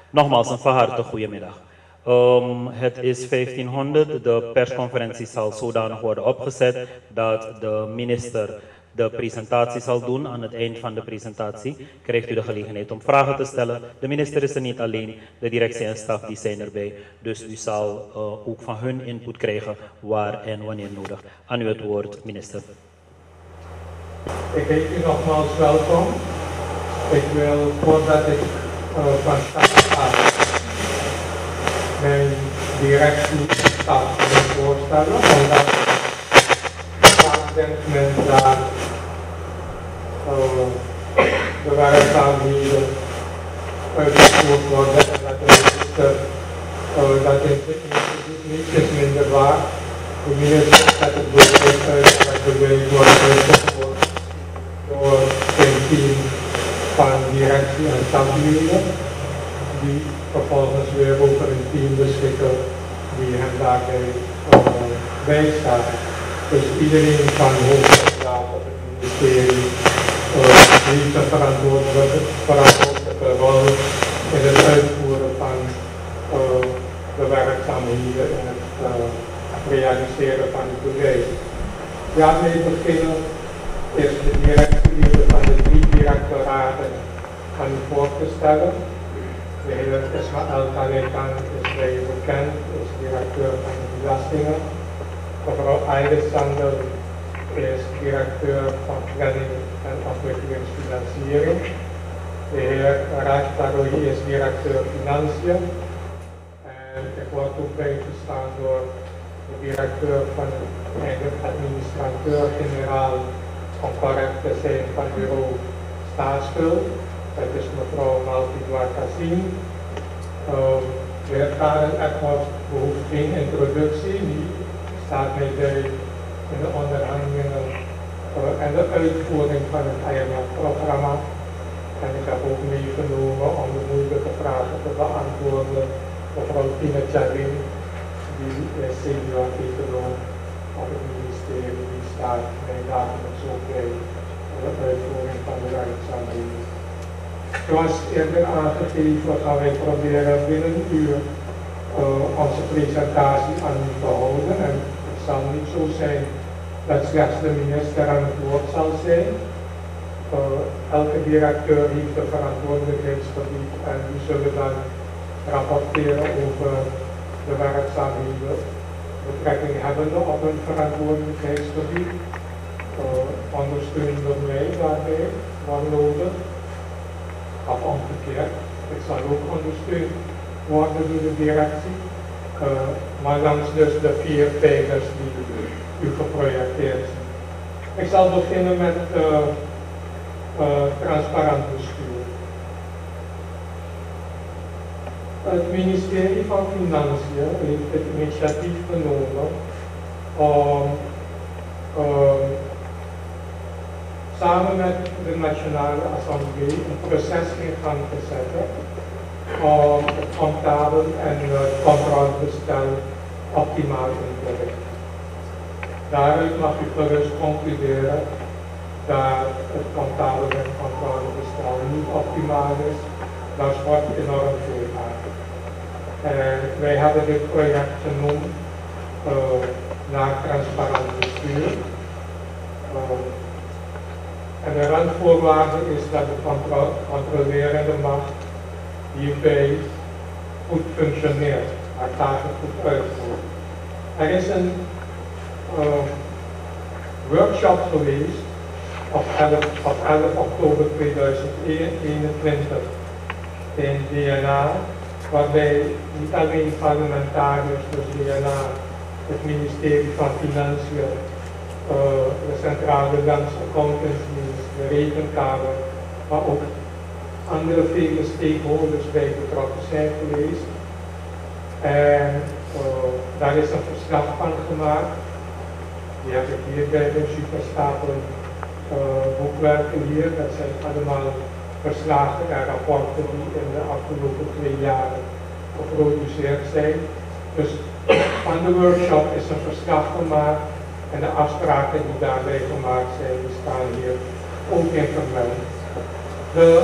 Nogmaals, een van harte goedemiddag. Het is 1500. De persconferentie zal zodanig worden opgezet dat de minister de presentatie zal doen. Aan het eind van de presentatie krijgt u de gelegenheid om vragen te stellen. De minister is er niet alleen, de directie en staf die zijn erbij. Dus u zal ook van hun input krijgen waar en wanneer nodig. Aan u het woord, minister. Ik heet u nogmaals welkom. Ik wil, voordat ik van start ga, mijn directie staf voorstellen, omdat vaak denkt men dat de werkzaamheden uitgevoerd worden en dat de minister dat niets is minder waar. De minister zet het doelwit uit en dat beweegt wordt uitgevoerd door zijn team van directie en stafleden, die vervolgens weer over een team beschikken die hem daarbij bijstaat. Dus iedereen van hoofdgraad op het ministerie heeft een verantwoordelijke rol in het uitvoeren van de werkzaamheden en het realiseren van het beleid. Daarmee beginnen is de directieleden van de 3 directoraten aan u voor te stellen. De heer Ismaël Kalekan is bij u bekend, is directeur van de belastingen. Mevrouw Alexander is directeur van planning en ontwikkelingsfinanciering. De heer Raj Tarohi is directeur financiën. En ik word ook bijgestaan door de directeur van de administrateur-generaal om correct te zijn van bureau staatsschuld. Dat is mevrouw Maltidwa Kassim. De heer Karen Eckhoff behoeft geen introductie. Die staat mij bij in de onderhandelingen en de uitvoering van het IMF-programma. En ik heb ook meegenomen om de moeilijke vragen te beantwoorden. Mevrouw Tina Charim, die is senior-econoom op het ministerie, die staat mij dagelijks ook bij de uitvoering van de werkzaamheden. Zoals eerder aangegeven gaan wij proberen binnen een uur onze presentatie aan u te houden. En het zal niet zo zijn dat slechts de minister aan het woord zal zijn. Elke directeur heeft een verantwoordelijkheidsgebied en die zullen dan rapporteren over de werkzaamheden betrekking hebbende op hun verantwoordelijkheidsgebied. Ondersteun door mij daarbij, waar nodig. Of omgekeerd, ik zal ook ondersteund worden door de directie, maar langs dus de 4 pijlers die u geprojecteerd zijn. Ik zal beginnen met transparant bestuur. Het ministerie van Financiën heeft het initiatief genomen om samen met de Nationale Assemblée een proces in gang te zetten om het comptabel en het controlebestel optimaal in te richten. Daaruit mag u gerust concluderen dat het comptabel en controlebestel niet optimaal is. Dat wordt enorm veel aan. Wij hebben dit project genoemd naar transparant bestuur. En de randvoorwaarde is dat de controlerende macht hierbij goed functioneert, haar taken goed uitvoert. Er is een workshop geweest op 11 oktober 2021 in DNA, waarbij niet alleen parlementariërs, dus DNA, het ministerie van Financiën, de Centrale Lands Accountantsdienst, de Rekenkamer, maar ook andere vele stakeholders bij betrokken zijn geweest. En daar is een verslag van gemaakt. Die heb ik hier bij de superstapel boekwerken hier. Dat zijn allemaal verslagen en rapporten die in de afgelopen 2 jaar geproduceerd zijn. Dus van de workshop is een verslag gemaakt. En de afspraken die daarbij gemaakt zijn, die staan hier ook in vermeld. De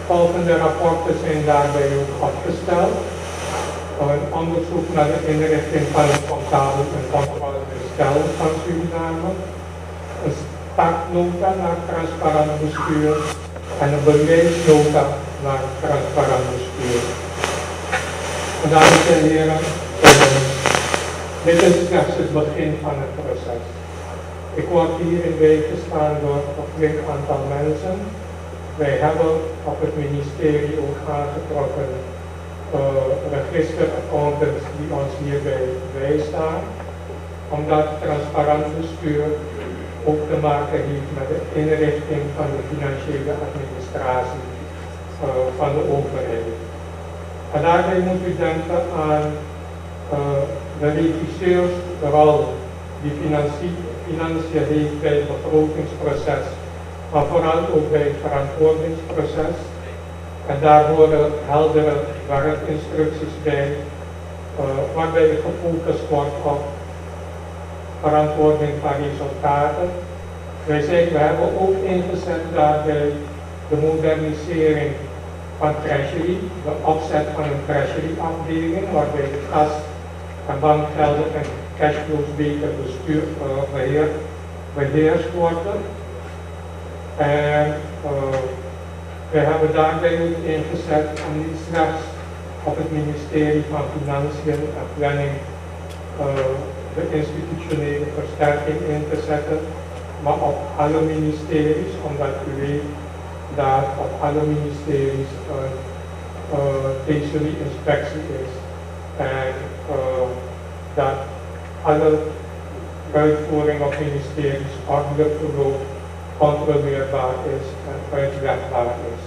Volgende rapporten zijn daarbij ook opgesteld. Een onderzoek naar de inrichting van het comptabel en controlestel van Suriname. Een startnota naar transparant bestuur en een beleidsnota naar transparant bestuur. Dames en heren, dit is slechts het begin van het proces. Ik word hierin bijgestaan door een flink aantal mensen. Wij hebben op het ministerie ook aangetrokken registeraccountants die ons hierbij bijstaan, omdat transparant bestuur ook te maken heeft met de inrichting van de financiële administratie van de overheid. En daarbij moet u denken aan de regisseursrol die financiën heeft bij het begrotingsproces, maar vooral ook bij het verantwoordingsproces. En daar horen heldere werkinstructies bij, waarbij gefocust wordt op verantwoording van resultaten. We hebben ook ingezet daarbij de modernisering van treasury, de opzet van een treasury afdeling, waarbij de kas- en bankgelden en cashflows beter beheerst worden. En wij hebben daarbij ook ingezet om niet slechts op het ministerie van Financiën en Planning de institutionele versterking in te zetten, maar op alle ministeries, omdat u weet dat op alle ministeries een treasury-inspectie is en dat alle uitvoering op ministeries ordelijk verloopt, controleerbaar is en uitlegbaar is.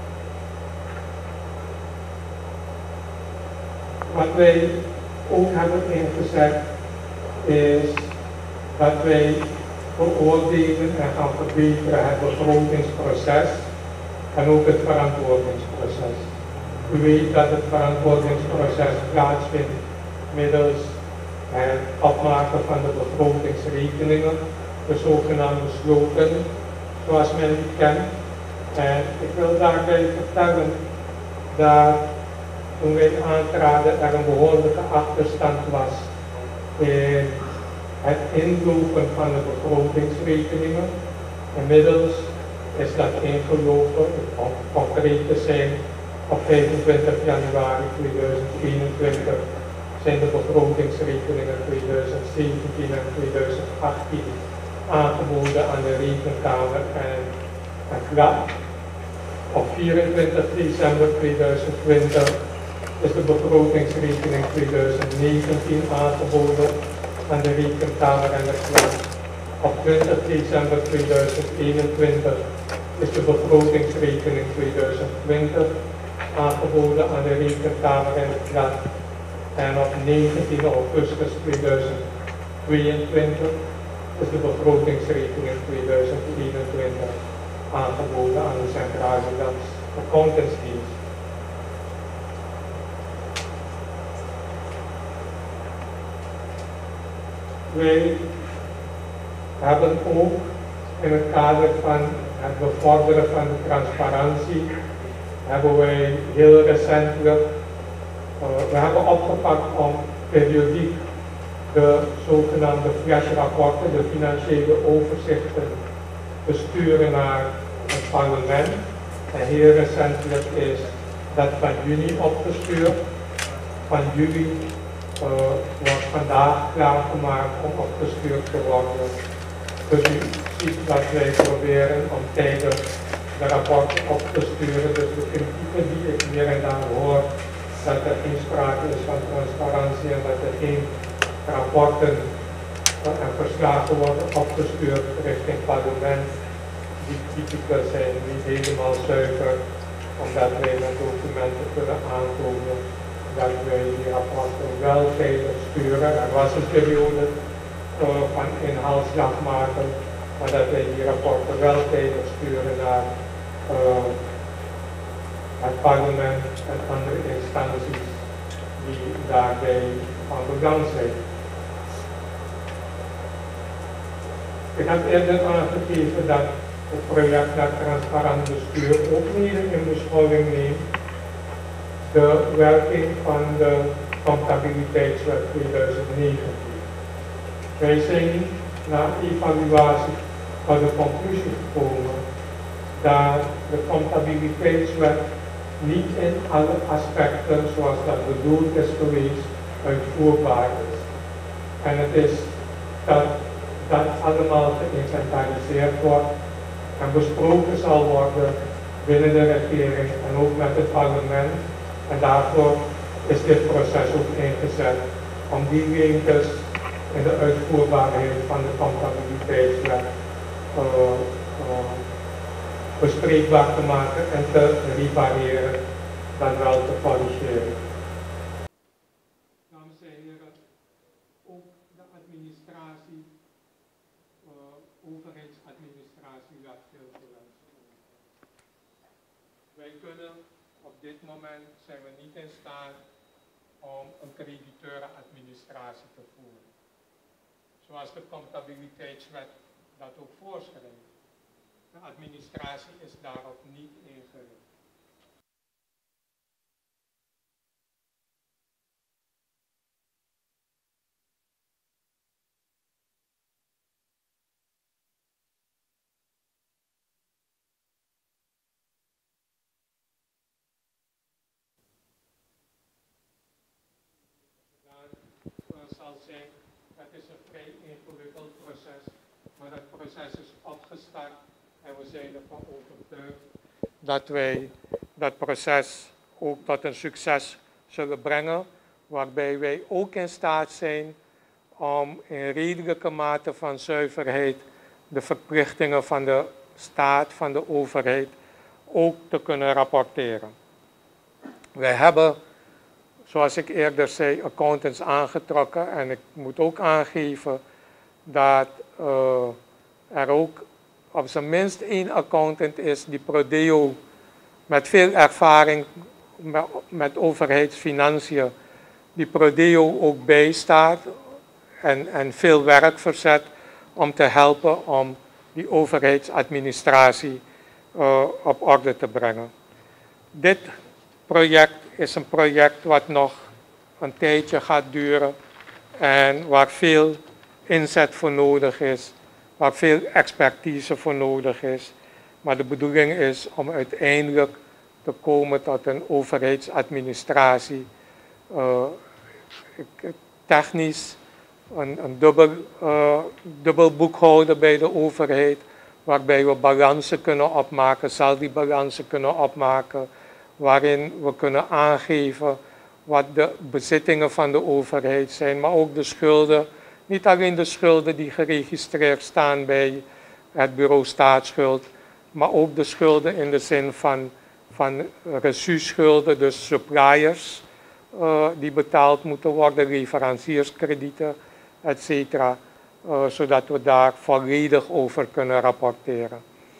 Wat wij ook hebben ingezet is dat wij beoordelen en gaan verbeteren het begrotingsproces en ook het verantwoordingsproces. U weet dat het verantwoordingsproces plaatsvindt middels het opmaken van de begrotingsrekeningen, de zogenaamde sloten, zoals men die kent. En ik wil daarbij vertellen dat toen wij aantraden er een behoorlijke achterstand was in het inlopen van de begrotingsrekeningen. Inmiddels is dat ingelopen, om concreet te zijn, op 25 januari 2021 zijn de begrotingsrekeningen 2017 en 2018 aangeboden aan de Rekenkamer en GLAD. Op 24 december 2020 is de begrotingsrekening 2019 aangeboden aan de Rekenkamer en de GLAD. Op 20 december 2021 is de begrotingsrekening 2020 aangeboden aan de Rekenkamer en de GLAD. En op 19 augustus 2022 is de begrotingsrekening 2021 aangeboden aan de Centrale Accountantsdienst. Wij hebben ook in het kader van het bevorderen van de transparantie, hebben wij heel recentelijk, we hebben opgepakt om periodiek de zogenaamde flashrapporten, de financiële overzichten, te sturen naar het parlement. En heel recentelijk is dat van juni opgestuurd. Van juli wordt vandaag klaargemaakt om opgestuurd te worden. Dus u ziet dat wij proberen om tijdens de rapporten op te sturen. Dus de kritieken die ik hier en daar hoor, dat er geen sprake is van transparantie en dat er geen rapporten en verslagen worden opgestuurd richting het parlement. Die kritieken zijn niet helemaal zuiver, omdat wij met documenten kunnen aantonen dat wij die rapporten wel tijdig sturen. Er was een periode van inhaalslag maken, maar dat wij die rapporten wel tijdig sturen naar het parlement en andere instanties die daarbij van belang zijn. Ik heb eerder aangegeven dat het project naar transparant bestuur ook mede in beschouwing neemt de werking van de comptabiliteitswet 2019. Wij zijn na evaluatie tot de conclusie gekomen dat de comptabiliteitswet niet in alle aspecten zoals dat bedoeld is geweest uitvoerbaar is. En het is dat dat allemaal geïnventariseerd wordt en besproken zal worden binnen de regering en ook met het parlement. En daarvoor is dit proces ook ingezet om die winkels in de uitvoerbaarheid van de comptabiliteitswet bespreekbaar te maken en te repareren, dan wel te corrigeren. Dames en heren, ook de administratie, overheidsadministratie laat veel te wensen. Wij kunnen op dit moment zijn we niet in staat om een crediteurenadministratie te voeren, zoals de comptabiliteitswet dat ook voorschrijft. De administratie is daarop niet ingericht. Zal zijn, het is een vrij ingewikkeld proces, maar het proces is opgestart. En we zijn ervan overtuigd dat wij dat proces ook tot een succes zullen brengen, waarbij wij ook in staat zijn om in redelijke mate van zuiverheid de verplichtingen van de staat, van de overheid, ook te kunnen rapporteren. Wij hebben, zoals ik eerder zei, accountants aangetrokken en ik moet ook aangeven dat er ook op zijn minst één accountant is die Prodeo met veel ervaring met overheidsfinanciën, die Prodeo ook bijstaat en veel werk verzet om te helpen om die overheidsadministratie op orde te brengen. Dit project is een project wat nog een tijdje gaat duren en waar veel inzet voor nodig is, waar veel expertise voor nodig is. Maar de bedoeling is om uiteindelijk te komen tot een overheidsadministratie, technisch een dubbel boekhouden bij de overheid, waarbij we balansen kunnen opmaken, saldi-balansen kunnen opmaken, waarin we kunnen aangeven wat de bezittingen van de overheid zijn, maar ook de schulden. Niet alleen de schulden die geregistreerd staan bij het bureau staatsschuld, maar ook de schulden in de zin van reçu-schulden, dus suppliers die betaald moeten worden, leverancierskredieten, etc. Zodat we daar volledig over kunnen rapporteren.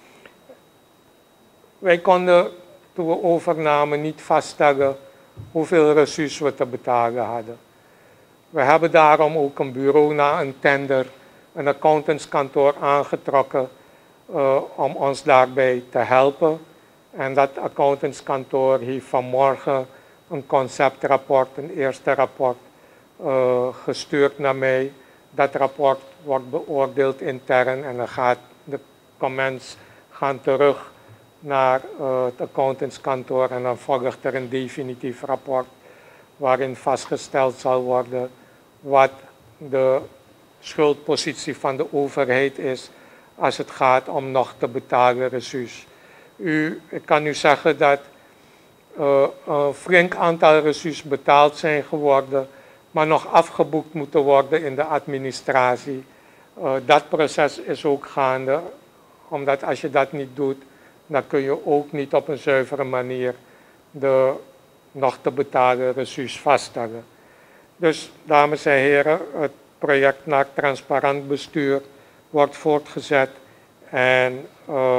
Wij konden toen we overnamen niet vaststellen hoeveel reçu's we te betalen hadden. We hebben daarom ook een bureau na een tender, een accountantskantoor aangetrokken om ons daarbij te helpen. En dat accountantskantoor heeft vanmorgen een conceptrapport, een eerste rapport, gestuurd naar mij. Dat rapport wordt beoordeeld intern en dan gaat de comments gaan terug naar het accountantskantoor en dan volgt er een definitief rapport waarin vastgesteld zal worden wat de schuldpositie van de overheid is als het gaat om nog te betalen reçu's. Ik kan u zeggen dat een flink aantal reçu's betaald zijn geworden, maar nog afgeboekt moeten worden in de administratie. Dat proces is ook gaande, omdat als je dat niet doet, dan kun je ook niet op een zuivere manier de nog te betalen reçu's vaststellen. Dus, dames en heren, het project naar transparant bestuur wordt voortgezet en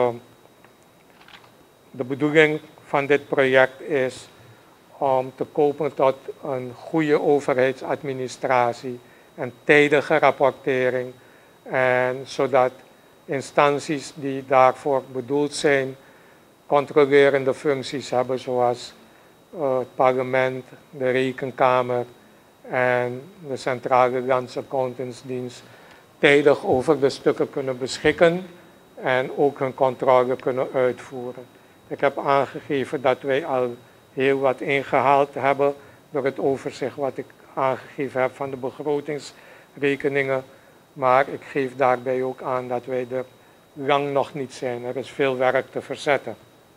de bedoeling van dit project is om te komen tot een goede overheidsadministratie en tijdige rapportering en zodat instanties die daarvoor bedoeld zijn, controlerende functies hebben, zoals het parlement, de rekenkamer en de Centrale Landsaccountantsdienst, tijdig over de stukken kunnen beschikken en ook hun controle kunnen uitvoeren. Ik heb aangegeven dat wij al heel wat ingehaald hebben door het overzicht wat ik aangegeven heb van de begrotingsrekeningen. Maar ik geef daarbij ook aan dat wij er lang nog niet zijn. Er is veel werk te verzetten.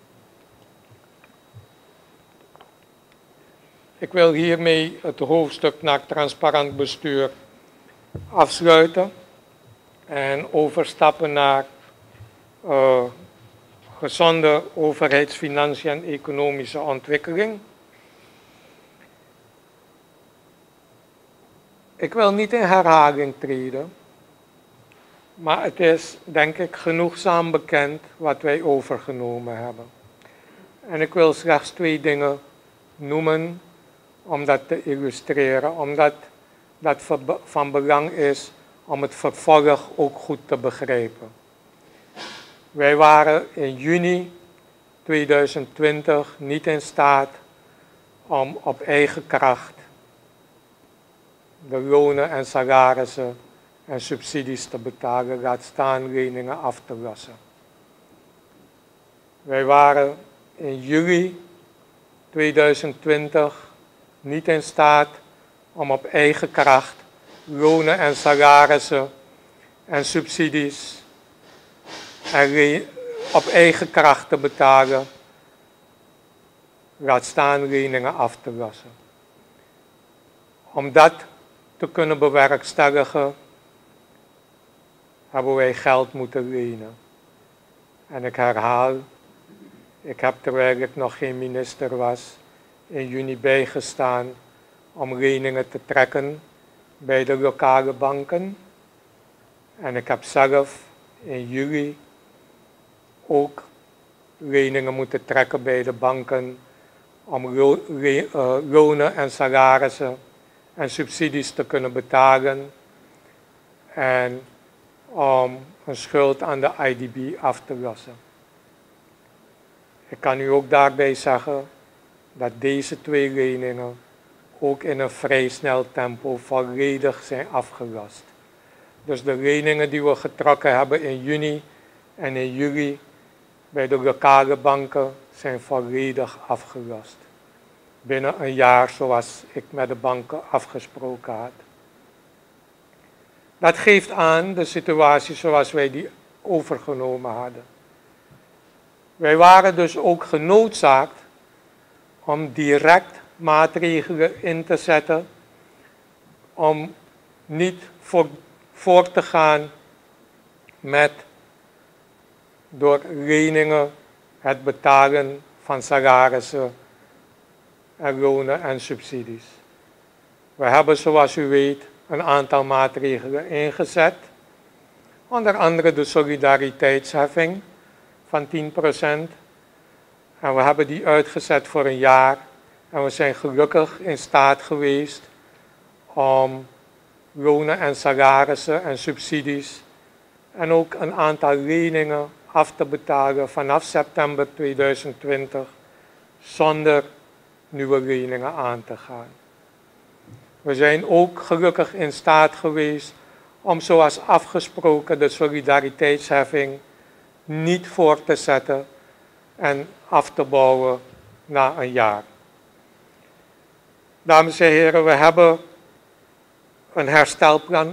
Ik wil hiermee het hoofdstuk naar transparant bestuur afsluiten en overstappen naar gezonde overheidsfinanciën en economische ontwikkeling. Ik wil niet in herhaling treden, maar het is denk ik genoegzaam bekend wat wij overgenomen hebben. En ik wil slechts 2 dingen noemen om dat te illustreren, omdat dat van belang is om het vervolg ook goed te begrijpen. Wij waren in juni 2020 niet in staat om op eigen kracht de lonen en salarissen en subsidies te betalen, laat staan leningen af te lossen. Wij waren in juli 2020 niet in staat om op eigen kracht lonen en salarissen en subsidies en op eigen kracht te betalen, laat staan leningen af te lossen. Om dat te kunnen bewerkstelligen, hebben wij geld moeten lenen. En ik herhaal, ik heb terwijl ik nog geen minister was, in juni bijgestaan om leningen te trekken bij de lokale banken. En ik heb zelf in juli ook leningen moeten trekken bij de banken om lonen en salarissen en subsidies te kunnen betalen en om een schuld aan de IDB af te lossen. Ik kan u ook daarbij zeggen dat deze 2 leningen ook in een vrij snel tempo volledig zijn afgelost. Dus de leningen die we getrokken hebben in juni en in juli bij de lokale banken zijn volledig afgelost. Binnen een jaar, zoals ik met de banken afgesproken had. Dat geeft aan de situatie zoals wij die overgenomen hadden. Wij waren dus ook genoodzaakt om direct maatregelen in te zetten om niet voort te gaan met door leningen het betalen van salarissen en lonen en subsidies. We hebben, zoals u weet, een aantal maatregelen ingezet. Onder andere de solidariteitsheffing van 10%. En we hebben die uitgezet voor een jaar. En we zijn gelukkig in staat geweest om lonen en salarissen en subsidies en ook een aantal leningen af te betalen vanaf september 2020 zonder nieuwe leningen aan te gaan. We zijn ook gelukkig in staat geweest om zoals afgesproken de solidariteitsheffing niet voor te zetten en af te bouwen na een jaar. Dames en heren, we hebben een herstelplan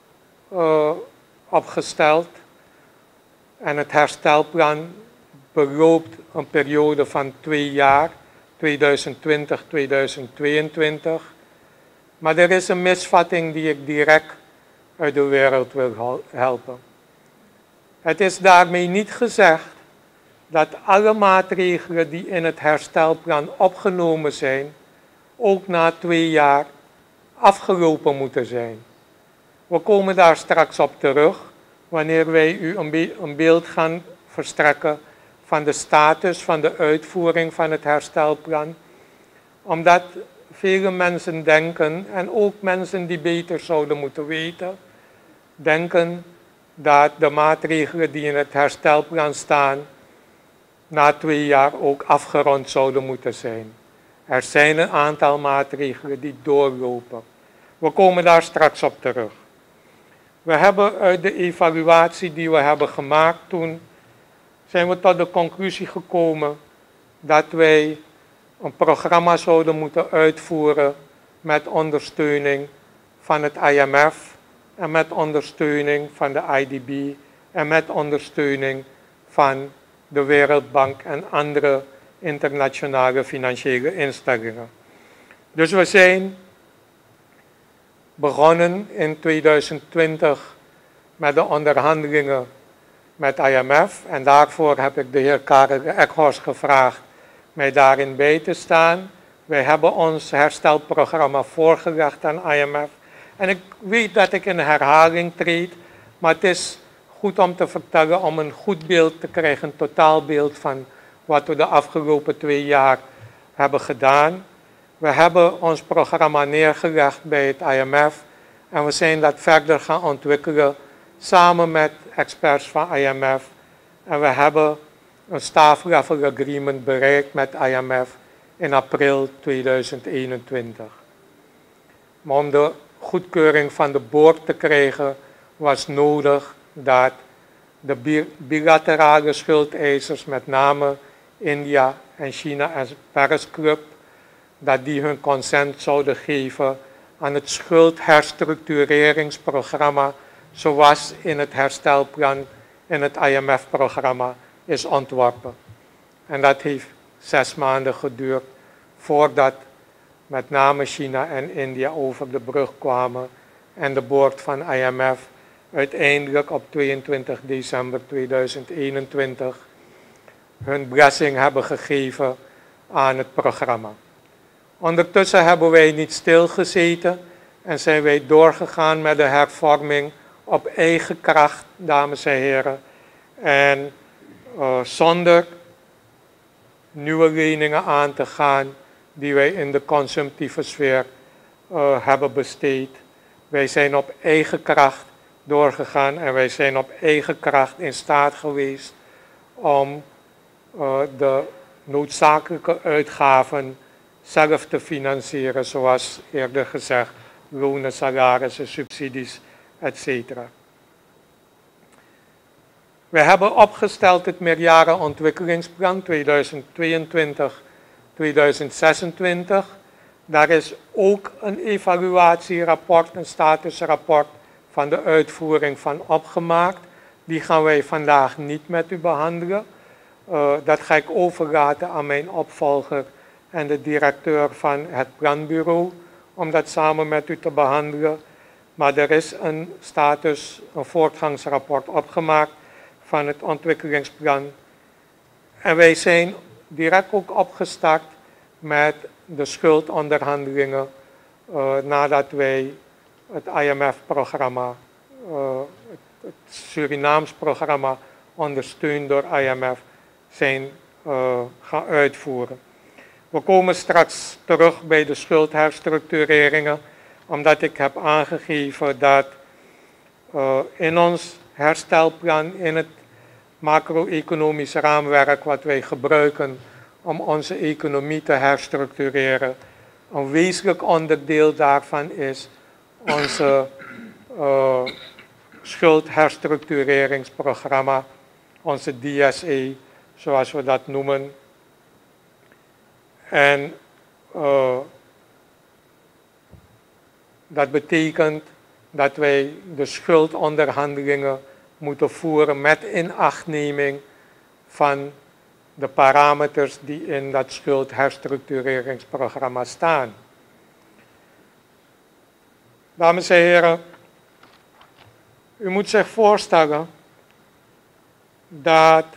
opgesteld. En het herstelplan beloopt een periode van 2 jaar, 2020, 2022. Maar er is een misvatting die ik direct uit de wereld wil helpen. Het is daarmee niet gezegd dat alle maatregelen die in het herstelplan opgenomen zijn, ook na 2 jaar afgelopen moeten zijn. We komen daar straks op terug, wanneer wij u een beeld gaan verstrekken van de status van de uitvoering van het herstelplan. Omdat vele mensen denken, en ook mensen die beter zouden moeten weten, denken dat de maatregelen die in het herstelplan staan, na 2 jaar ook afgerond zouden moeten zijn. Er zijn een aantal maatregelen die doorlopen. We komen daar straks op terug. We hebben uit de evaluatie die we hebben gemaakt toen, zijn we tot de conclusie gekomen dat wij een programma zouden moeten uitvoeren met ondersteuning van het IMF en met ondersteuning van de IDB en met ondersteuning van de Wereldbank en andere internationale financiële instellingen. Dus we zijn begonnen in 2020 met de onderhandelingen met IMF en daarvoor heb ik de heer Karel Ekhorst gevraagd mij daarin bij te staan. Wij hebben ons herstelprogramma voorgelegd aan IMF en ik weet dat ik in herhaling treed, maar het is goed om te vertellen om een goed beeld te krijgen, een totaalbeeld van wat we de afgelopen 2 jaar hebben gedaan. We hebben ons programma neergelegd bij het IMF en we zijn dat verder gaan ontwikkelen samen met experts van IMF. En we hebben een staff-level agreement bereikt met IMF in april 2021. Maar om de goedkeuring van de board te krijgen was nodig dat de bilaterale schuldeisers, met name India en China en Paris Club, dat die hun consent zouden geven aan het schuldherstructureringsprogramma zoals in het herstelplan in het IMF-programma is ontworpen. En dat heeft 6 maanden geduurd voordat met name China en India over de brug kwamen en de board van IMF uiteindelijk op 22 december 2021 hun blessing hebben gegeven aan het programma. Ondertussen hebben wij niet stilgezeten en zijn wij doorgegaan met de hervorming op eigen kracht, dames en heren. En zonder nieuwe leningen aan te gaan die wij in de consumptieve sfeer hebben besteed. Wij zijn op eigen kracht doorgegaan en wij zijn op eigen kracht in staat geweest om de noodzakelijke uitgaven zelf te financieren, zoals eerder gezegd, lonen, salarissen, subsidies, etc. We hebben opgesteld het meerjarenontwikkelingsplan 2022-2026. Daar is ook een evaluatierapport, een statusrapport van de uitvoering van opgemaakt. Die gaan wij vandaag niet met u behandelen. Dat ga ik overlaten aan mijn opvolger en de directeur van het planbureau om dat samen met u te behandelen. Maar er is een voortgangsrapport opgemaakt van het ontwikkelingsplan. En wij zijn direct ook opgestart met de schuldonderhandelingen nadat wij het IMF-programma, het Surinaams-programma ondersteund door IMF, zijn gaan uitvoeren. We komen straks terug bij de schuldherstructureringen, omdat ik heb aangegeven dat in ons herstelplan, in het macro-economisch raamwerk wat wij gebruiken om onze economie te herstructureren, een wezenlijk onderdeel daarvan is onze schuldherstructureringsprogramma, onze DSA, zoals we dat noemen. En dat betekent dat wij de schuldonderhandelingen moeten voeren met inachtneming van de parameters die in dat schuldherstructureringsprogramma staan. Dames en heren, u moet zich voorstellen dat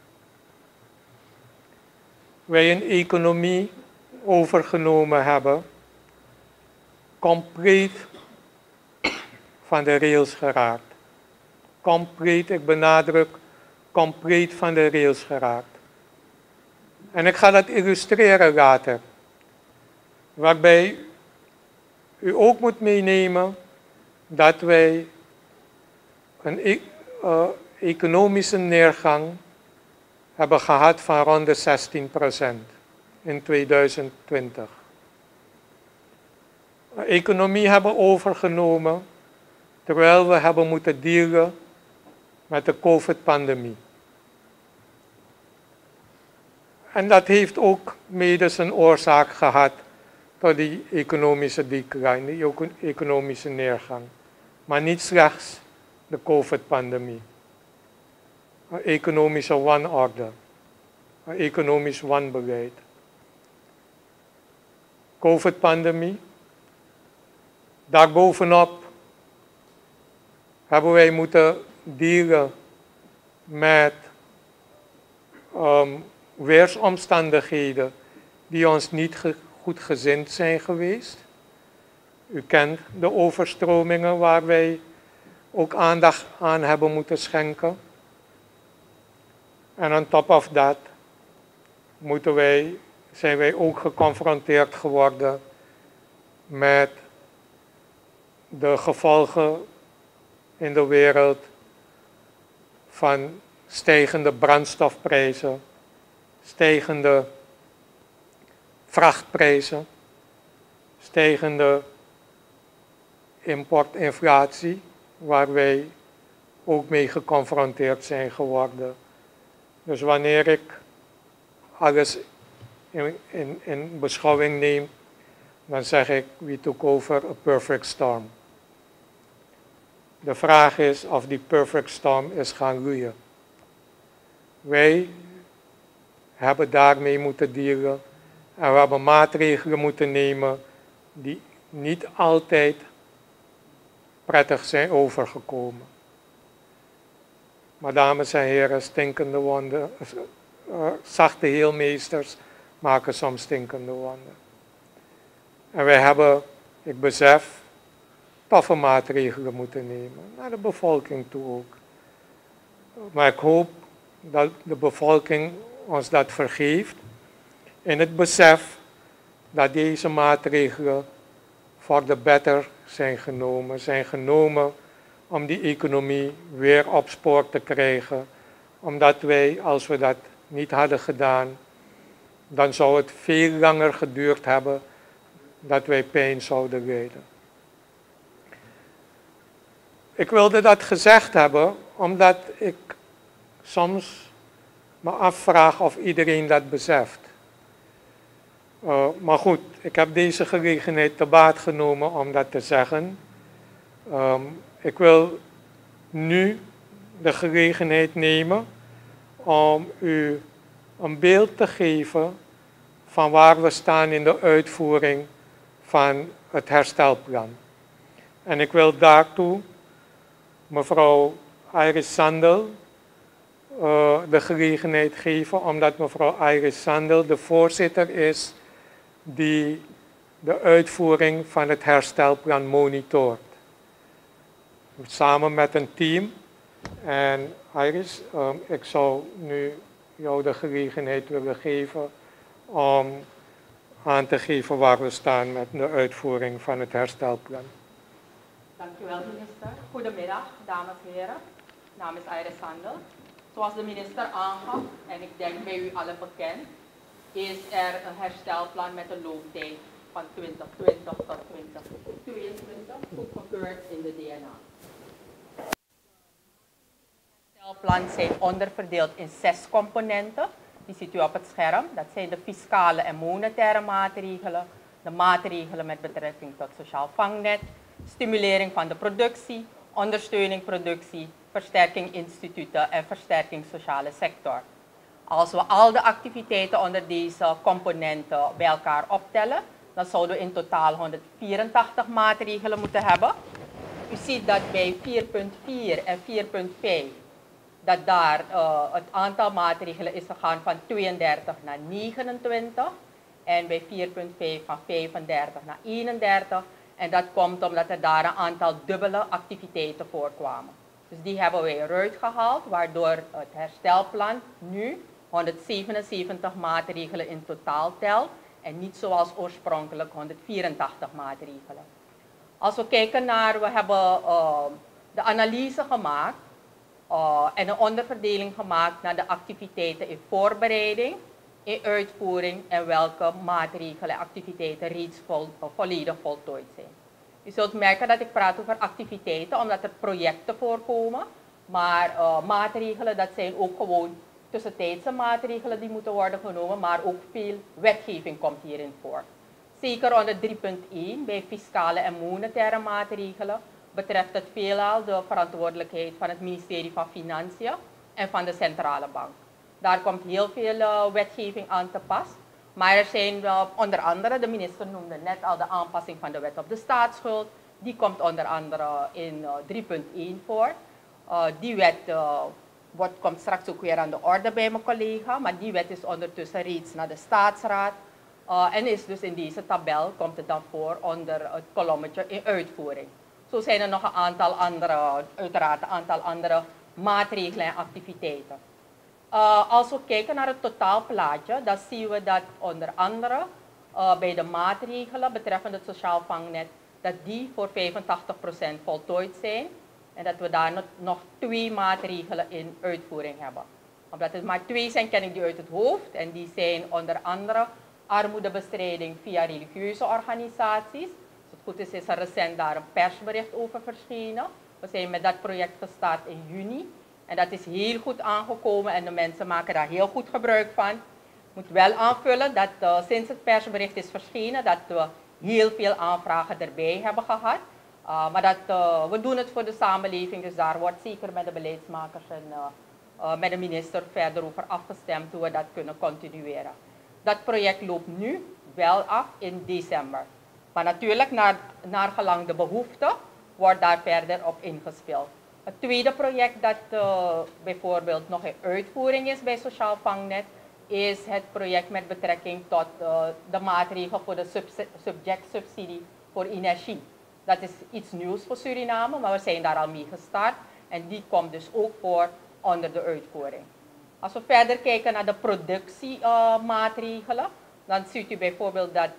wij een economie overgenomen hebben, compleet van de rails geraakt. Compleet, ik benadruk, compleet van de rails geraakt. En ik ga dat illustreren later, waarbij u ook moet meenemen dat wij economische neergang hebben gehad van rond de 16% in 2020. De economie hebben overgenomen terwijl we hebben moeten dealen met de COVID-pandemie. En dat heeft ook mede zijn oorzaak gehad tot die economische decline, die economische neergang. Maar niet slechts de COVID-pandemie. Een economische wanorde, een economisch wanbeleid. COVID-pandemie. Daarbovenop hebben wij moeten dealen met weersomstandigheden die ons niet goed gezind zijn geweest. U kent de overstromingen waar wij ook aandacht aan hebben moeten schenken. En on top of that zijn wij ook geconfronteerd geworden met de gevolgen in de wereld van stijgende brandstofprijzen, stijgende vrachtprijzen, stijgende importinflatie, waar wij ook mee geconfronteerd zijn geworden. Dus wanneer ik alles in beschouwing neem, dan zeg ik, we took over a perfect storm. De vraag is of die perfect storm is gaan roeien. Wij hebben daarmee moeten dealen en we hebben maatregelen moeten nemen die niet altijd prettig zijn overgekomen. Maar dames en heren, stinkende wonden, zachte heelmeesters maken soms stinkende wonden. En wij hebben, ik besef, toffe maatregelen moeten nemen. Naar de bevolking toe ook. Maar ik hoop dat de bevolking ons dat vergeeft. In het besef dat deze maatregelen voor de better zijn genomen om die economie weer op spoor te krijgen. Omdat wij, als we dat niet hadden gedaan, dan zou het veel langer geduurd hebben dat wij pijn zouden lijden. Ik wilde dat gezegd hebben, omdat ik soms me afvraag of iedereen dat beseft. Maar goed, ik heb deze gelegenheid te baat genomen om dat te zeggen. Ik wil nu de gelegenheid nemen om u een beeld te geven van waar we staan in de uitvoering van het herstelplan. En ik wil daartoe mevrouw Iris Sandel de gelegenheid geven, omdat mevrouw Iris Sandel de voorzitter is die de uitvoering van het herstelplan monitort. Samen met een team. En Iris, ik zou nu jou de gelegenheid willen geven om aan te geven waar we staan met de uitvoering van het herstelplan. Dank u wel, minister. Goedemiddag, dames en heren. Mijn naam is Iris Sandel. Zoals de minister aangaf, en ik denk bij u allen bekend, is er een herstelplan met een looptijd van 2020 tot 2022, goedgekeurd in de DNA. Het herstelplan zijn onderverdeeld in 6 componenten. Die ziet u op het scherm. Dat zijn de fiscale en monetaire maatregelen, de maatregelen met betrekking tot sociaal vangnet, stimulering van de productie, ondersteuning productie, versterking instituten en versterking sociale sector. Als we al de activiteiten onder deze componenten bij elkaar optellen, dan zouden we in totaal 184 maatregelen moeten hebben. U ziet dat bij 4.4 en 4.5 dat daar het aantal maatregelen is gegaan van 32 naar 29 en bij 4.5 van 35 naar 31. En dat komt omdat er daar een aantal dubbele activiteiten voorkwamen. Dus die hebben wij eruit gehaald, waardoor het herstelplan nu 177 maatregelen in totaal telt en niet zoals oorspronkelijk 184 maatregelen. Als we kijken naar, we hebben de analyse gemaakt En een onderverdeling gemaakt naar de activiteiten in voorbereiding, in uitvoering en welke maatregelen en activiteiten reeds volledig voltooid zijn. U zult merken dat ik praat over activiteiten omdat er projecten voorkomen, maar maatregelen dat zijn ook gewoon tussentijdse maatregelen die moeten worden genomen, maar ook veel wetgeving komt hierin voor. Zeker onder 3.1 bij fiscale en monetaire maatregelen betreft het veelal de verantwoordelijkheid van het ministerie van Financiën en van de centrale bank. Daar komt heel veel wetgeving aan te pas. Maar er zijn onder andere, de minister noemde net al de aanpassing van de wet op de staatsschuld. Die komt onder andere in 3.1 voor. Die wet komt straks ook weer aan de orde bij mijn collega. Maar die wet is ondertussen reeds naar de staatsraad. En is dus in deze tabel, komt het dan voor onder het kolommetje in uitvoering. Zo zijn er nog een aantal andere, uiteraard een aantal andere maatregelen en activiteiten. Als we kijken naar het totaalplaatje, dan zien we dat onder andere bij de maatregelen betreffende het sociaal vangnet, dat die voor 85% voltooid zijn. En dat we daar nog 2 maatregelen in uitvoering hebben. Omdat het maar 2 zijn, ken ik die uit het hoofd. En die zijn onder andere armoedebestrijding via religieuze organisaties. Als het goed is er recent daar een persbericht over verschenen. We zijn met dat project gestart in juni. En dat is heel goed aangekomen en de mensen maken daar heel goed gebruik van. Ik moet wel aanvullen dat sinds het persbericht is verschenen, dat we heel veel aanvragen erbij hebben gehad. Maar dat, we doen het voor de samenleving, dus daar wordt zeker met de beleidsmakers en met de minister verder over afgestemd hoe we dat kunnen continueren. Dat project loopt nu wel af in december. Maar natuurlijk, naar gelang de behoefte, wordt daar verder op ingespeeld. Het tweede project dat bijvoorbeeld nog in uitvoering is bij Sociaal Vangnet, is het project met betrekking tot de maatregel voor de subjectsubsidie voor energie. Dat is iets nieuws voor Suriname, maar we zijn daar al mee gestart en die komt dus ook voor onder de uitvoering. Als we verder kijken naar de productiemaatregelen, dan ziet u bijvoorbeeld dat,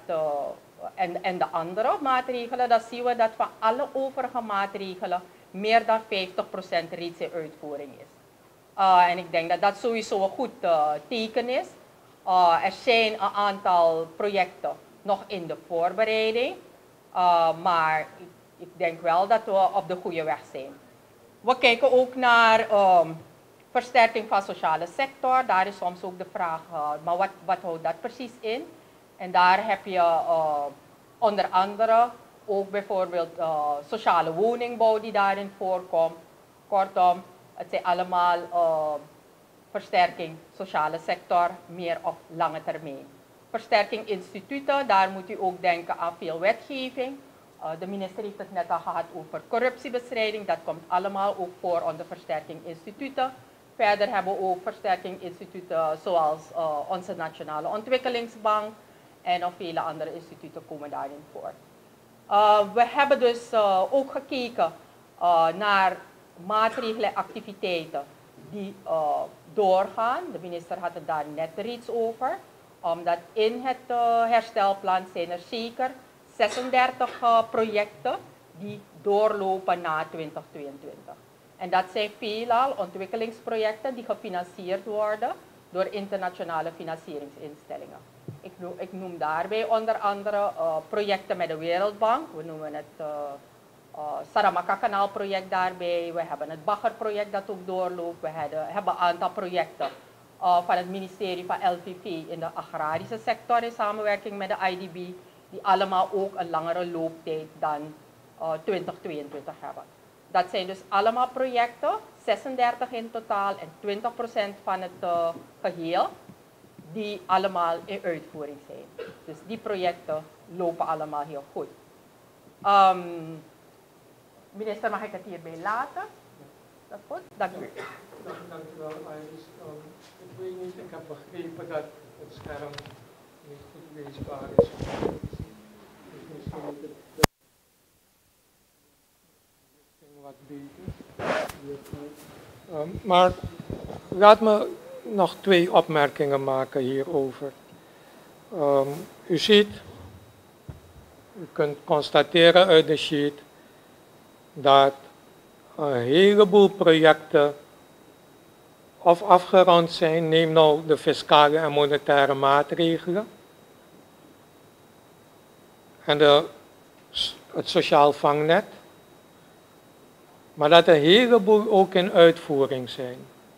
en de andere maatregelen, dan zien we dat van alle overige maatregelen meer dan 50% reeds in uitvoering is. En ik denk dat dat sowieso een goed teken is. Er zijn een aantal projecten nog in de voorbereiding, maar ik denk wel dat we op de goede weg zijn. We kijken ook naar versterking van sociale sector. Daar is soms ook de vraag, maar wat houdt dat precies in? En daar heb je onder andere ook bijvoorbeeld sociale woningbouw die daarin voorkomt. Kortom, het zijn allemaal versterking sociale sector, meer op lange termijn. Versterking instituten, daar moet u ook denken aan veel wetgeving. De minister heeft het net al gehad over corruptiebestrijding. Dat komt allemaal ook voor onder versterking instituten. Verder hebben we ook versterking instituten zoals onze Nationale Ontwikkelingsbank en nog vele andere instituten komen daarin voor. We hebben dus ook gekeken naar maatregelen en activiteiten die doorgaan. De minister had het daar net reeds over. Omdat in het herstelplan zijn er zeker 36 projecten die doorlopen na 2022. En dat zijn veelal ontwikkelingsprojecten die gefinancierd worden door internationale financieringsinstellingen. Ik noem daarbij onder andere projecten met de Wereldbank. We noemen het Saramaka-kanaalproject daarbij. We hebben het Baggerproject dat ook doorloopt. We hebben een aantal projecten van het ministerie van LVV in de agrarische sector in samenwerking met de IDB. Die allemaal ook een langere looptijd dan 2022 hebben. Dat zijn dus allemaal projecten, 36 in totaal en 20% van het geheel, die allemaal in uitvoering zijn. Dus die projecten lopen allemaal heel goed. Minister, mag ik het hierbij laten? Dat is goed? Dank u. Dank u wel, Iris. Ik weet niet, ik heb begrepen dat het scherm niet goed leesbaar is. Dus misschien wat beter. Maar laat me nog 2 opmerkingen maken hierover. U ziet, u kunt constateren uit de sheet dat een heleboel projecten of afgerond zijn. Neem nou de fiscale en monetaire maatregelen en het sociaal vangnet. Maar dat een heleboel ook in uitvoering zijn.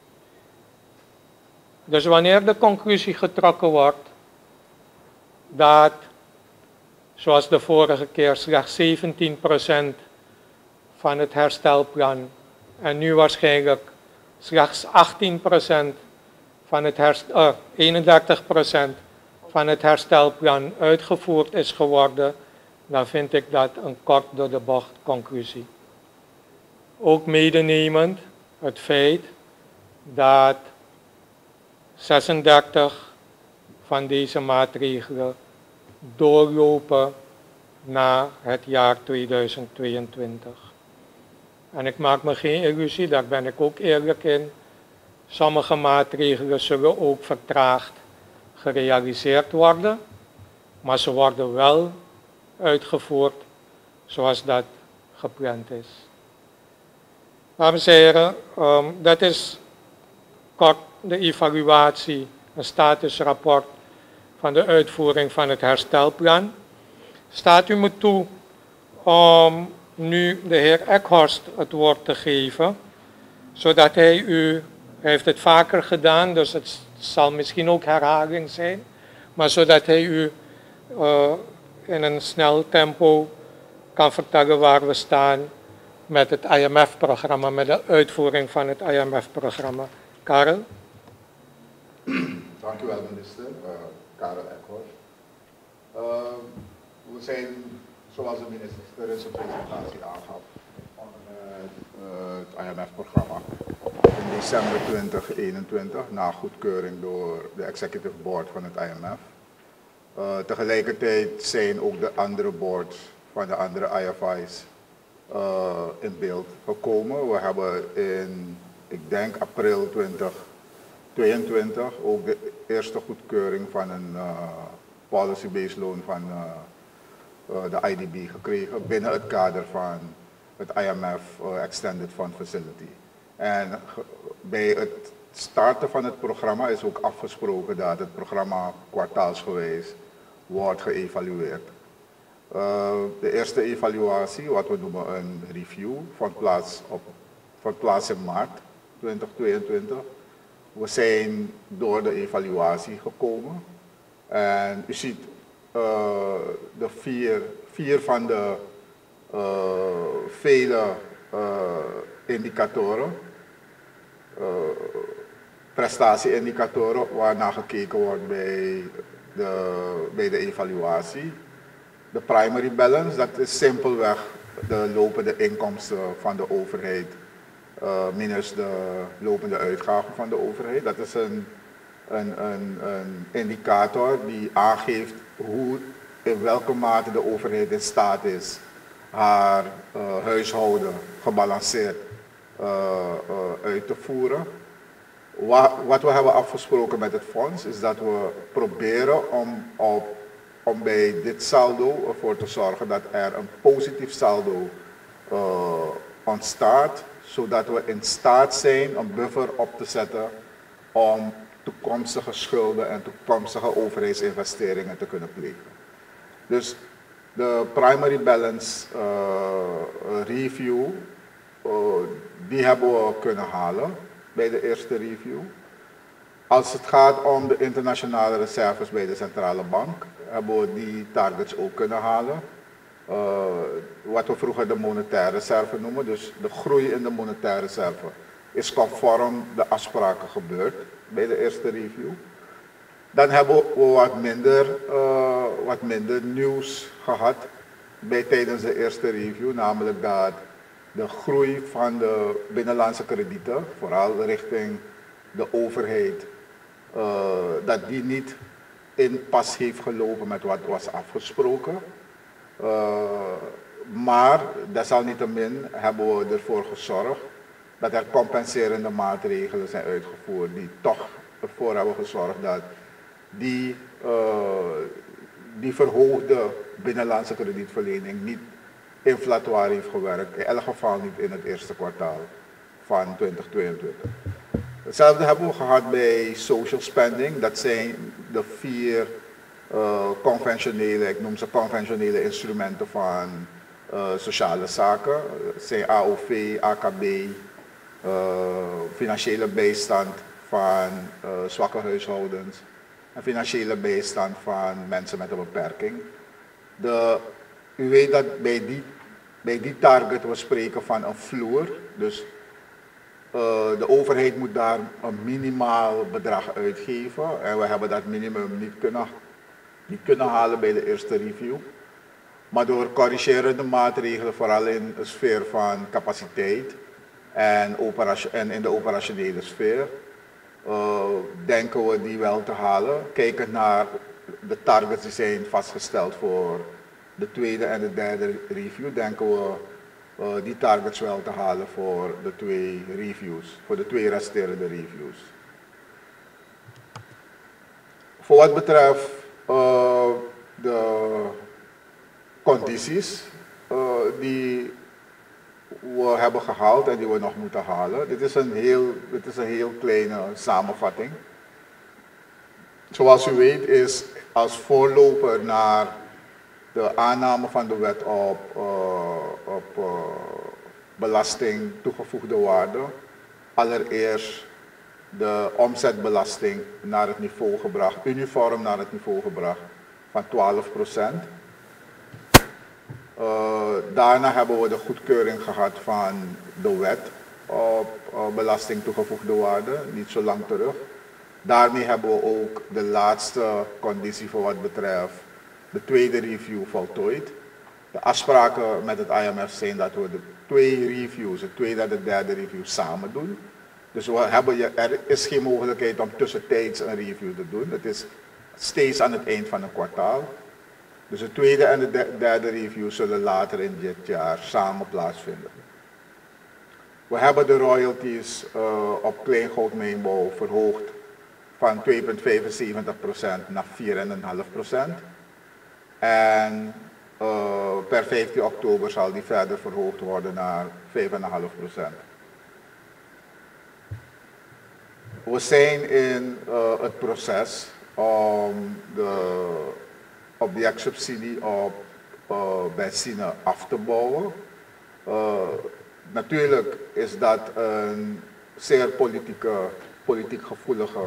Dus wanneer de conclusie getrokken wordt dat, zoals de vorige keer, slechts 17% van het herstelplan en nu waarschijnlijk slechts 18% van het 31% van het herstelplan uitgevoerd is geworden, dan vind ik dat een kort door de bocht conclusie. Ook medenemend het feit dat 36 van deze maatregelen doorlopen na het jaar 2022. En ik maak me geen illusie, daar ben ik ook eerlijk in. Sommige maatregelen zullen ook vertraagd gerealiseerd worden, maar ze worden wel uitgevoerd zoals dat gepland is. Dames en heren, dat is kort de evaluatie, een statusrapport van de uitvoering van het herstelplan. Staat u me toe om nu de heer Ekhorst het woord te geven, zodat hij heeft het vaker gedaan, dus het zal misschien ook herhaling zijn, maar zodat hij u in een snel tempo kan vertellen waar we staan met het IMF-programma, met de uitvoering van het IMF-programma. Karel? Dank u wel, minister. Karel Ekhorst. We zijn, zoals de minister in zijn presentatie aangaf, het IMF-programma in december 2021, na goedkeuring door de Executive Board van het IMF. Tegelijkertijd zijn ook de andere boards van de andere IFI's in beeld gekomen. We hebben in, ik denk, april 2022 ook de eerste goedkeuring van een policy-based loan van de IDB gekregen binnen het kader van het IMF Extended Fund Facility. En bij het starten van het programma is ook afgesproken dat het programma kwartaalsgewijs wordt geëvalueerd. De eerste evaluatie, wat we noemen een review, vond plaats in maart 2022. We zijn door de evaluatie gekomen en u ziet de vier van de vele indicatoren, prestatieindicatoren waarnaar gekeken wordt bij de evaluatie. De primary balance, dat is simpelweg de lopende inkomsten van de overheid minus de lopende uitgaven van de overheid. Dat is een indicator die aangeeft in welke mate de overheid in staat is haar huishouden gebalanceerd uit te voeren. Wat we hebben afgesproken met het fonds is dat we proberen om bij dit saldo ervoor te zorgen dat er een positief saldo ontstaat, zodat we in staat zijn een buffer op te zetten om toekomstige schulden en toekomstige overheidsinvesteringen te kunnen plegen. Dus de primary balance review, die hebben we kunnen halen bij de eerste review. Als het gaat om de internationale reserves bij de centrale bank, hebben we die targets ook kunnen halen. Wat we vroeger de monetaire reserve noemen, dus de groei in de monetaire reserve, is conform de afspraken gebeurd bij de eerste review. Dan hebben we wat minder nieuws gehad tijdens de eerste review, namelijk dat de groei van de binnenlandse kredieten, vooral richting de overheid, dat die niet in pas heeft gelopen met wat was afgesproken. Maar desalniettemin hebben we ervoor gezorgd dat er compenserende maatregelen zijn uitgevoerd die toch ervoor hebben gezorgd dat die verhoogde binnenlandse kredietverlening niet inflatoire heeft gewerkt, in elk geval niet in het eerste kwartaal van 2022. Hetzelfde hebben we gehad bij social spending. Dat zijn de 4 conventionele, ik noem ze conventionele instrumenten van sociale zaken. Dat zijn AOV, AKB, financiële bijstand van zwakke huishoudens en financiële bijstand van mensen met een beperking. U weet dat bij die target we spreken van een vloer. Dus de overheid moet daar een minimaal bedrag uitgeven en we hebben dat minimum niet kunnen halen bij de eerste review. Maar door corrigerende maatregelen, vooral in de sfeer van capaciteit en in de operationele sfeer, denken we die wel te halen. Kijkend naar de targets die zijn vastgesteld voor de tweede en de derde review, denken we die targets wel te halen voor de 2 reviews, voor de 2 resterende reviews. Voor wat betreft de condities die we hebben gehaald en die we nog moeten halen. Dit is een heel kleine samenvatting. Zoals u weet is als voorloper naar de aanname van de wet op belasting toegevoegde waarde allereerst de omzetbelasting naar het niveau gebracht, uniform naar het niveau gebracht van 12%. Daarna hebben we de goedkeuring gehad van de wet op belasting toegevoegde waarde, niet zo lang terug. Daarmee hebben we ook de laatste conditie voor wat betreft de tweede review voltooid. De afspraken met het IMF zijn dat we de 2 reviews, de tweede en de derde review samen doen. Dus er is geen mogelijkheid om tussentijds een review te doen. Het is steeds aan het eind van een kwartaal. Dus de tweede en de derde review zullen later in dit jaar samen plaatsvinden. We hebben de royalties op kleingoudmijnbouw verhoogd van 2,75% naar 4,5%. En per 15 oktober zal die verder verhoogd worden naar 5,5%. We zijn in het proces om de objectsubsidie op benzine af te bouwen. Natuurlijk is dat een zeer politiek gevoelige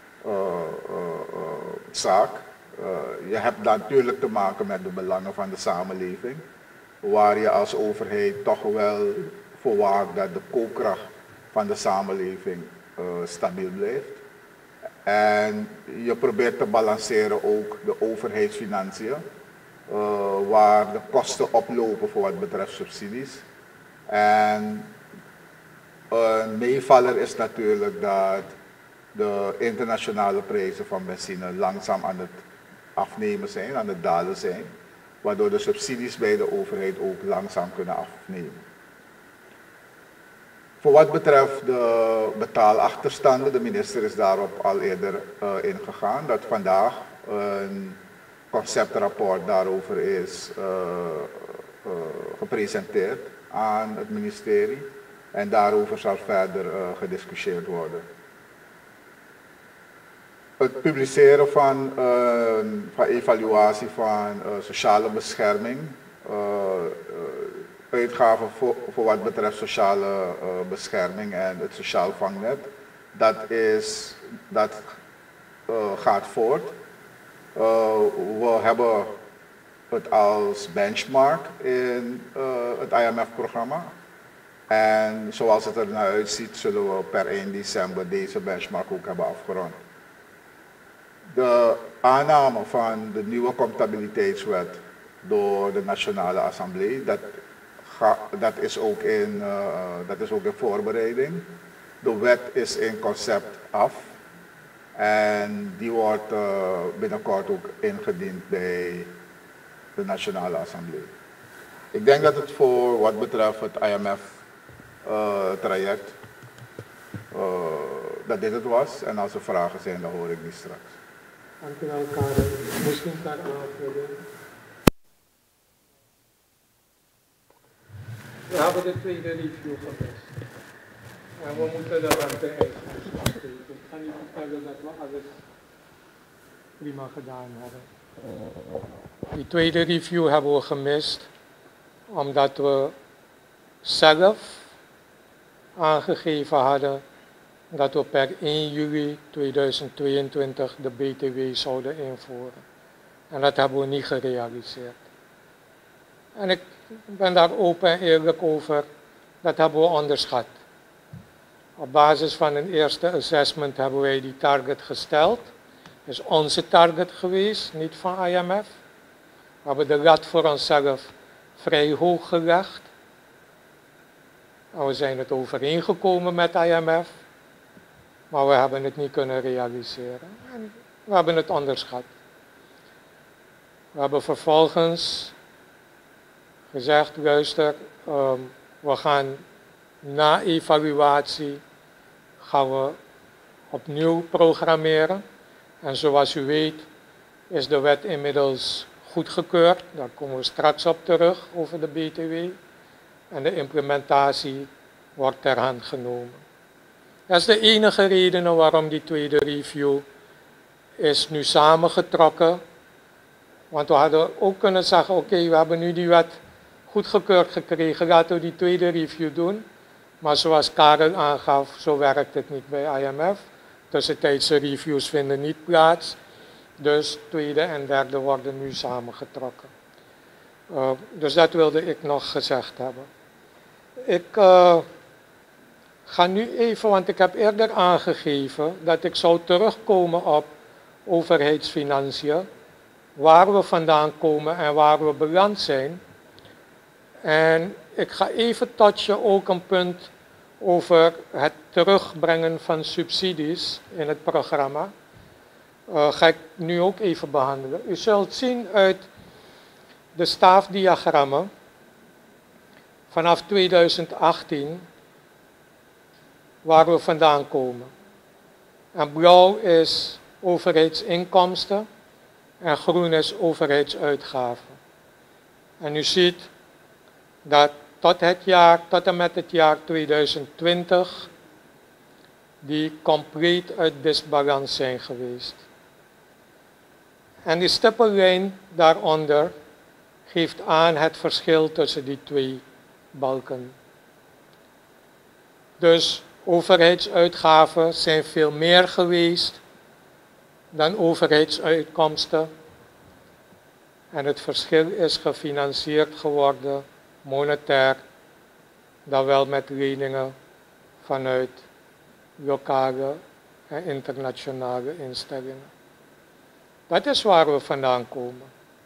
zaak. Je hebt natuurlijk te maken met de belangen van de samenleving, waar je als overheid toch wel voor waakt dat de koopkracht van de samenleving stabiel blijft. En je probeert te balanceren ook de overheidsfinanciën, waar de kosten oplopen voor wat betreft subsidies. En een meevaller is natuurlijk dat de internationale prijzen van benzine langzaam aan het afnemen zijn, aan het dalen zijn, waardoor de subsidies bij de overheid ook langzaam kunnen afnemen. Voor wat betreft de betaalachterstanden, de minister is daarop al eerder ingegaan, dat vandaag een conceptrapport daarover is gepresenteerd aan het ministerie en daarover zal verder gediscussieerd worden. Het publiceren van evaluatie van sociale bescherming, uitgaven voor wat betreft sociale bescherming en het sociaal vangnet, dat gaat voort. We hebben het als benchmark in het IMF-programma. En zoals het er naar uitziet, zullen we per 1 december deze benchmark ook hebben afgerond. De aanname van de nieuwe comptabiliteitswet door de Nationale Assemblée, dat is ook in voorbereiding. De wet is in concept af en die wordt binnenkort ook ingediend bij de Nationale Assemblée. Ik denk dat het voor wat betreft het IMF-traject, dat dit het was. En als er vragen zijn, dan hoor ik die straks. Dank u wel, Karen. Misschien kan aanvullen. We hebben de tweede review geweest. En we moeten de rente-eisen afsteken. Ik ga niet vertellen dat we alles prima gedaan hebben. Die tweede review hebben we gemist, omdat we zelf aangegeven hadden dat we per 1 juli 2022 de BTW zouden invoeren. En dat hebben we niet gerealiseerd. En ik ben daar open en eerlijk over, dat hebben we onderschat. Op basis van een eerste assessment hebben wij die target gesteld. Dat is onze target geweest, niet van IMF. We hebben de lat voor onszelf vrij hoog gelegd. En we zijn het overeengekomen met IMF. Maar we hebben het niet kunnen realiseren. En we hebben het onderschat. We hebben vervolgens gezegd, luister, we gaan na evaluatie gaan we opnieuw programmeren. En zoals u weet is de wet inmiddels goedgekeurd. Daar komen we straks op terug over de BTW. En de implementatie wordt ter hand genomen. Dat is de enige reden waarom die tweede review is nu samengetrokken. Want we hadden ook kunnen zeggen, oké, we hebben nu die wet goedgekeurd gekregen, laten we die tweede review doen. Maar zoals Karel aangaf, zo werkt het niet bij IMF. Tussentijdse reviews vinden niet plaats. Dus tweede en derde worden nu samengetrokken. Dus dat wilde ik nog gezegd hebben. Ik ga nu even, want ik heb eerder aangegeven dat ik zou terugkomen op overheidsfinanciën. Waar we vandaan komen en waar we beland zijn. En ik ga even touchen ook een punt over het terugbrengen van subsidies in het programma. Ga ik nu ook even behandelen. U zult zien uit de staafdiagrammen vanaf 2018 waar we vandaan komen. En blauw is overheidsinkomsten en groen is overheidsuitgaven. En u ziet dat tot en met het jaar 2020 die compleet uit disbalans zijn geweest. En die stippellijn daaronder geeft aan het verschil tussen die twee balken. Dus overheidsuitgaven zijn veel meer geweest dan overheidsuitkomsten. En het verschil is gefinancierd geworden, monetair, dan wel met leningen vanuit lokale en internationale instellingen. Dat is waar we vandaan komen.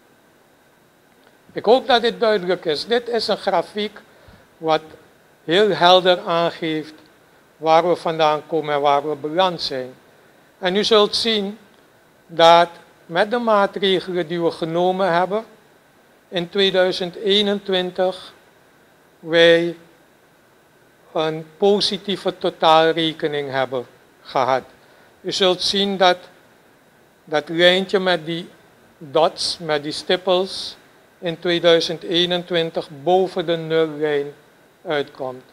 Ik hoop dat dit duidelijk is. Dit is een grafiek wat heel helder aangeeft waar we vandaan komen en waar we beland zijn. En u zult zien dat met de maatregelen die we genomen hebben in 2021 wij een positieve totaalrekening hebben gehad. U zult zien dat dat lijntje met die dots, met die stippels, in 2021 boven de nullijn uitkomt.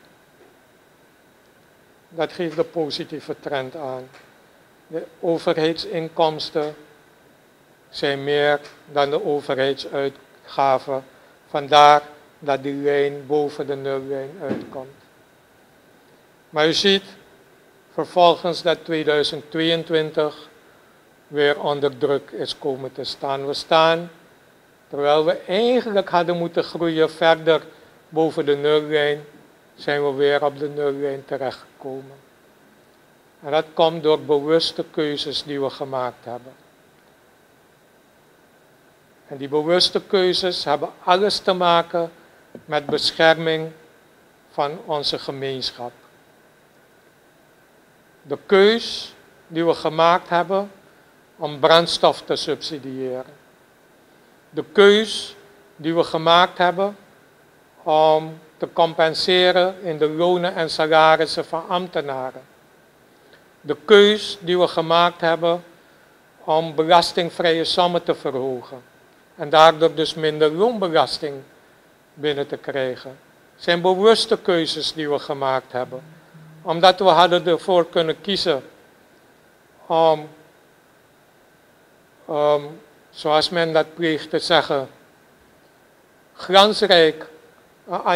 Dat geeft de positieve trend aan. De overheidsinkomsten zijn meer dan de overheidsuitgaven. Vandaar dat die lijn boven de nullijn uitkomt. Maar u ziet vervolgens dat 2022 weer onder druk is komen te staan. We staan, terwijl we eigenlijk hadden moeten groeien verder boven de nullijn, zijn we weer op de nullijn terechtgekomen. En dat komt door bewuste keuzes die we gemaakt hebben. En die bewuste keuzes hebben alles te maken met bescherming van onze gemeenschap. De keus die we gemaakt hebben om brandstof te subsidiëren. De keus die we gemaakt hebben om te compenseren in de lonen en salarissen van ambtenaren. De keus die we gemaakt hebben om belastingvrije sommen te verhogen. En daardoor dus minder loonbelasting binnen te krijgen. Het zijn bewuste keuzes die we gemaakt hebben. Omdat we hadden ervoor kunnen kiezen om, zoals men dat pleegt te zeggen, glansrijk een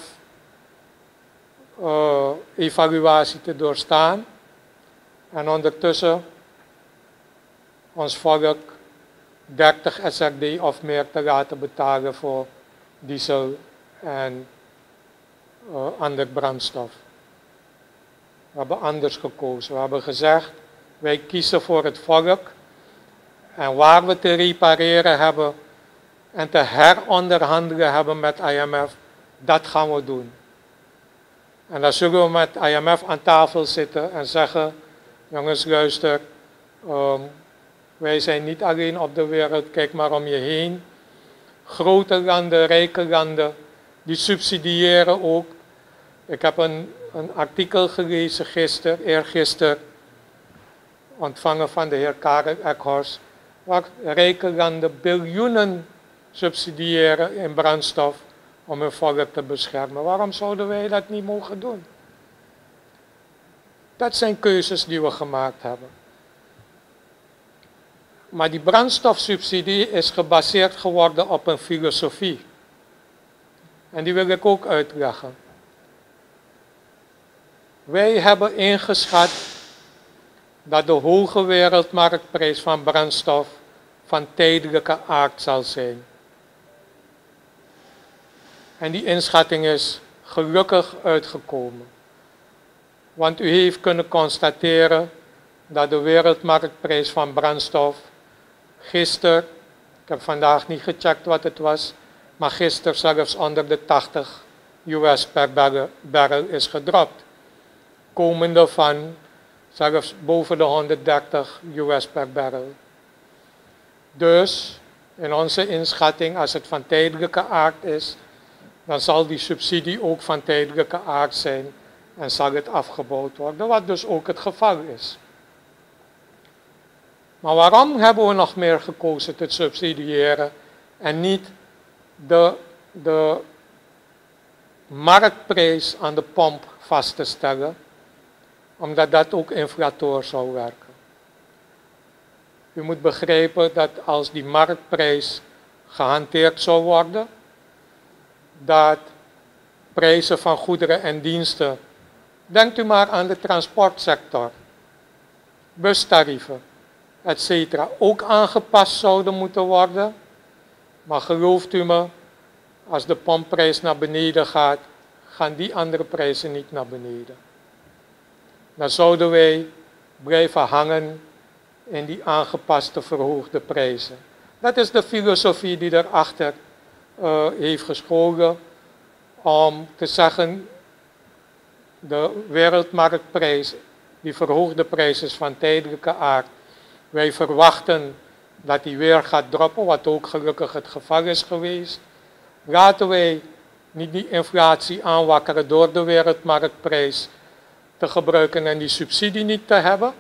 IMF-evaluatie te doorstaan. En ondertussen ons volk 30 SRD of meer te laten betalen voor diesel en ander brandstof. We hebben anders gekozen. We hebben gezegd, wij kiezen voor het volk. En waar we te repareren hebben en te heronderhandelen hebben met IMF, dat gaan we doen. En dan zullen we met IMF aan tafel zitten en zeggen, jongens luister, wij zijn niet alleen op de wereld, kijk maar om je heen. Grote landen, rijke landen, die subsidiëren ook. Ik heb een artikel gelezen eergisteren, ontvangen van de heer Karel Ekhorst, waar rijke landen biljoenen subsidiëren in brandstof om hun volk te beschermen. Waarom zouden wij dat niet mogen doen? Dat zijn keuzes die we gemaakt hebben. Maar die brandstofsubsidie is gebaseerd geworden op een filosofie. En die wil ik ook uitleggen. Wij hebben ingeschat dat de hoge wereldmarktprijs van brandstof van tijdelijke aard zal zijn. En die inschatting is gelukkig uitgekomen. Want u heeft kunnen constateren dat de wereldmarktprijs van brandstof gisteren, ik heb vandaag niet gecheckt wat het was, maar gisteren zelfs onder de 80 US per barrel is gedropt. Komende van zelfs boven de 130 US per barrel. Dus in onze inschatting, als het van tijdelijke aard is, dan zal die subsidie ook van tijdelijke aard zijn en zal het afgebouwd worden, wat dus ook het geval is. Maar waarom hebben we nog meer gekozen te subsidiëren en niet de marktprijs aan de pomp vast te stellen? Omdat dat ook inflator zou werken. U moet begrijpen dat als die marktprijs gehanteerd zou worden, dat prijzen van goederen en diensten, denkt u maar aan de transportsector, bustarieven, etc., ook aangepast zouden moeten worden. Maar gelooft u me, als de pompprijs naar beneden gaat, gaan die andere prijzen niet naar beneden. Dan zouden wij blijven hangen in die aangepaste verhoogde prijzen. Dat is de filosofie die erachter heeft gescholen om te zeggen, de wereldmarktprijs, die verhoogde prijs is van tijdelijke aard. Wij verwachten dat die weer gaat droppen, wat ook gelukkig het geval is geweest. Laten wij niet die inflatie aanwakkeren door de wereldmarktprijs te gebruiken en die subsidie niet te hebben.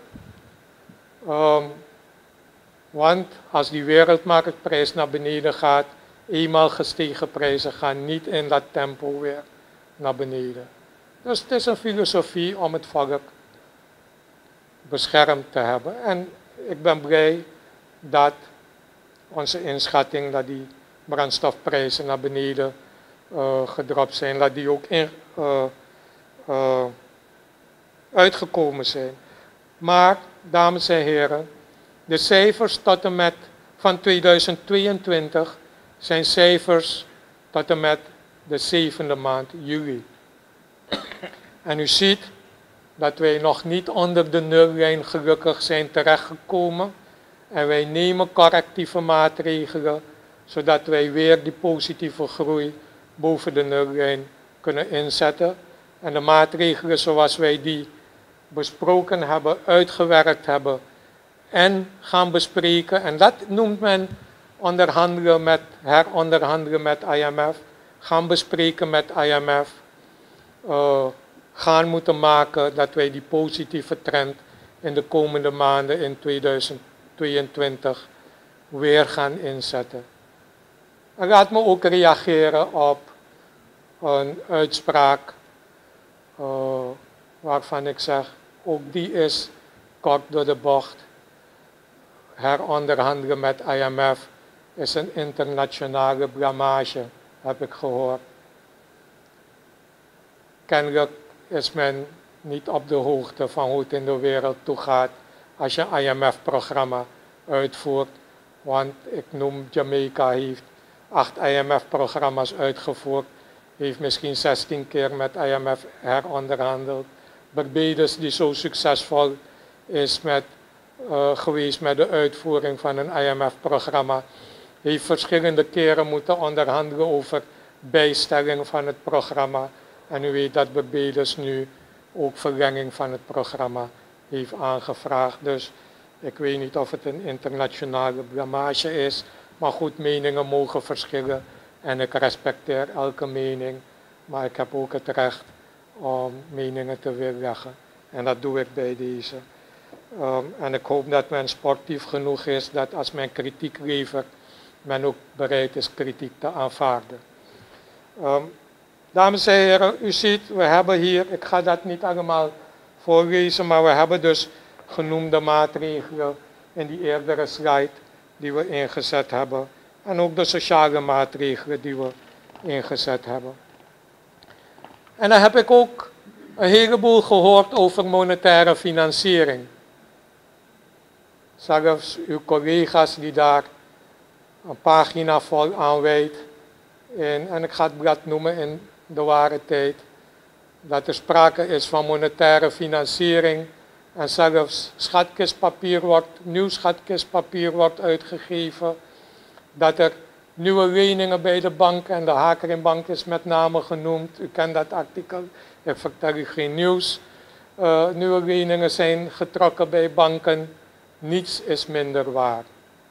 Want als die wereldmarktprijs naar beneden gaat, eenmaal gestegen prijzen gaan niet in dat tempo weer naar beneden. Dus het is een filosofie om het volk beschermd te hebben. En ik ben blij dat onze inschatting dat die brandstofprijzen naar beneden gedropt zijn, dat die ook uitgekomen zijn. Maar, dames en heren, de cijfers tot en met van 2022 zijn cijfers tot en met de 7e maand juli. En u ziet dat wij nog niet onder de nullijn gelukkig zijn terechtgekomen. En wij nemen correctieve maatregelen, zodat wij weer die positieve groei boven de nullijn kunnen inzetten. En de maatregelen zoals wij die besproken hebben, uitgewerkt hebben en gaan bespreken. En dat noemt men heronderhandelen met IMF. Gaan bespreken met IMF. Gaan moeten maken dat wij die positieve trend in de komende maanden in 2022 weer gaan inzetten. En laat me ook reageren op een uitspraak waarvan ik zeg, ook die is kort door de bocht. Heronderhandelen met IMF is een internationale blamage, heb ik gehoord. Kennelijk is men niet op de hoogte van hoe het in de wereld toegaat als je een IMF-programma uitvoert. Want ik noem Jamaica heeft 8 IMF-programma's uitgevoerd, heeft misschien 16 keer met IMF heronderhandeld. Barbados, die zo succesvol is geweest met de uitvoering van een IMF-programma, heeft verschillende keren moeten onderhandelen over bijstelling van het programma. En u weet dat Barbados nu ook verlenging van het programma heeft aangevraagd. Dus ik weet niet of het een internationale blamage is. Maar goed, meningen mogen verschillen. En ik respecteer elke mening. Maar ik heb ook het recht om meningen te weerleggen. En dat doe ik bij deze. En ik hoop dat men sportief genoeg is dat als men kritiek levert, men ook bereid is kritiek te aanvaarden. Dames en heren, u ziet, we hebben hier, ik ga dat niet allemaal voorlezen, maar we hebben dus genoemde maatregelen in die eerdere slide die we ingezet hebben. En ook de sociale maatregelen die we ingezet hebben. En dan heb ik ook een heleboel gehoord over monetaire financiering. Zelfs uw collega's die daar een pagina vol aanwijdt. En ik ga het blad noemen in de ware tijd. Dat er sprake is van monetaire financiering. En zelfs nieuw schatkistpapier wordt uitgegeven. Dat er nieuwe leningen bij de bank, en de Hakerin-bank is met name genoemd. U kent dat artikel, ik vertel u geen nieuws. Nieuwe leningen zijn getrokken bij banken. Niets is minder waar.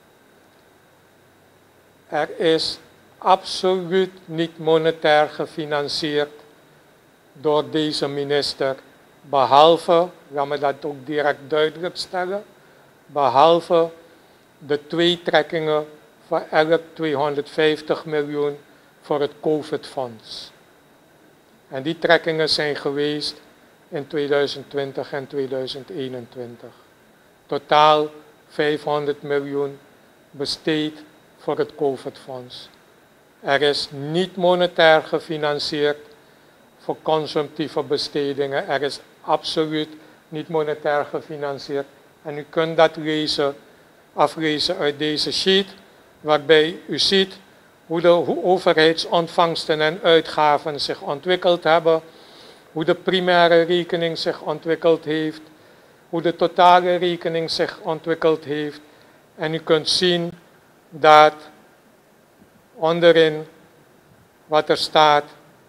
Er is absoluut niet monetair gefinancierd door deze minister. Behalve, laat me dat ook direct duidelijk stellen, behalve de 2 trekkingen van elk 250 miljoen voor het COVID-fonds. En die trekkingen zijn geweest in 2020 en 2021. Totaal 500 miljoen besteed voor het COVID-fonds. Er is niet monetair gefinancierd voor consumptieve bestedingen. Er is absoluut niet monetair gefinancierd. En u kunt dat aflezen uit deze sheet, waarbij u ziet hoe de overheidsontvangsten en uitgaven zich ontwikkeld hebben, hoe de primaire rekening zich ontwikkeld heeft, hoe de totale rekening zich ontwikkeld heeft. En u kunt zien dat onderin wat er staat,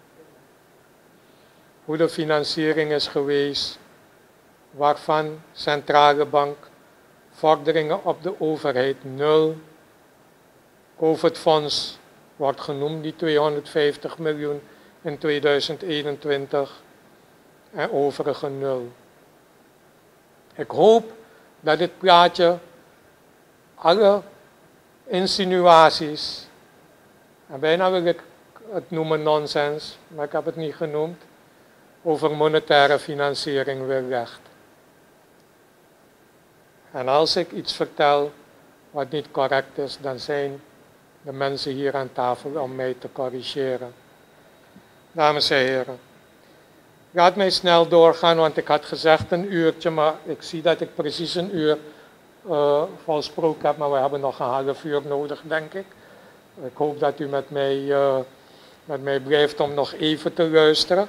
hoe de financiering is geweest, waarvan centrale bank, vorderingen op de overheid 0, COVID-fonds wordt genoemd, die 250 miljoen in 2021 en overige 0. Ik hoop dat dit plaatje alle insinuaties, en bijna wil ik het noemen nonsens, maar ik heb het niet genoemd, over monetaire financiering weerlegt. En als ik iets vertel wat niet correct is, dan zijn de mensen hier aan tafel om mij te corrigeren. Dames en heren, laat mij snel doorgaan, want ik had gezegd een uurtje, maar ik zie dat ik precies een uur volsproken heb, maar we hebben nog een half uur nodig, denk ik. Ik hoop dat u met mij blijft om nog even te luisteren.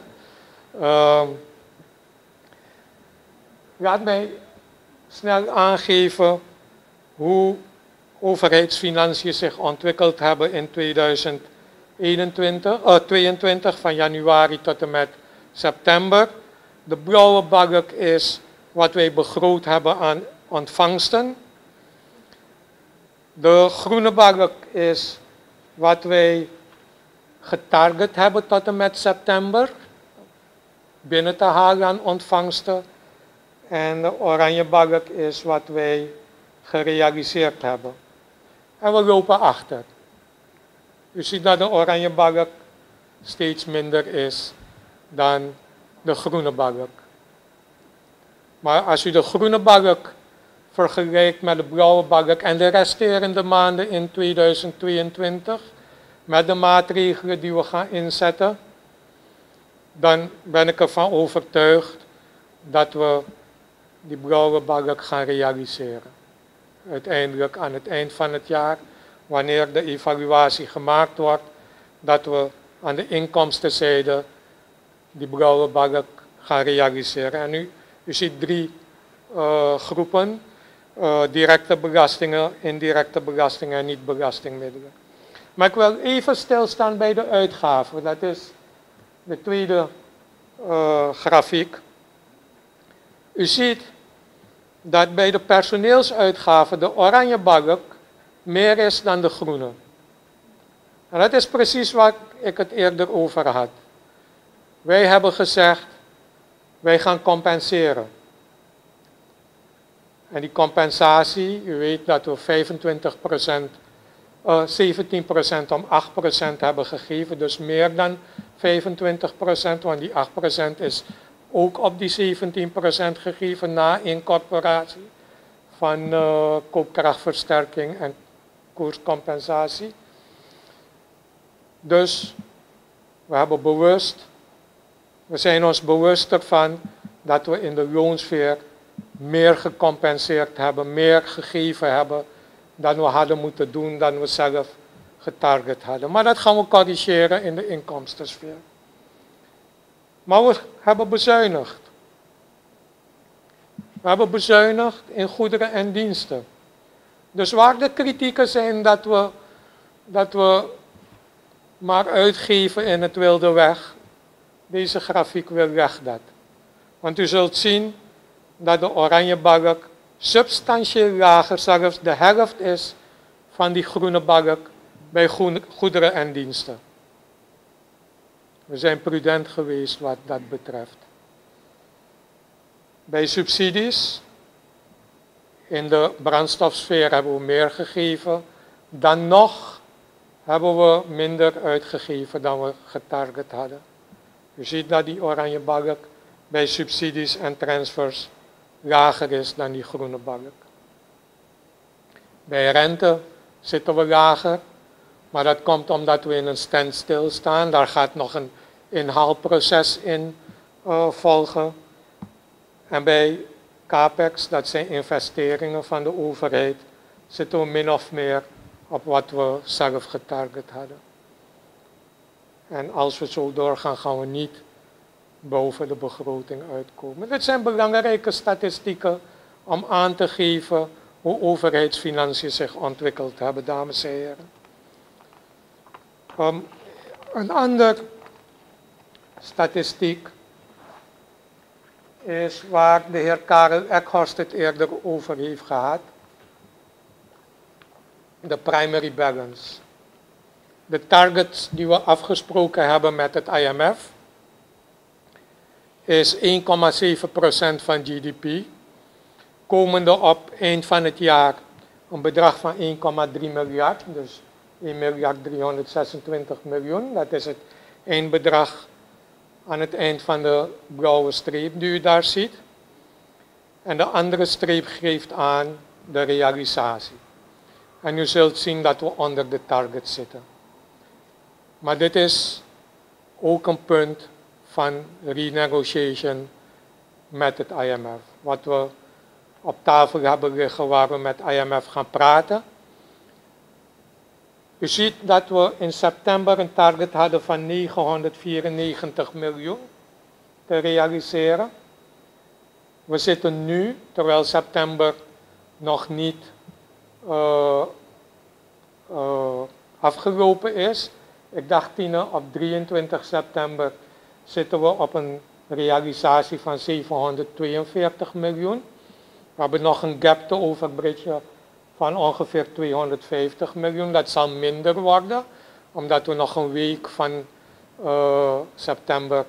Laat mij snel aangeven hoe overheidsfinanciën zich ontwikkeld hebben in 2022, van januari tot en met september. De blauwe balk is wat wij begroot hebben aan ontvangsten. De groene balk is wat wij getarget hebben tot en met september binnen te halen aan ontvangsten. En de oranje balk is wat wij gerealiseerd hebben. En we lopen achter. U ziet dat de oranje balk steeds minder is dan de groene balk. Maar als u de groene balk vergelijkt met de blauwe balk en de resterende maanden in 2022, met de maatregelen die we gaan inzetten, dan ben ik ervan overtuigd dat we die blauwe balk gaan realiseren. Uiteindelijk aan het eind van het jaar, wanneer de evaluatie gemaakt wordt, dat we aan de inkomstenzijde die blauwe balk gaan realiseren. En u ziet 3 groepen, directe belastingen, indirecte belastingen en niet-belastingmiddelen. Maar ik wil even stilstaan bij de uitgaven. Dat is de tweede grafiek. U ziet dat bij de personeelsuitgaven de oranje balk meer is dan de groene. En dat is precies waar ik het eerder over had. Wij hebben gezegd, wij gaan compenseren. En die compensatie, u weet dat we 17% om 8% hebben gegeven, dus meer dan 25%, want die 8% is ook op die 17% gegeven na incorporatie van koopkrachtversterking en koerscompensatie. Dus we zijn ons bewust ervan dat we in de loonsfeer meer gecompenseerd hebben, meer gegeven hebben dan we hadden moeten doen, dan we zelf getarget hadden. Maar dat gaan we corrigeren in de inkomstensfeer. Maar we hebben bezuinigd. We hebben bezuinigd in goederen en diensten. Dus waar de kritieken zijn dat we maar uitgeven in het wilde weg, deze grafiek weerlegt dat. Want u zult zien dat de oranje balk substantieel lager, zelfs de helft is van die groene balk bij goederen en diensten. We zijn prudent geweest wat dat betreft. Bij subsidies in de brandstofsfeer hebben we meer gegeven. Dan nog hebben we minder uitgegeven dan we getarget hadden. U ziet dat die oranje balk bij subsidies en transfers lager is dan die groene balk. Bij rente zitten we lager, maar dat komt omdat we in een standstill staan. Daar gaat nog een inhaalproces in volgen. En bij capex, dat zijn investeringen van de overheid, zitten we min of meer op wat we zelf getarget hadden. En als we zo doorgaan, gaan we niet boven de begroting uitkomen. Dit zijn belangrijke statistieken om aan te geven hoe overheidsfinanciën zich ontwikkeld hebben, dames en heren. Een ander statistiek is waar de heer Karel Ekhorst het eerder over heeft gehad. De primary balance. De targets die we afgesproken hebben met het IMF is 1,7% van GDP, komende op eind van het jaar een bedrag van 1,3 miljard, dus 1.326.000.000. Dat is het eindbedrag aan het eind van de blauwe streep die u daar ziet. En de andere streep geeft aan de realisatie. En u zult zien dat we onder de target zitten. Maar dit is ook een punt van renegotiation met het IMF. Wat we op tafel hebben liggen waar we met IMF gaan praten. U ziet dat we in september een target hadden van 994 miljoen te realiseren. We zitten nu, terwijl september nog niet afgelopen is. Ik dacht op 23 september zitten we op een realisatie van 742 miljoen. We hebben nog een gap te overbruggen van ongeveer 250 miljoen. Dat zal minder worden, omdat we nog een week van september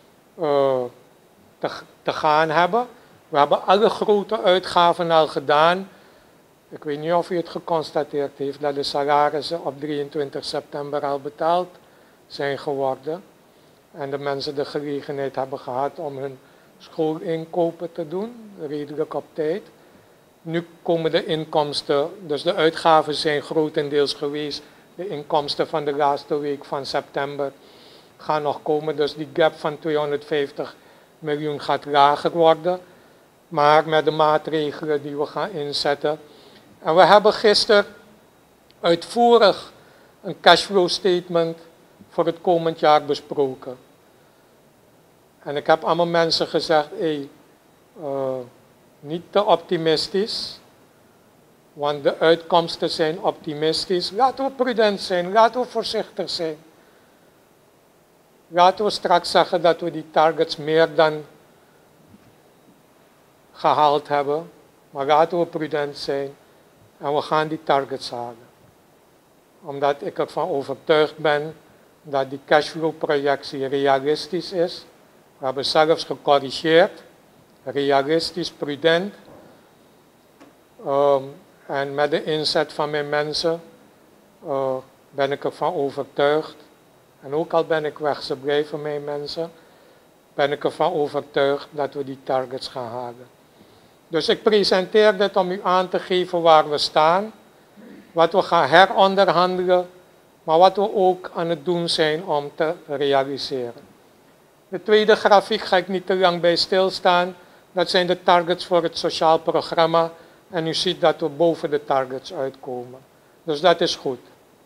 te gaan hebben. We hebben alle grote uitgaven al gedaan. Ik weet niet of u het geconstateerd heeft dat de salarissen op 23 september al betaald zijn geworden. En de mensen de gelegenheid hebben gehad om hun schoolinkopen te doen, redelijk op tijd. Nu komen de inkomsten, dus de uitgaven zijn grotendeels geweest. De inkomsten van de laatste week van september gaan nog komen. Dus die gap van 250 miljoen gaat lager worden. Maar met de maatregelen die we gaan inzetten. En we hebben gisteren uitvoerig een cashflow statement voor het komend jaar besproken. En ik heb allemaal mensen gezegd, niet te optimistisch, want de uitkomsten zijn optimistisch. Laten we prudent zijn, laten we voorzichtig zijn. Laten we straks zeggen dat we die targets meer dan gehaald hebben, maar laten we prudent zijn en we gaan die targets halen. Omdat ik ervan overtuigd ben dat die cashflow-projectie realistisch is. We hebben zelfs gecorrigeerd, realistisch, prudent. En met de inzet van mijn mensen ben ik ervan overtuigd. En ook al ben ik weg, ze blijven mijn mensen, ben ik ervan overtuigd dat we die targets gaan halen. Dus ik presenteer dit om u aan te geven waar we staan, wat we gaan heronderhandelen, maar wat we ook aan het doen zijn om te realiseren. De tweede grafiek ga ik niet te lang bij stilstaan. Dat zijn de targets voor het sociaal programma. En u ziet dat we boven de targets uitkomen. Dus dat is goed.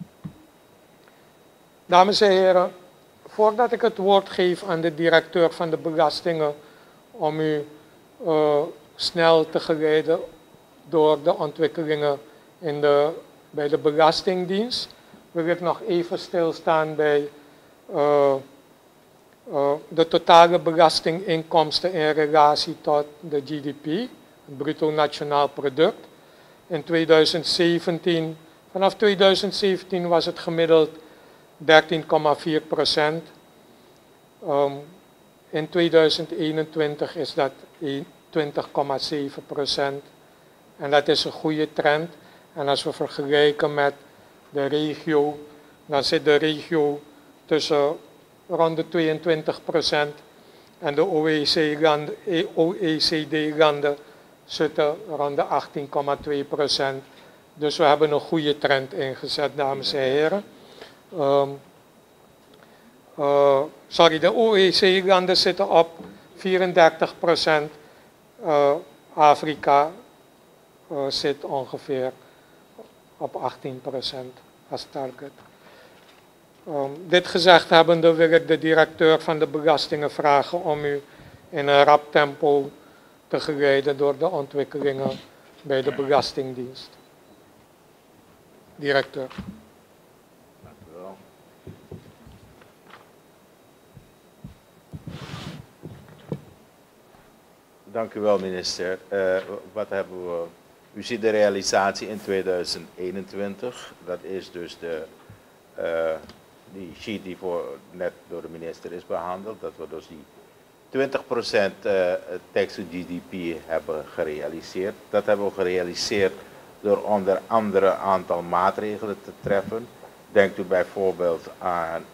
Dames en heren, voordat ik het woord geef aan de directeur van de belastingen om u snel te geleiden door de ontwikkelingen bij de Belastingdienst, wil ik nog even stilstaan bij de totale belastinginkomsten in relatie tot de GDP, het bruto nationaal product. In 2017, vanaf 2017 was het gemiddeld 13,4%. In 2021 is dat 20,7%. En dat is een goede trend. En als we vergelijken met de regio, dan zit de regio tussen rond de 22% en de OECD-landen zitten rond de 18,2%. Dus we hebben een goede trend ingezet, dames en heren. De OECD-landen zitten op 34%. Afrika zit ongeveer op 18% als target. Dit gezegd hebbende wil ik de directeur van de belastingen vragen om u in een rap tempo te geleiden door de ontwikkelingen bij de Belastingdienst. Directeur. Dank u wel. Dank u wel, minister. Wat hebben we? U ziet de realisatie in 2021. Dat is dus die sheet die net door de minister is behandeld. Dat we dus die 20% tax to GDP hebben gerealiseerd. Dat hebben we gerealiseerd door onder andere een aantal maatregelen te treffen. Denkt u bijvoorbeeld aan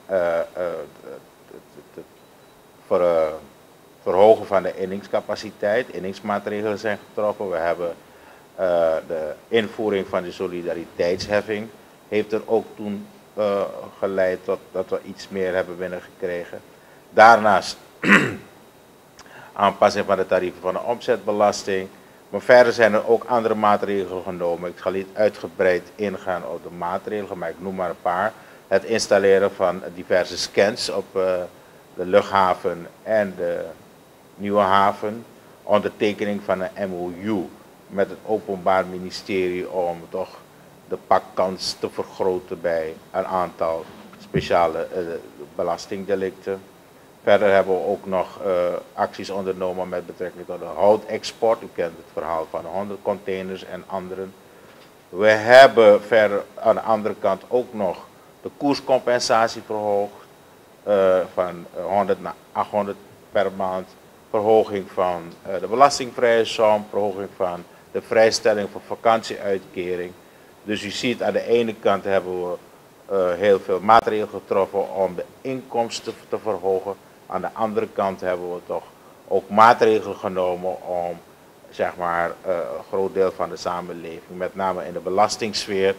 het verhogen van de inningscapaciteit. Inningsmaatregelen zijn getroffen. We hebben de invoering van de solidariteitsheffing. Heeft er ook toen geleid tot dat we iets meer hebben binnengekregen. Daarnaast aanpassing van de tarieven van de omzetbelasting. Maar verder zijn er ook andere maatregelen genomen. Ik ga niet uitgebreid ingaan op de maatregelen, maar ik noem maar een paar. Het installeren van diverse scans op de luchthaven en de nieuwe haven. Ondertekening van een MOU met het Openbaar Ministerie om toch de pakkans te vergroten bij een aantal speciale belastingdelicten. Verder hebben we ook nog acties ondernomen met betrekking tot de houtexport. U kent het verhaal van de 100 containers en anderen. We hebben verder aan de andere kant ook nog de koerscompensatie verhoogd. Van 100 naar 800 per maand. Verhoging van de belastingvrije som. Verhoging van de vrijstelling voor vakantieuitkering. Dus u ziet aan de ene kant hebben we heel veel maatregelen getroffen om de inkomsten te verhogen. Aan de andere kant hebben we toch ook maatregelen genomen om zeg maar, een groot deel van de samenleving, met name in de belastingssfeer,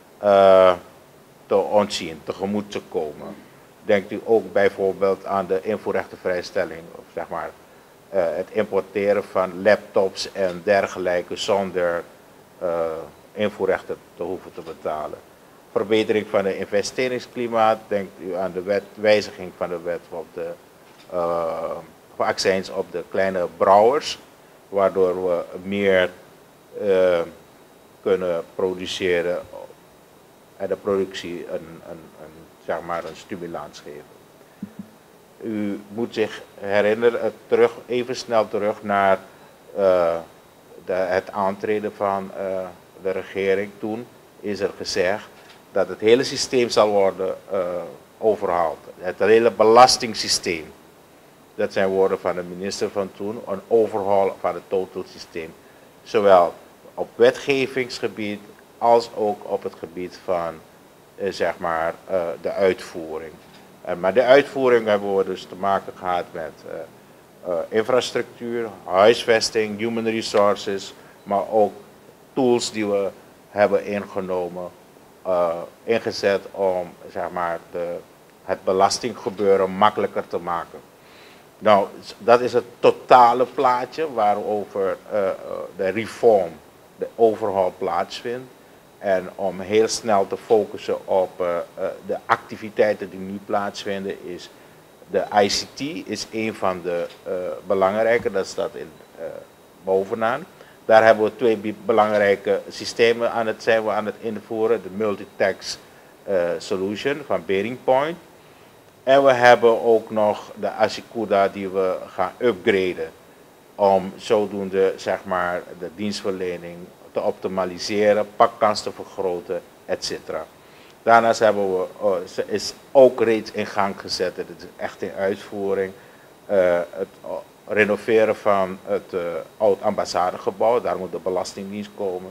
te ontzien, tegemoet te komen. Denkt u ook bijvoorbeeld aan de invoerrechtenvrijstelling, of zeg maar het importeren van laptops en dergelijke zonder invoerrechten te hoeven te betalen. Verbetering van het investeringsklimaat, denkt u aan de wijziging van de wet op de accijns op de kleine brouwers, waardoor we meer kunnen produceren en de productie zeg maar een stimulans geven. U moet zich herinneren, even snel terug naar het aantreden van de regering. Toen is er gezegd dat het hele systeem zal worden overhaald. Het hele belastingssysteem. Dat zijn woorden van de minister van toen, een overhaul van het totaal systeem. Zowel op wetgevingsgebied als ook op het gebied van zeg maar, de uitvoering. Maar de uitvoering hebben we dus te maken gehad met infrastructuur, huisvesting, human resources, maar ook tools die we hebben ingezet om zeg maar, het belastinggebeuren makkelijker te maken. Nou, dat is het totale plaatje waarover de reform, de overhaul plaatsvindt. En om heel snel te focussen op de activiteiten die nu plaatsvinden, is de ICT is een van de belangrijke, dat staat bovenaan. Daar hebben we twee belangrijke systemen zijn we aan het invoeren. De Multitax Solution van Bearing Point. En we hebben ook nog de Asikuda die we gaan upgraden. Om zodoende zeg maar, de dienstverlening te optimaliseren, pakkans te vergroten, etc. Daarnaast hebben we, is ook reeds in gang gezet, het is echt in uitvoering, het renoveren van het oud ambassadegebouw, daar moet de Belastingdienst komen.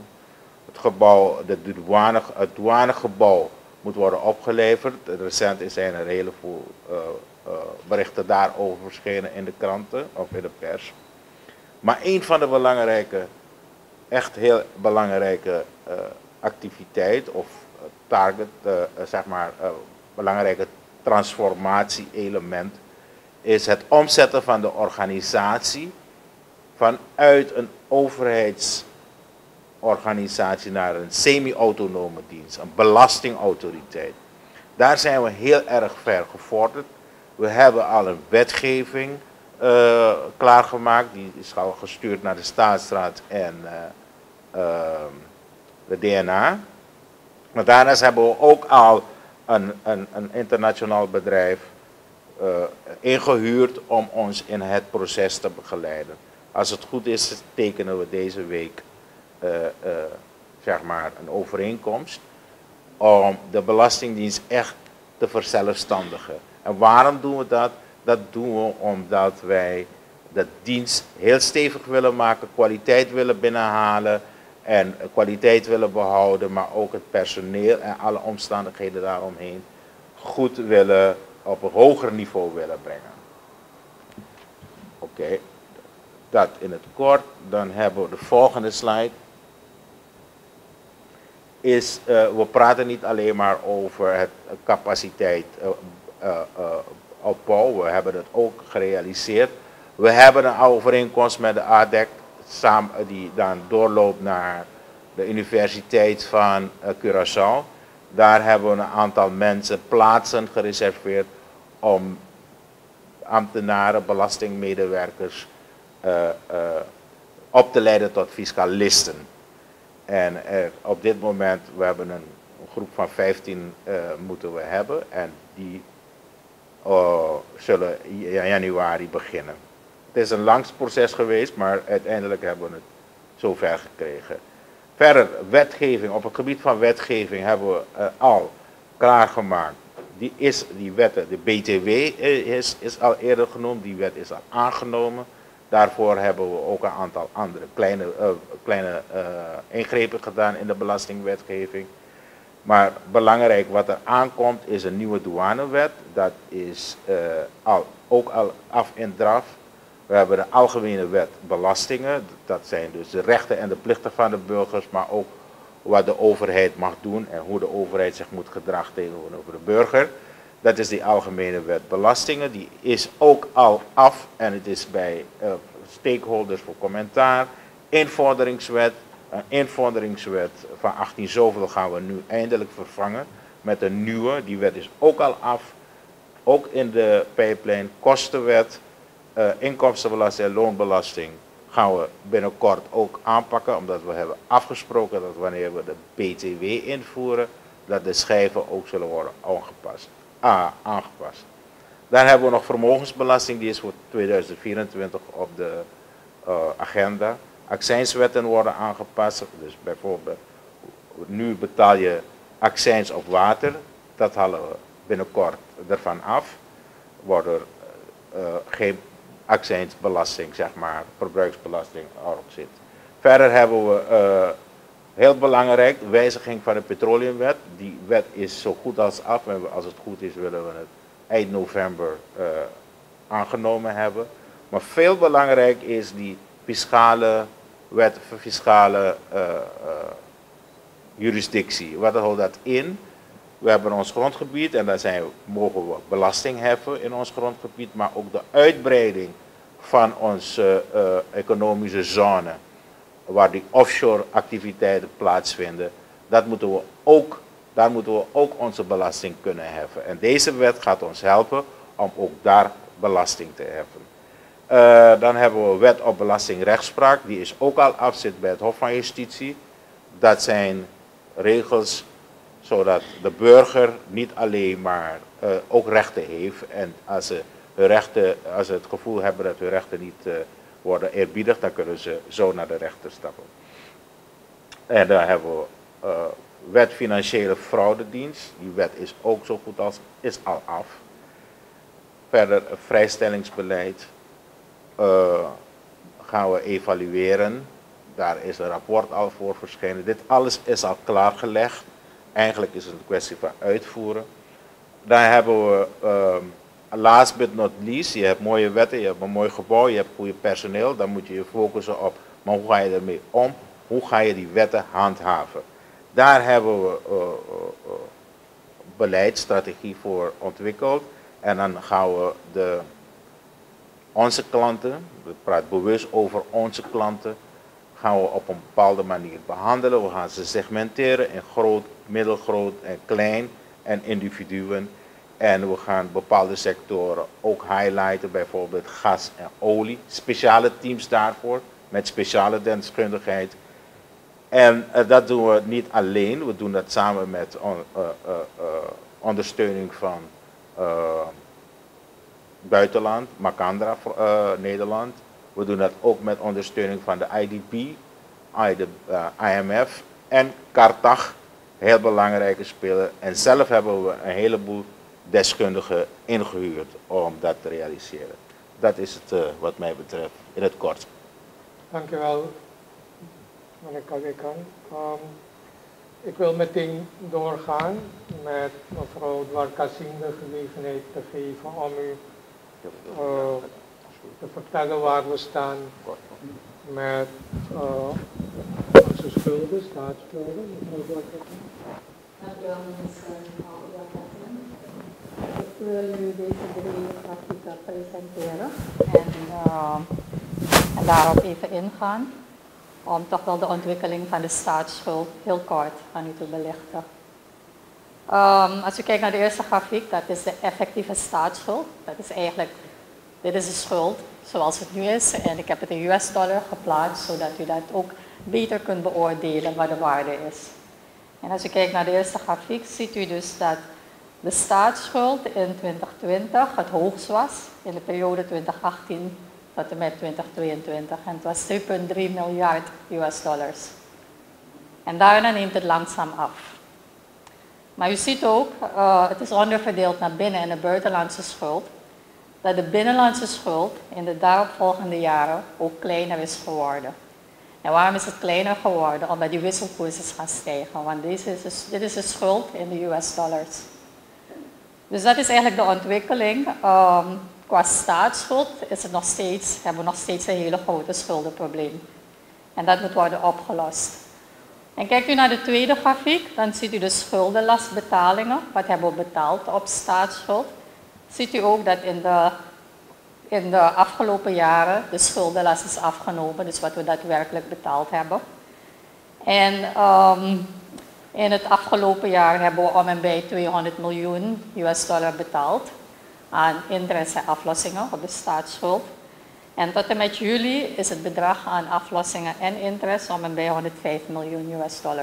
Het douanegebouw moet worden opgeleverd. Recent zijn er een heleboel berichten daarover verschenen in de kranten of in de pers. Maar een van de belangrijke, echt heel belangrijke activiteit of target, zeg maar, belangrijke transformatie-element is het omzetten van de organisatie vanuit een overheidsorganisatie naar een semi-autonome dienst, een belastingautoriteit. Daar zijn we heel erg ver gevorderd. We hebben al een wetgeving klaargemaakt, die is al gestuurd naar de Staatsraad en de DNA. Maar daarnaast hebben we ook al een internationaal bedrijf ingehuurd om ons in het proces te begeleiden. Als het goed is, tekenen we deze week zeg maar een overeenkomst om de Belastingdienst echt te verzelfstandigen. En waarom doen we dat? Dat doen we omdat wij de dienst heel stevig willen maken, kwaliteit willen binnenhalen en kwaliteit willen behouden, maar ook het personeel en alle omstandigheden daaromheen goed willen, op een hoger niveau willen brengen. Oké, dat in het kort. Dan hebben we de volgende slide. We praten niet alleen maar over het capaciteit opbouw, we hebben het ook gerealiseerd. We hebben een overeenkomst met de ADEC die dan doorloopt naar de Universiteit van Curaçao. Daar hebben we een aantal mensen plaatsen gereserveerd om ambtenaren, belastingmedewerkers op te leiden tot fiscalisten. En op dit moment, we hebben een groep van 15 moeten we hebben en die zullen in januari beginnen. Het is een lang proces geweest, maar uiteindelijk hebben we het zover gekregen. Verder, wetgeving. Op het gebied van wetgeving hebben we al klaargemaakt. Die wetten, de BTW is al eerder genoemd, die wet is al aangenomen. Daarvoor hebben we ook een aantal andere kleine ingrepen gedaan in de belastingwetgeving. Maar belangrijk wat er aankomt is een nieuwe douanewet. Dat is ook al af en draf. We We hebben de Algemene Wet Belastingen. Dat zijn dus de rechten en de plichten van de burgers, maar ook wat de overheid mag doen en hoe de overheid zich moet gedragen tegenover de burger. Dat is die Algemene Wet Belastingen. Die is ook al af en het is bij stakeholders voor commentaar. Invorderingswet. Een invorderingswet van 18 zoveel gaan we nu eindelijk vervangen met een nieuwe. Die wet is ook al af. Ook in de pijplijn. Kostenwet, inkomstenbelasting en loonbelasting gaan we binnenkort ook aanpakken. Omdat we hebben afgesproken dat wanneer we de BTW invoeren, dat de schijven ook zullen worden aangepast. Dan hebben we nog vermogensbelasting, die is voor 2024 op de agenda. Accijnswetten worden aangepast, dus bijvoorbeeld nu betaal je accijns op water, dat halen we binnenkort ervan af. Wordt er geen accijnsbelasting, zeg maar, verbruiksbelasting erop zit. Verder hebben we heel belangrijk, wijziging van de petroleumwet. Die wet is zo goed als af en als het goed is willen we het eind november aangenomen hebben. Maar veel belangrijk is die fiscale wet voor fiscale jurisdictie. Wat houdt dat in? We hebben ons grondgebied en daar mogen we belasting heffen in ons grondgebied, maar ook de uitbreiding van onze economische zone, waar die offshore activiteiten plaatsvinden, daar moeten we ook onze belasting kunnen heffen. En deze wet gaat ons helpen om ook daar belasting te heffen. Dan hebben we wet op belastingrechtspraak, die is ook al af, zit bij het Hof van Justitie. Dat zijn regels zodat de burger niet alleen maar ook rechten heeft. En als ze het gevoel hebben dat hun rechten niet worden eerbiedigd, dan kunnen ze zo naar de rechter stappen. En dan hebben we wet financiële fraudedienst. Die wet is ook zo goed als is al af. Verder vrijstellingsbeleid gaan we evalueren. Daar is een rapport al voor verschenen. Dit alles is al klaargelegd. Eigenlijk is het een kwestie van uitvoeren. Dan hebben we, last but not least, je hebt mooie wetten, je hebt een mooi gebouw, je hebt goede personeel. Dan moet je je focussen op, maar hoe ga je ermee om? Hoe ga je die wetten handhaven? Daar hebben we beleidsstrategie voor ontwikkeld. En dan gaan we onze klanten, we praten bewust over onze klanten, gaan we op een bepaalde manier behandelen. We gaan ze segmenteren in groot, middelgroot en klein en individuen. En we gaan bepaalde sectoren ook highlighten, bijvoorbeeld gas en olie. Speciale teams daarvoor, met speciale deskundigheid. En dat doen we niet alleen, we doen dat samen met ondersteuning van buitenland, Macandra Nederland. We doen dat ook met ondersteuning van de IDB, IMF en Cartag, heel belangrijke speler. En zelf hebben we een heleboel deskundigen ingehuurd om dat te realiseren. Dat is het wat mij betreft in het kort. Dank u wel, meneer Kagekan. Ik wil meteen doorgaan met mevrouw Dwarkasin de gelegenheid te geven om u te vertellen waar we staan met onze schulden, staatsschulden. Mevrouw Dwarkasin. Dank u wel, minister. Ik wil u deze 3 grafieken presenteren en daarop even ingaan, om toch wel de ontwikkeling van de staatsschuld heel kort aan u te belichten. Als u kijkt naar de eerste grafiek, dat is de effectieve staatsschuld. Dat is eigenlijk, dit is de schuld zoals het nu is. En ik heb het in US dollar geplaatst, zodat u dat ook beter kunt beoordelen wat de waarde is. En als u kijkt naar de eerste grafiek, ziet u dus dat de staatsschuld in 2020 het hoogst was in de periode 2018 tot en met 2022. En het was 2,3 miljard US dollars. En daarna neemt het langzaam af. Maar u ziet ook, het is onderverdeeld naar binnen- en de buitenlandse schuld, dat de binnenlandse schuld in de daaropvolgende jaren ook kleiner is geworden. En waarom is het kleiner geworden? Omdat die wisselkoers is gaan stijgen. Want dit is de schuld in de US dollars. Dus dat is eigenlijk de ontwikkeling. qua staatsschuld hebben we nog steeds een hele grote schuldenprobleem. En dat moet worden opgelost. En kijkt u naar de tweede grafiek, dan ziet u de schuldenlastbetalingen. Wat hebben we betaald op staatsschuld? Ziet u ook dat in de afgelopen jaren de schuldenlast is afgenomen, dus wat we daadwerkelijk betaald hebben. En in het afgelopen jaar hebben we om en bij $200 miljoen betaald aan interesse en aflossingen op de staatsschuld. En tot en met juli is het bedrag aan aflossingen en interesse om en bij $105 miljoen.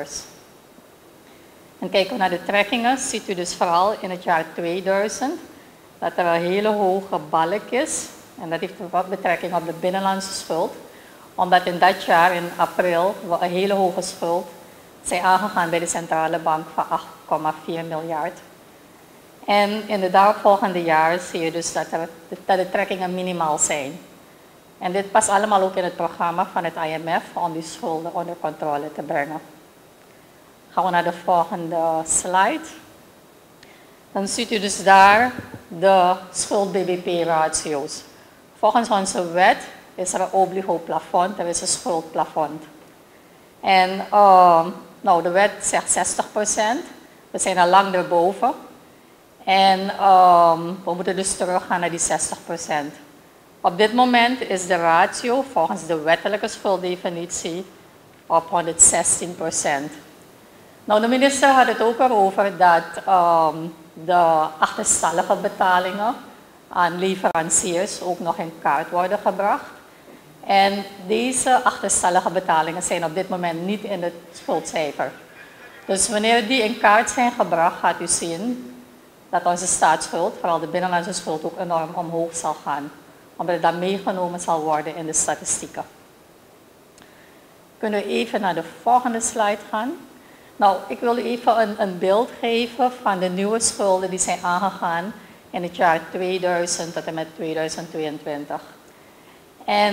En kijken we naar de trekkingen, ziet u dus vooral in het jaar 2000 dat er een hele hoge balk is. En dat heeft wat betrekking op de binnenlandse schuld. Omdat in dat jaar, in april, we een hele hoge schuld zijn aangegaan bij de centrale bank van 8,4 miljard. En in de daaropvolgende jaren zie je dus dat de trekkingen minimaal zijn. En dit past allemaal ook in het programma van het IMF om die schulden onder controle te brengen. Gaan we naar de volgende slide. Dan ziet u dus daar de schuld-BBP-ratio's. Volgens onze wet is er een obligo-plafond, er is een schuldplafond. En nou, de wet zegt 60%, we zijn al lang erboven. En we moeten dus teruggaan naar die 60%. Op dit moment is de ratio volgens de wettelijke schulddefinitie op 116%. Nou, de minister had het ook erover dat de achterstallige betalingen aan leveranciers ook nog in kaart worden gebracht. En deze achterstallige betalingen zijn op dit moment niet in het schuldcijfer. Dus wanneer die in kaart zijn gebracht, gaat u zien dat onze staatsschuld, vooral de binnenlandse schuld, ook enorm omhoog zal gaan. Omdat dat meegenomen zal worden in de statistieken. Kunnen we even naar de volgende slide gaan? Nou, ik wil u even een beeld geven van de nieuwe schulden die zijn aangegaan in het jaar 2000 tot en met 2022. En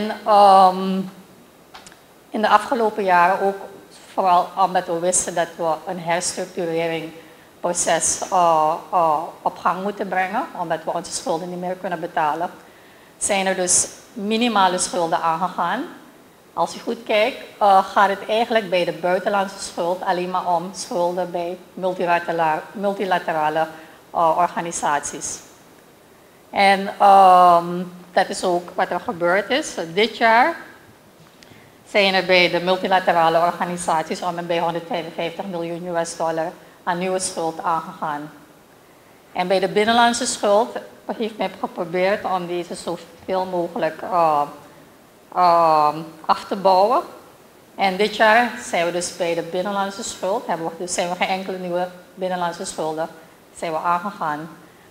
in de afgelopen jaren ook, vooral omdat we wisten dat we een herstructureringproces op gang moeten brengen, omdat we onze schulden niet meer kunnen betalen, zijn er dus minimale schulden aangegaan. Als u goed kijkt, gaat het eigenlijk bij de buitenlandse schuld alleen maar om schulden bij multilaterale organisaties. En dat is ook wat er gebeurd is. Dit jaar zijn er bij de multilaterale organisaties om en bij $155 miljoen aan nieuwe schuld aangegaan. En bij de binnenlandse schuld heeft men geprobeerd om deze zoveel mogelijk af te bouwen. En dit jaar zijn we dus bij de binnenlandse schuld, zijn we geen enkele nieuwe binnenlandse schulden zijn we aangegaan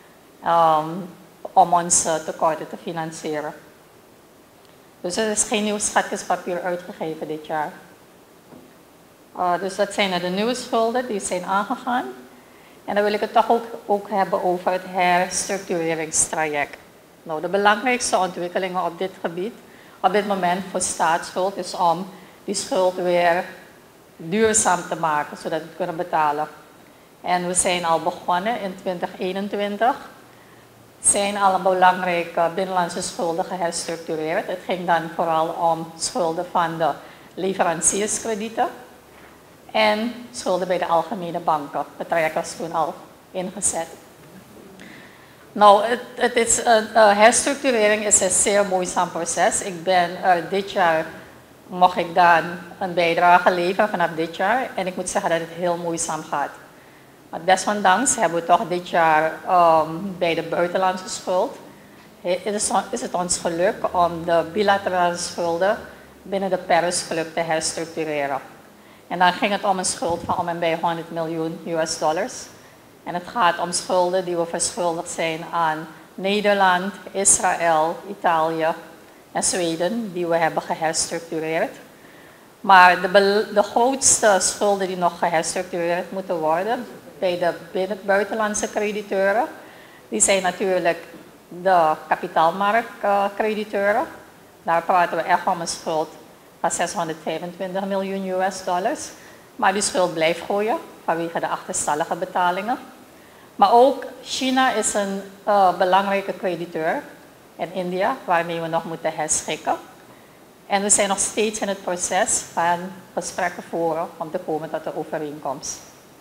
om onze tekorten te financieren. Dus er is geen nieuw schatjespapier uitgegeven dit jaar. Dus dat zijn de nieuwe schulden die zijn aangegaan. En dan wil ik het toch ook hebben over het herstructureringstraject. Nou, de belangrijkste ontwikkelingen op dit gebied, op dit moment voor staatsschuld, is om die schuld weer duurzaam te maken, zodat we het kunnen betalen. En we zijn al begonnen in 2021. Zijn alle belangrijke binnenlandse schulden geherstructureerd. Het ging dan vooral om schulden van de leverancierskredieten en schulden bij de algemene banken. Het traject was toen al ingezet. Nou, herstructurering is een zeer moeizaam proces. Dit jaar mocht ik dan een bijdrage leveren vanaf dit jaar. En ik moet zeggen dat het heel moeizaam gaat. Maar desondanks hebben we toch dit jaar bij de buitenlandse schuld, is het ons gelukt om de bilaterale schulden binnen de Paris-club te herstructureren. En dan ging het om een schuld van om en bij $100 miljoen. En het gaat om schulden die we verschuldigd zijn aan Nederland, Israël, Italië en Zweden, die we hebben geherstructureerd. Maar de grootste schulden die nog geherstructureerd moeten worden bij de buitenlandse crediteuren, die zijn natuurlijk de kapitaalmarktcrediteuren. Daar praten we echt om een schuld van $625 miljoen. Maar die schuld blijft groeien vanwege de achterstallige betalingen. Maar ook China is een belangrijke crediteur. en India, waarmee we nog moeten herschikken. En we zijn nog steeds in het proces van gesprekken voeren om te komen tot een overeenkomst.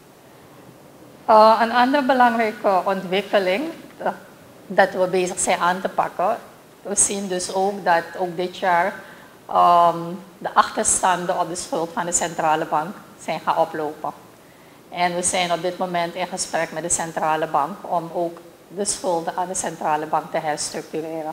Een andere belangrijke ontwikkeling dat we bezig zijn aan te pakken. We zien dus ook dat ook dit jaar de achterstanden op de schuld van de centrale bank zijn gaan oplopen. En we zijn op dit moment in gesprek met de centrale bank om ook de schulden aan de centrale bank te herstructureren.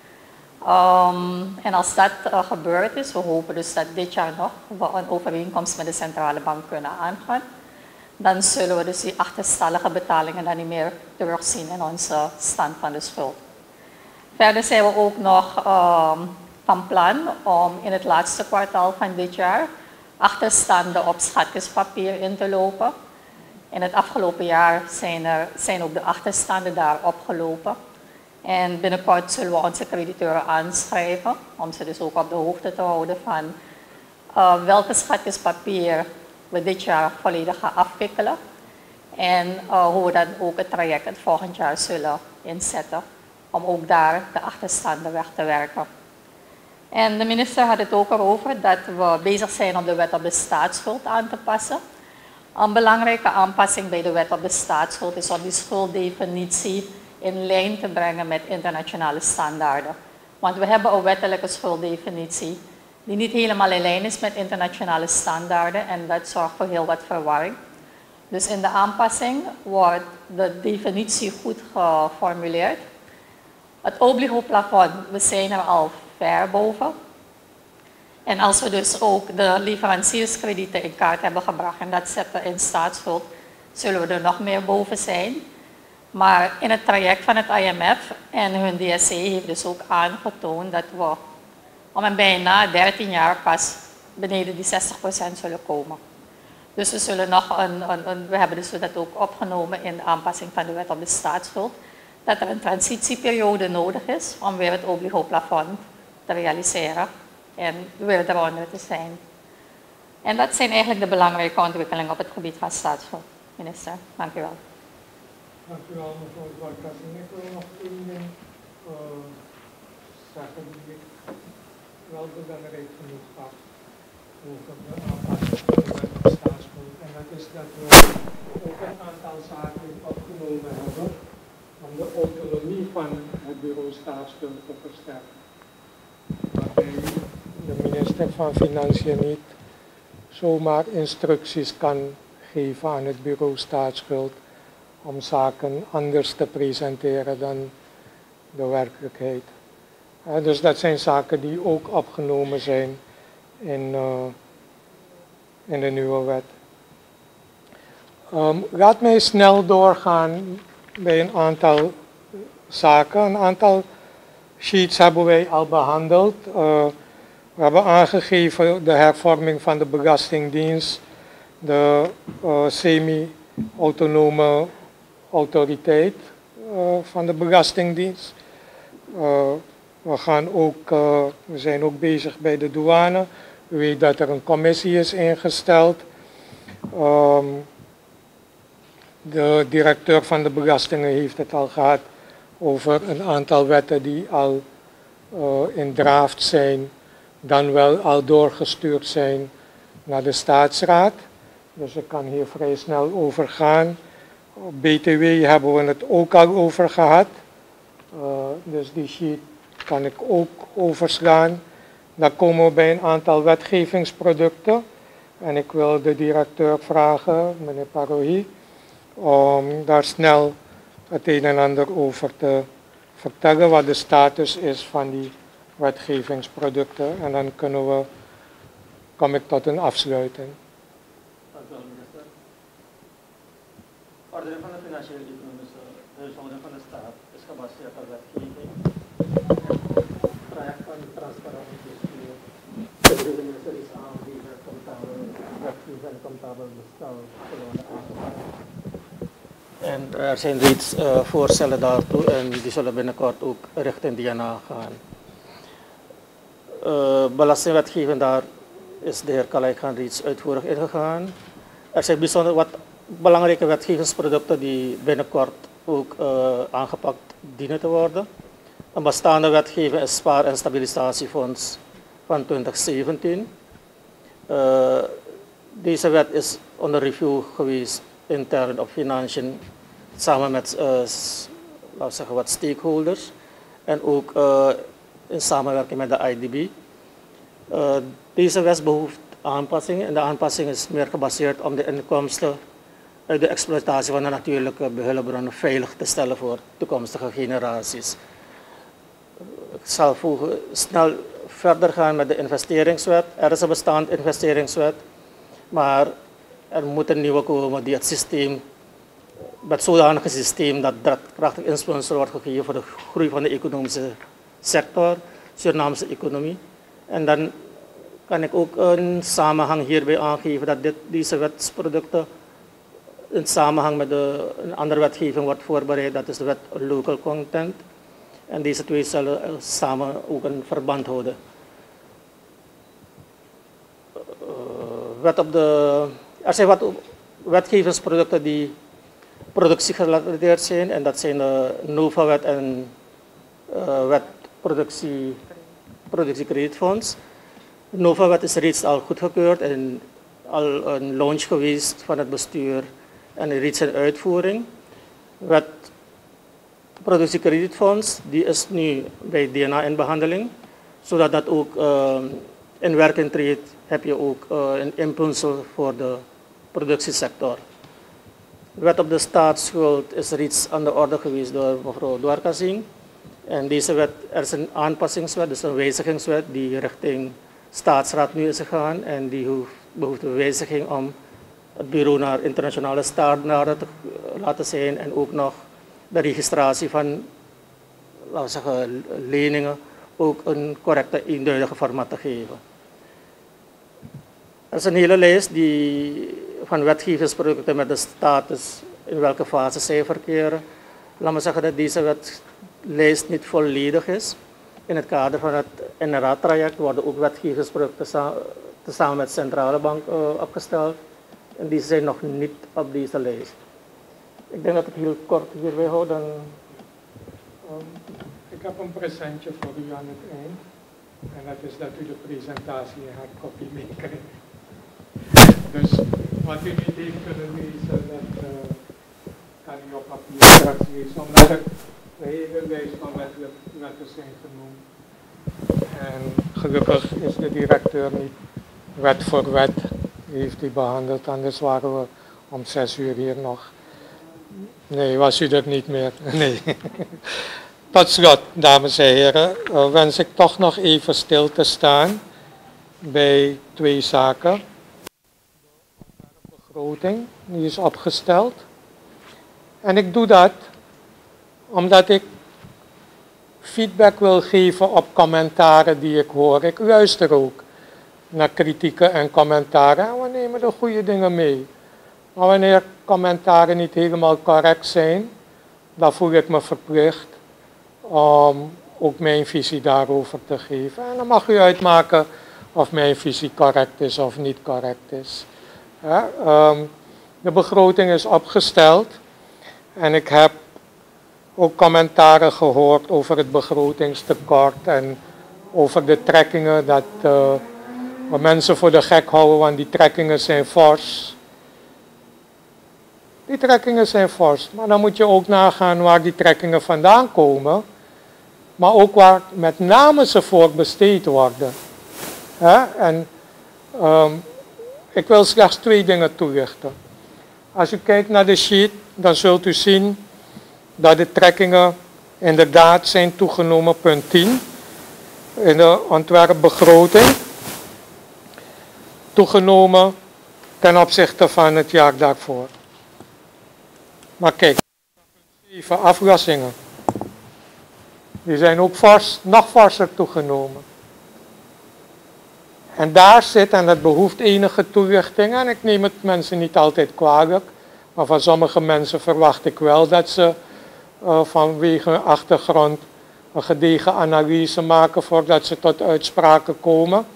En als dat gebeurd is, we hopen dus dat dit jaar nog we een overeenkomst met de centrale bank kunnen aangaan. Dan zullen we dus die achterstallige betalingen dan niet meer terugzien in onze stand van de schuld. Verder zijn we ook nog van plan om in het laatste kwartaal van dit jaar achterstanden op schatkispapier in te lopen. In het afgelopen jaar zijn ook de achterstanden daar opgelopen. En binnenkort zullen we onze crediteuren aanschrijven om ze dus ook op de hoogte te houden van welke schatkispapier we dit jaar volledig gaan afwikkelen. En hoe we dan ook het traject het volgend jaar zullen inzetten om ook daar de achterstanden weg te werken. En de minister had het ook erover dat we bezig zijn om de wet op de staatsschuld aan te passen. Een belangrijke aanpassing bij de wet op de staatsschuld is om die schulddefinitie in lijn te brengen met internationale standaarden. Want we hebben een wettelijke schulddefinitie die niet helemaal in lijn is met internationale standaarden en dat zorgt voor heel wat verwarring. Dus in de aanpassing wordt de definitie goed geformuleerd. Het obligoplafond, we zijn er al ver boven. En als we dus ook de leverancierskredieten in kaart hebben gebracht en dat zetten in staatsschuld, zullen we er nog meer boven zijn. Maar in het traject van het IMF en hun DSC heeft dus ook aangetoond dat we om en bijna 13 jaar pas beneden die 60% zullen komen. Dus we zullen nog we hebben dus dat ook opgenomen in de aanpassing van de wet op de staatsschuld, dat er een transitieperiode nodig is om weer het obligoplafond te realiseren en weer eronder te zijn. En dat zijn eigenlijk de belangrijke ontwikkelingen op het gebied van staatsschuld. Minister, dank u wel. Dank u wel, mevrouw Dwarkas. En ik wil nog één ding zeggen die ik wel belangrijk genoeg had over de aanpassing van de wet op de staatsschuld. En dat is dat we ook een aantal zaken opgenomen hebben om de autonomie van het bureau staatsschuld te versterken. Waarbij de minister van Financiën niet zomaar instructies kan geven aan het bureau staatsschuld om zaken anders te presenteren dan de werkelijkheid. Dus dat zijn zaken die ook opgenomen zijn in de nieuwe wet. Laat mij snel doorgaan bij een aantal zaken. Een aantal sheets hebben wij al behandeld. We hebben aangegeven de hervorming van de Belastingdienst, de semi-autonome autoriteit van de Belastingdienst. We zijn ook bezig bij de douane. U weet dat er een commissie is ingesteld. De directeur van de belastingen heeft het al gehad over een aantal wetten die al in draft zijn, dan wel al doorgestuurd zijn naar de staatsraad. Dus ik kan hier vrij snel over gaan. BTW hebben we het ook al over gehad. Dus die sheet kan ik ook overslaan. Dan komen we bij een aantal wetgevingsproducten. En ik wil de directeur vragen, meneer Parohi, om daar snel het een en ander over te vertellen wat de status is van die wetgevingsproducten. En dan kom ik tot een afsluiting. Dank u wel, minister. Ordening van de financiële economische huishouding van de staat is gebaseerd op wetgeving. Het traject van transparant bestuur. De minister is aangegeven comptabel wetgeving en comptabel bestel te worden aangepakt. En er zijn reeds voorstellen daartoe en die zullen binnenkort ook richting DNA gaan. Belastingwetgeving, daar is de heer Kalaikhan reeds uitvoerig ingegaan. Er zijn bijzonder wat belangrijke wetgevingsproducten die binnenkort ook aangepakt dienen te worden. een bestaande wetgeving is Spaar- en Stabilisatiefonds van 2017. Deze wet is onder review geweest intern op financiën samen met laten we zeggen, wat stakeholders en ook in samenwerking met de IDB. Deze wet behoeft aanpassingen en de aanpassing is meer gebaseerd om de inkomsten uit de exploitatie van de natuurlijke hulpbronnen veilig te stellen voor toekomstige generaties. Ik zal snel verder gaan met de investeringswet. Er is een bestaand investeringswet, maar er moet een nieuwe komen die het systeem, met zodanig een systeem dat krachtig insponsor wordt gegeven voor de groei van de economische sector, Surinaamse economie. En dan kan ik ook een samenhang hierbij aangeven dat deze wetsproducten in samenhang met een andere wetgeving wordt voorbereid, dat is de wet Local Content. En deze twee zullen samen ook een verband houden. Er zijn wat wetgevingsproducten die productiegerelateerd zijn en dat zijn de NOVA-wet en wet productiekredietfonds. De NOVA-wet is reeds al goedgekeurd en al een launch geweest van het bestuur en reeds in uitvoering. Wet productiekredietfonds die is nu bij DNA in behandeling, zodat dat ook in werking treedt, heb je ook een impulsor voor de productiesector. De wet op de staatsschuld is reeds aan de orde geweest door mevrouw Dwarkazing. En deze wet, er is een aanpassingswet, dus een wijzigingswet die richting staatsraad nu is gegaan en die behoeft een wijziging om het bureau naar internationale standaarden te laten zijn en ook nog de registratie van, laten we zeggen, leningen ook een correcte, eenduidige formaat te geven. Er is een hele lijst van wetgevingsproducten met de status in welke fase zij verkeren. Laat me zeggen dat deze wetlijst niet volledig is. In het kader van het NRA-traject worden ook wetgevingsproducten samen met de Centrale Bank opgesteld. En die zijn nog niet op deze lijst. Ik denk dat ik heel kort hierbij hou. Ik heb een presentje voor u aan het eind. En dat is dat u de presentatie in hardcopy meekrijgt. Dus wat u niet heeft kunnen lezen, dat kan u op papier straks lezen. Omdat er de hele lijst van wetten zijn genoemd. En gelukkig is de directeur niet wet voor wet heeft die behandeld. Anders waren we om 6 uur hier nog. Nee, was u er niet meer. Nee. Tot slot, dames en heren, wens ik toch nog even stil te staan bij 2 zaken. De begroting, die is opgesteld. En ik doe dat omdat ik feedback wil geven op commentaren die ik hoor. Ik luister ook naar kritieken en commentaren en we nemen de goede dingen mee. Maar wanneer commentaren niet helemaal correct zijn, dan voel ik me verplicht om ook mijn visie daarover te geven. En dan mag u uitmaken of mijn visie correct is of niet correct is. Ja, de begroting is opgesteld en ik heb ook commentaren gehoord over het begrotingstekort en over de trekkingen, dat we mensen voor de gek houden, want die trekkingen zijn fors. Die trekkingen zijn fors, maar dan moet je ook nagaan waar die trekkingen vandaan komen, maar ook waar met name ze voor besteed worden. En ik wil slechts 2 dingen toelichten. Als u kijkt naar de sheet, dan zult u zien dat de trekkingen inderdaad zijn toegenomen, punt 10, in de ontwerpbegroting. Toegenomen ten opzichte van het jaar daarvoor. Maar kijk, 7 aflossingen. Die zijn ook nog forser toegenomen. En daar zit, en dat behoeft enige toelichting, en ik neem het mensen niet altijd kwalijk, maar van sommige mensen verwacht ik wel dat ze vanwege hun achtergrond een gedegen analyse maken voordat ze tot uitspraken komen.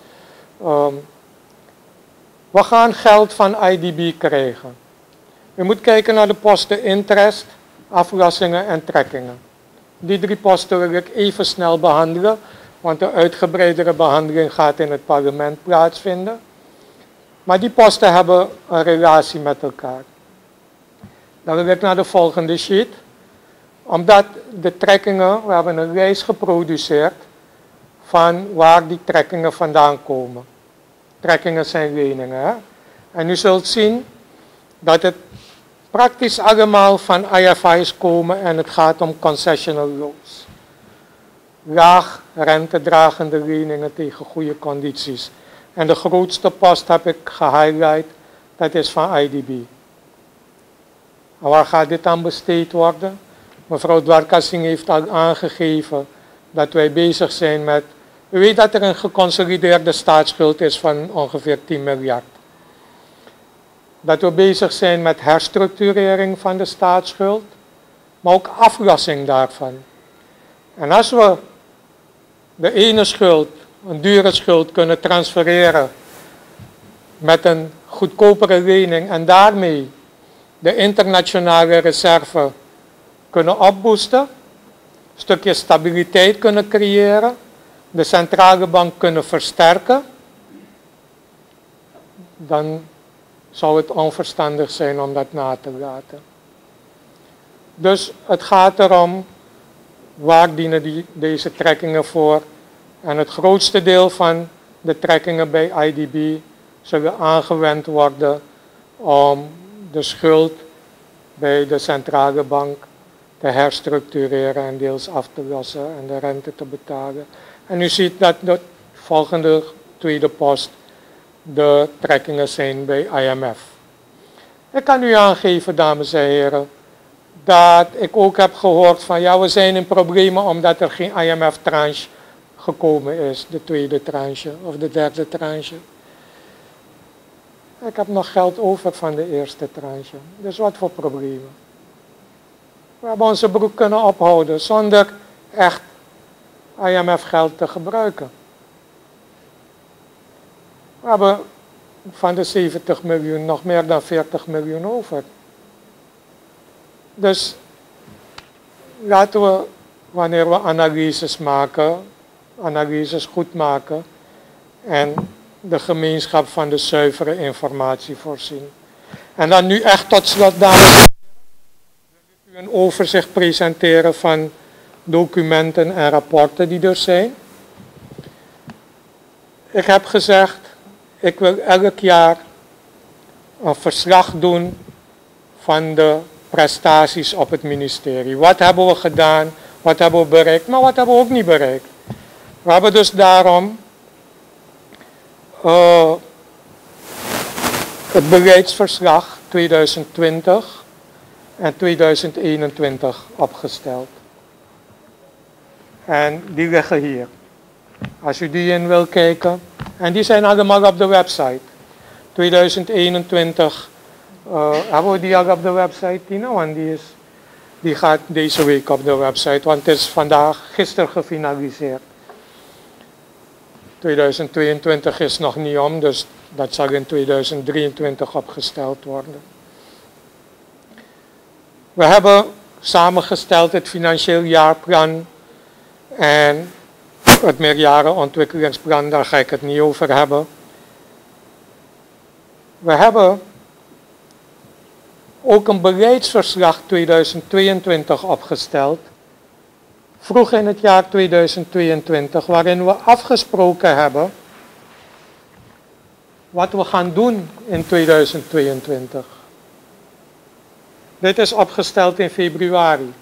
We gaan geld van IDB krijgen. Je moet kijken naar de posten interest, aflossingen en trekkingen. Die 3 posten wil ik even snel behandelen, want de uitgebreidere behandeling gaat in het parlement plaatsvinden. Maar die posten hebben een relatie met elkaar. Dan wil ik naar de volgende sheet. Omdat de trekkingen, we hebben een lijst geproduceerd van waar die trekkingen vandaan komen. Trekkingen zijn leningen. Hè? En u zult zien dat het praktisch allemaal van IFI's komen en het gaat om concessional loans. Laag rentedragende leningen tegen goede condities. En de grootste post heb ik gehighlight, dat is van IDB. En waar gaat dit aan besteed worden? Mevrouw Dwarkasing heeft al aangegeven dat wij bezig zijn met... U weet dat er een geconsolideerde staatsschuld is van ongeveer 10 miljard. Dat we bezig zijn met herstructurering van de staatsschuld, maar ook aflossing daarvan. En als we de ene schuld, een dure schuld, kunnen transfereren met een goedkopere lening en daarmee de internationale reserve kunnen opboosten, een stukje stabiliteit kunnen creëren, de centrale bank kunnen versterken, dan zou het onverstandig zijn om dat na te laten. Dus het gaat erom, waar dienen deze trekkingen voor? En het grootste deel van de trekkingen bij IDB zullen aangewend worden om de schuld bij de centrale bank te herstructureren en deels af te lossen en de rente te betalen. En u ziet dat de volgende tweede post de trekkingen zijn bij IMF. Ik kan u aangeven, dames en heren, dat ik ook heb gehoord van ja, we zijn in problemen omdat er geen IMF-tranche gekomen is, de tweede tranche of de derde tranche. Ik heb nog geld over van de eerste tranche, dus wat voor problemen. We hebben onze broek kunnen ophouden zonder echt IMF-geld te gebruiken. We hebben van de 70 miljoen nog meer dan 40 miljoen over. Dus laten we, wanneer we analyses maken, analyses goed maken en de gemeenschap van de zuivere informatie voorzien. En dan nu echt tot slot, dames en heren, wil ik u een overzicht presenteren van documenten en rapporten die er zijn. Ik heb gezegd, ik wil elk jaar een verslag doen van de prestaties op het ministerie. Wat hebben we gedaan, wat hebben we bereikt, maar wat hebben we ook niet bereikt. We hebben dus daarom het beleidsverslag 2020 en 2021 opgesteld. En die liggen hier. Als u die in wil kijken. En die zijn allemaal op de website. 2021 hebben we die al op de website, Tina? Want die gaat deze week op de website. Want het is gisteren gefinaliseerd. 2022 is nog niet om, dus dat zal in 2023 opgesteld worden. We hebben samengesteld het financieel jaarplan en het meerjarenontwikkelingsplan, daar ga ik het niet over hebben. We hebben ook een beleidsverslag 2022 opgesteld, vroeg in het jaar 2022, waarin we afgesproken hebben wat we gaan doen in 2022. Dit is opgesteld in februari.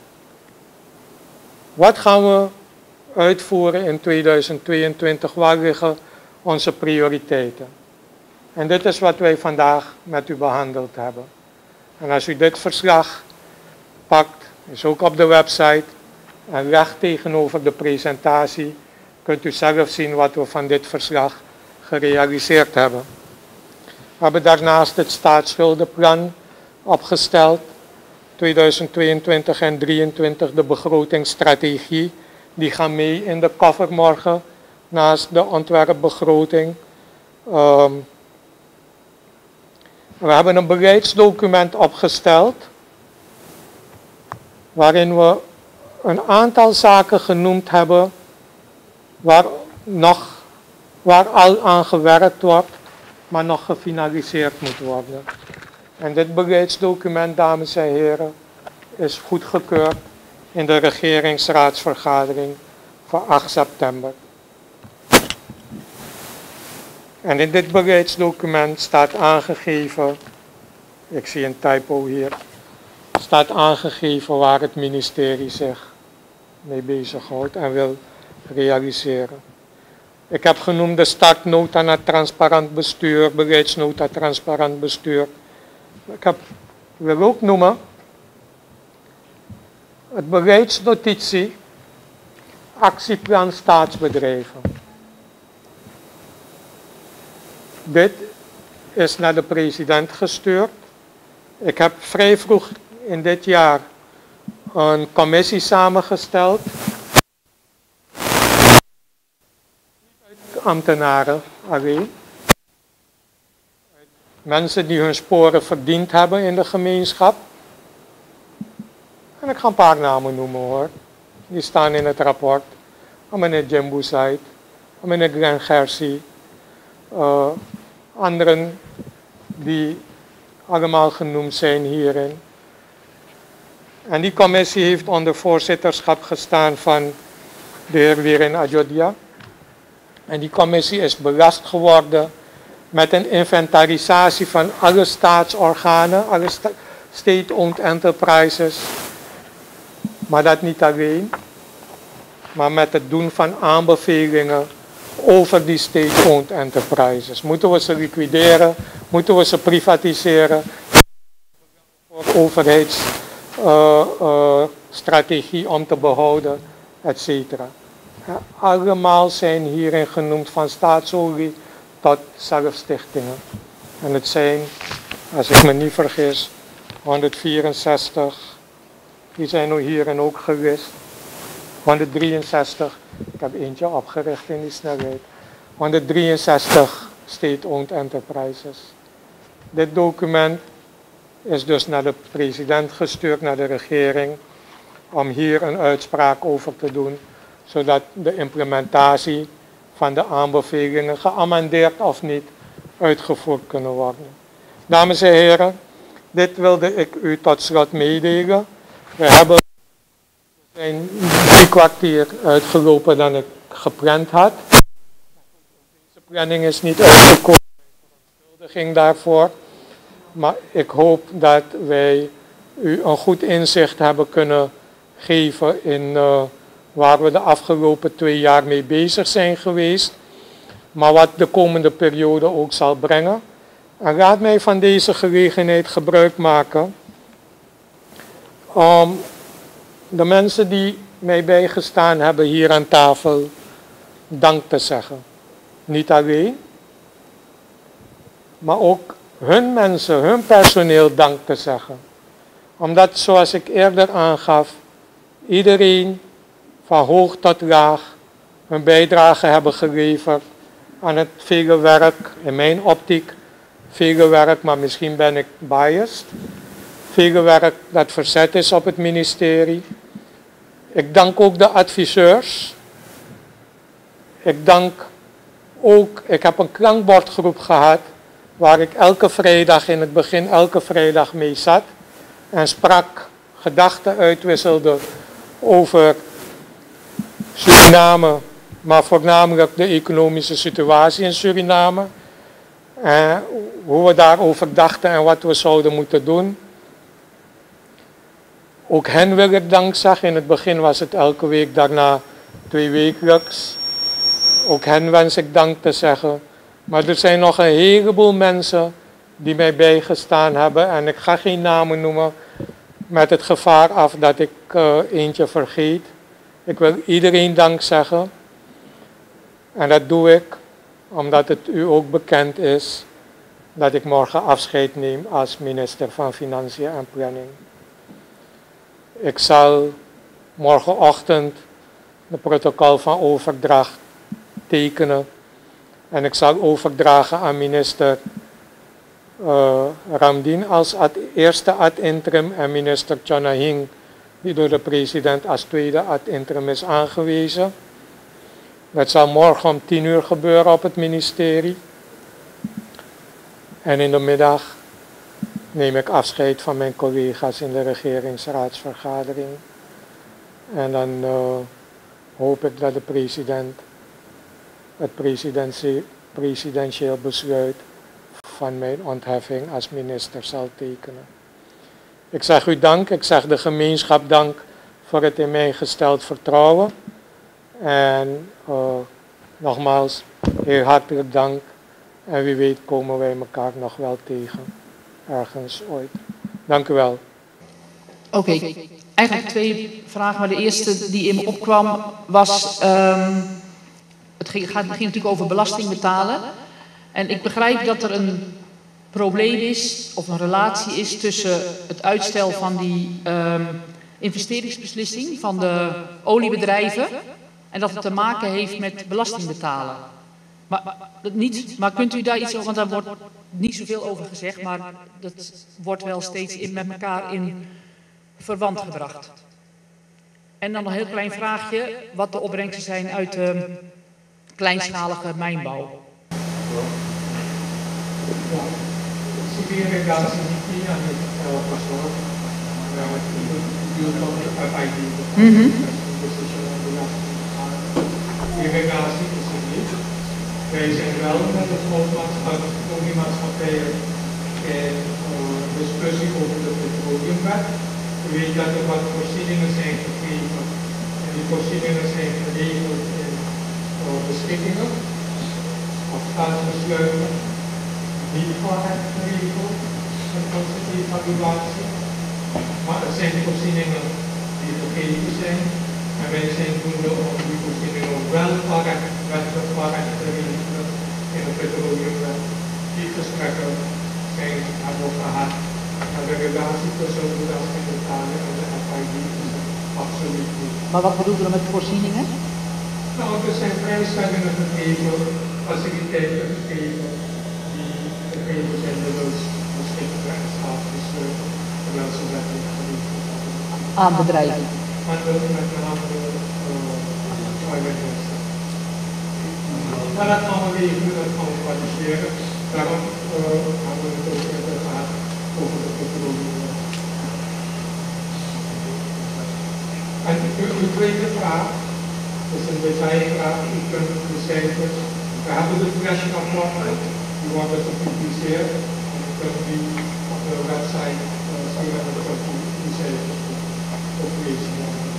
Wat gaan we uitvoeren in 2022? Waar liggen onze prioriteiten? En dit is wat wij vandaag met u behandeld hebben. En als u dit verslag pakt, is ook op de website, en legt tegenover de presentatie, kunt u zelf zien wat we van dit verslag gerealiseerd hebben. We hebben daarnaast het staatsschuldenplan opgesteld, 2022 en 2023 de begrotingsstrategie. Die gaan mee in de koffer morgen, naast de ontwerpbegroting. We hebben een beleidsdocument opgesteld, waarin we een aantal zaken genoemd hebben waar al aan gewerkt wordt, maar nog gefinaliseerd moet worden. En dit beleidsdocument, dames en heren, is goedgekeurd in de regeringsraadsvergadering van 8 september. En in dit beleidsdocument staat aangegeven, ik zie een typo hier, staat aangegeven waar het ministerie zich mee bezighoudt en wil realiseren. Ik heb genoemd de startnota naar transparant bestuur, beleidsnota transparant bestuur. Ik wil ook noemen het beleidsnotitie actieplan staatsbedrijven. Dit is naar de president gestuurd. Ik heb vrij vroeg in dit jaar een commissie samengesteld. Niet uit ambtenaren alleen. Mensen die hun sporen verdiend hebben in de gemeenschap. En ik ga een paar namen noemen hoor. Die staan in het rapport. Meneer Jim Boussaid, meneer Glenn Gersie. Anderen die allemaal genoemd zijn hierin. En die commissie heeft onder voorzitterschap gestaan van de heer Wirin Adjodia. En die commissie is belast geworden met een inventarisatie van alle staatsorganen, alle state-owned enterprises. Maar dat niet alleen, maar met het doen van aanbevelingen over die state-owned enterprises. Moeten we ze liquideren? Moeten we ze privatiseren? Voor overheidsstrategie om te behouden, et cetera. Ja, allemaal zijn hierin genoemd van staatsolie tot zelfstichtingen. En het zijn, als ik me niet vergis, 164. Die zijn nu hierin ook gelist. 163. Ik heb eentje opgericht in die snelheid. 163 state-owned enterprises. Dit document is dus naar de president gestuurd, naar de regering, om hier een uitspraak over te doen, zodat de implementatie van de aanbevelingen, geamendeerd of niet, uitgevoerd kunnen worden. Dames en heren, dit wilde ik u tot slot meedelen. We zijn 3 kwartier uitgelopen dan ik gepland had. Deze planning is niet uitgekomen, verontschuldiging daarvoor. Maar ik hoop dat wij u een goed inzicht hebben kunnen geven in waar we de afgelopen 2 jaar mee bezig zijn geweest. Maar wat de komende periode ook zal brengen. En laat mij van deze gelegenheid gebruik maken om de mensen die mij bijgestaan hebben hier aan tafel dank te zeggen. Niet alleen, maar ook hun mensen, hun personeel dank te zeggen. Omdat, zoals ik eerder aangaf, iedereen van hoog tot laag hun bijdrage hebben geleverd aan het vele werk, in mijn optiek, vele werk, maar misschien ben ik biased, vele werk dat verzet is op het ministerie. Ik dank ook de adviseurs. Ik dank ook, ik heb een klankbordgroep gehad, waar ik elke vrijdag, in het begin elke vrijdag mee zat en sprak, gedachten uitwisselde over Suriname, maar voornamelijk de economische situatie in Suriname. Hoe we daarover dachten en wat we zouden moeten doen. Ook hen wil ik dank zeggen. In het begin was het elke week, daarna 2 wekelijks. Ook hen wens ik dank te zeggen. Maar er zijn nog een heleboel mensen die mij bijgestaan hebben. En ik ga geen namen noemen met het gevaar af dat ik eentje vergeet. Ik wil iedereen dank zeggen. En dat doe ik omdat het u ook bekend is dat ik morgen afscheid neem als minister van Financiën en Planning. Ik zal morgenochtend de protocol van overdracht tekenen. En ik zal overdragen aan minister Ramdien als eerste ad interim en minister Chonahing die door de president als tweede ad interim is aangewezen. Dat zal morgen om 10 uur gebeuren op het ministerie. En in de middag neem ik afscheid van mijn collega's in de regeringsraadsvergadering. En dan hoop ik dat de president het presidentieel besluit van mijn ontheffing als minister zal tekenen. Ik zeg u dank, ik zeg de gemeenschap dank voor het in mij gesteld vertrouwen. En nogmaals, heel hartelijk dank. En wie weet komen wij elkaar nog wel tegen, ergens ooit. Dank u wel. Oké, eigenlijk 2 vragen, maar de eerste die in me opkwam was, het ging natuurlijk over belasting betalen. En ik begrijp dat er een probleem is, of een relatie is tussen het uitstel van die investeringsbeslissing van de oliebedrijven en dat het te maken heeft met belasting betalen. Maar kunt u daar iets over, want daar wordt niet zoveel over gezegd, maar dat wordt wel steeds met elkaar in verband gebracht. En dan nog een heel klein vraagje, wat de opbrengsten zijn uit de kleinschalige mijnbouw. Wij zijn wel met het oliemaatschappij in discussie over de petroleumwet. U weet dat er wat voorzieningen zijn gegeven en die voorzieningen zijn geregeld in beschikkingen of staatsbesluiten, niet correct geregeld in onze evaluatie. Maar het zijn voorzieningen die gegeven zijn en wij zijn doende om die voorzieningen wel correct, wettelijk correct te regelen in de petroleumwet. Die gesprekken hebben we gehad. En de relatie tussen de belastingbetaler en de FID is absoluut goed. Maar wat bedoelt u met voorzieningen? Nou, er zijn vrijstellingen gegeven, faciliteiten gegeven, die gegeven zijn middels beschikbare en staatsbesluiten, terwijl ze wettelijk geregeld worden. Aan bedrijven? Met name private. Maar dat gaan we regelen, dat gaan we corrigeren. Daarom hebben we het ook eerder gehad over de petroleum. En uw tweede vraag is een detailvraag. U kunt de cijfers. We hebben de flashrapporten, die worden gepubliceerd. En u kunt die op de website zien en dan kunt u die cijfers ook lezen.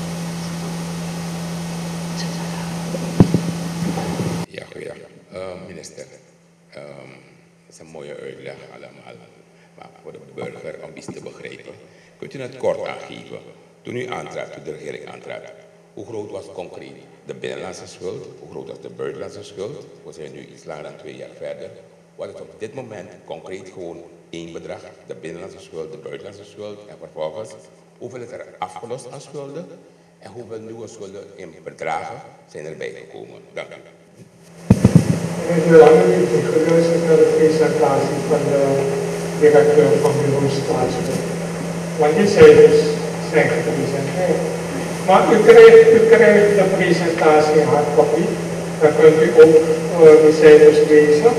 Ja, goeiedag. Minister, dat is een mooie uitleg allemaal. Maar voor de burger om iets te begrijpen, kunt u het kort aangeven? Toen u aantrad, toen de regering aantrad, hoe groot was concreet de binnenlandse schuld? Hoe groot was de buitenlandse schuld? We zijn nu iets langer dan 2 jaar verder. Wat is op dit moment concreet gewoon één bedrag, de binnenlandse schuld, de buitenlandse schuld, en vervolgens hoeveel is er afgelost aan schulden en hoeveel nieuwe schulden in bedragen zijn erbij gekomen? Dank u. Ik wil u geluisterd naar de presentatie van de directeur van Bureau Staatsschuld. Want die cijfers zijn gepresenteerd. Maar u krijgt de presentatie in hardcopy. Dan kunt u ook de cijfers lezen.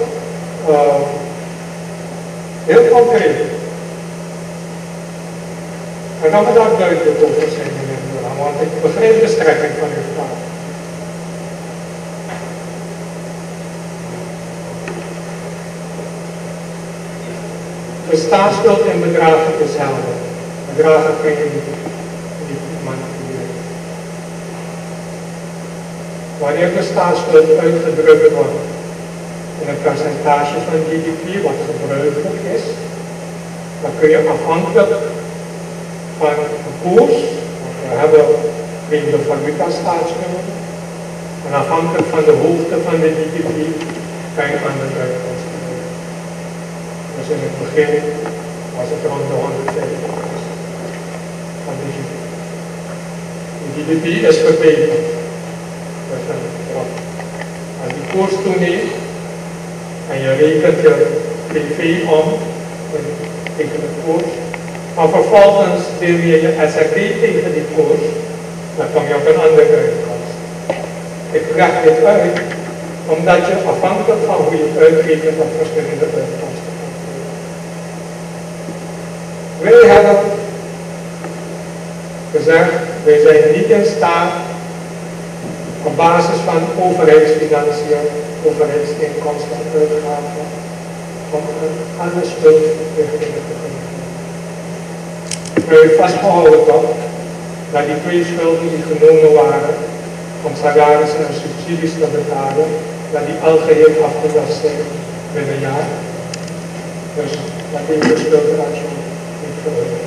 Heel concreet. En dan moet daar duidelijk over zijn, meneer Duran, want ik begrijp de strekking van uw vraag. De staatsschuld in bedragen is helder. Bedragen kun je niet manipuleren. Wanneer de staatsschuld uitgedrukt wordt in een percentage van GDP, wat gebruikelijk is, dan kun je afhankelijk van de koers, want we hebben vreemde valuta staatsschulden, en afhankelijk van de hoogte van de GDP kan je aan de uitkomst. Dus in het begin was het rond de 150 van de GDP. De GDP is verbeterd. Als die koers toeneemt en je rekent je PV om tegen de koers, Maar vervolgens deel je je SRD tegen die koers, dan kom je op een andere uitkomst. Ik leg dit uit, omdat je afhankelijk van hoe je het uitrekent op verschillende uitkomsten kan komen. Wij hebben gezegd, wij zijn niet in staat op basis van overheidsfinanciën, overheidsinkomsten en uitgaven om alle schuldverplichtingen te kunnen doen. We hebben vastgehouden toch dat die twee schulden die genomen waren om salarissen en subsidies te betalen, dat die al geheel afgelast zijn binnen een jaar. Dus dat heeft de schuldenratio niet verhoogd.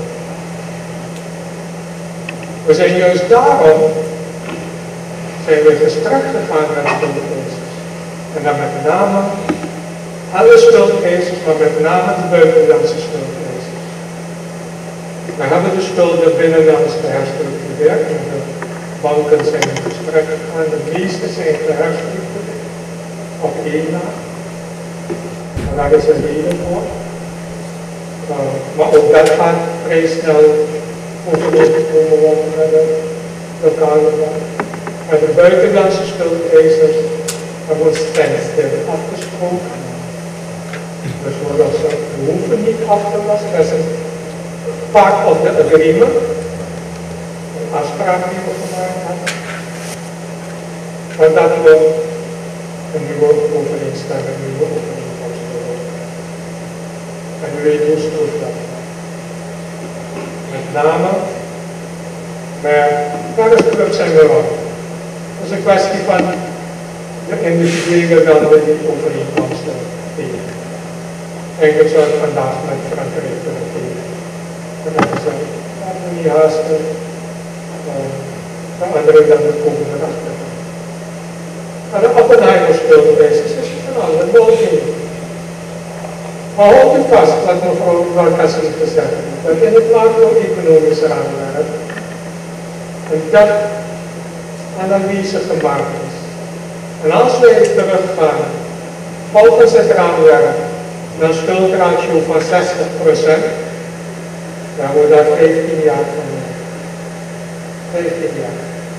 We zijn juist daarom zijn we gestrekt gegaan met schuldeisers. En dan met name alle schuldeisers, maar met name de buitenlandse schuldeisers. We hebben de schulden binnenlands geherstructureerd. De banken zijn in gesprek gegaan, de meeste zijn geherstructureerd op één na. En daar is een reden voor. Maar ook dat gaat vrij snel overeengekomen worden met de lokale bank. Met de buitenlandse schuldeisers hebben we standstill afgesproken. Dus we hoeven niet af te lassen. Dat is een part of the agreement. Een afspraak die we gemaakt hebben. Maar dat we een nieuwe overeenstemming, een nieuwe overeenkomst willen. En u weet hoe stroef dat gaat. Met name, maar daar is de club zijn we op. Het is een kwestie van de individuele landen die overeenkomsten tegen. Eigenlijk zou ik vandaag met Frankrijk kunnen tegen. En dan gezegd, laten we niet haasten, de anderen dan de komende achter. Maar de Oppenheimer schuldeisers is van alle doodgeving. Maar houd u vast wat mevrouw Valkassin gezegd heeft, dat in het macro-economische raamwerk een depth-analyse gemaakt is. En als wij teruggaan volgens het raamwerk naar een schuldratio van 60%, dan wordt dat 15 jaar van 15 jaar.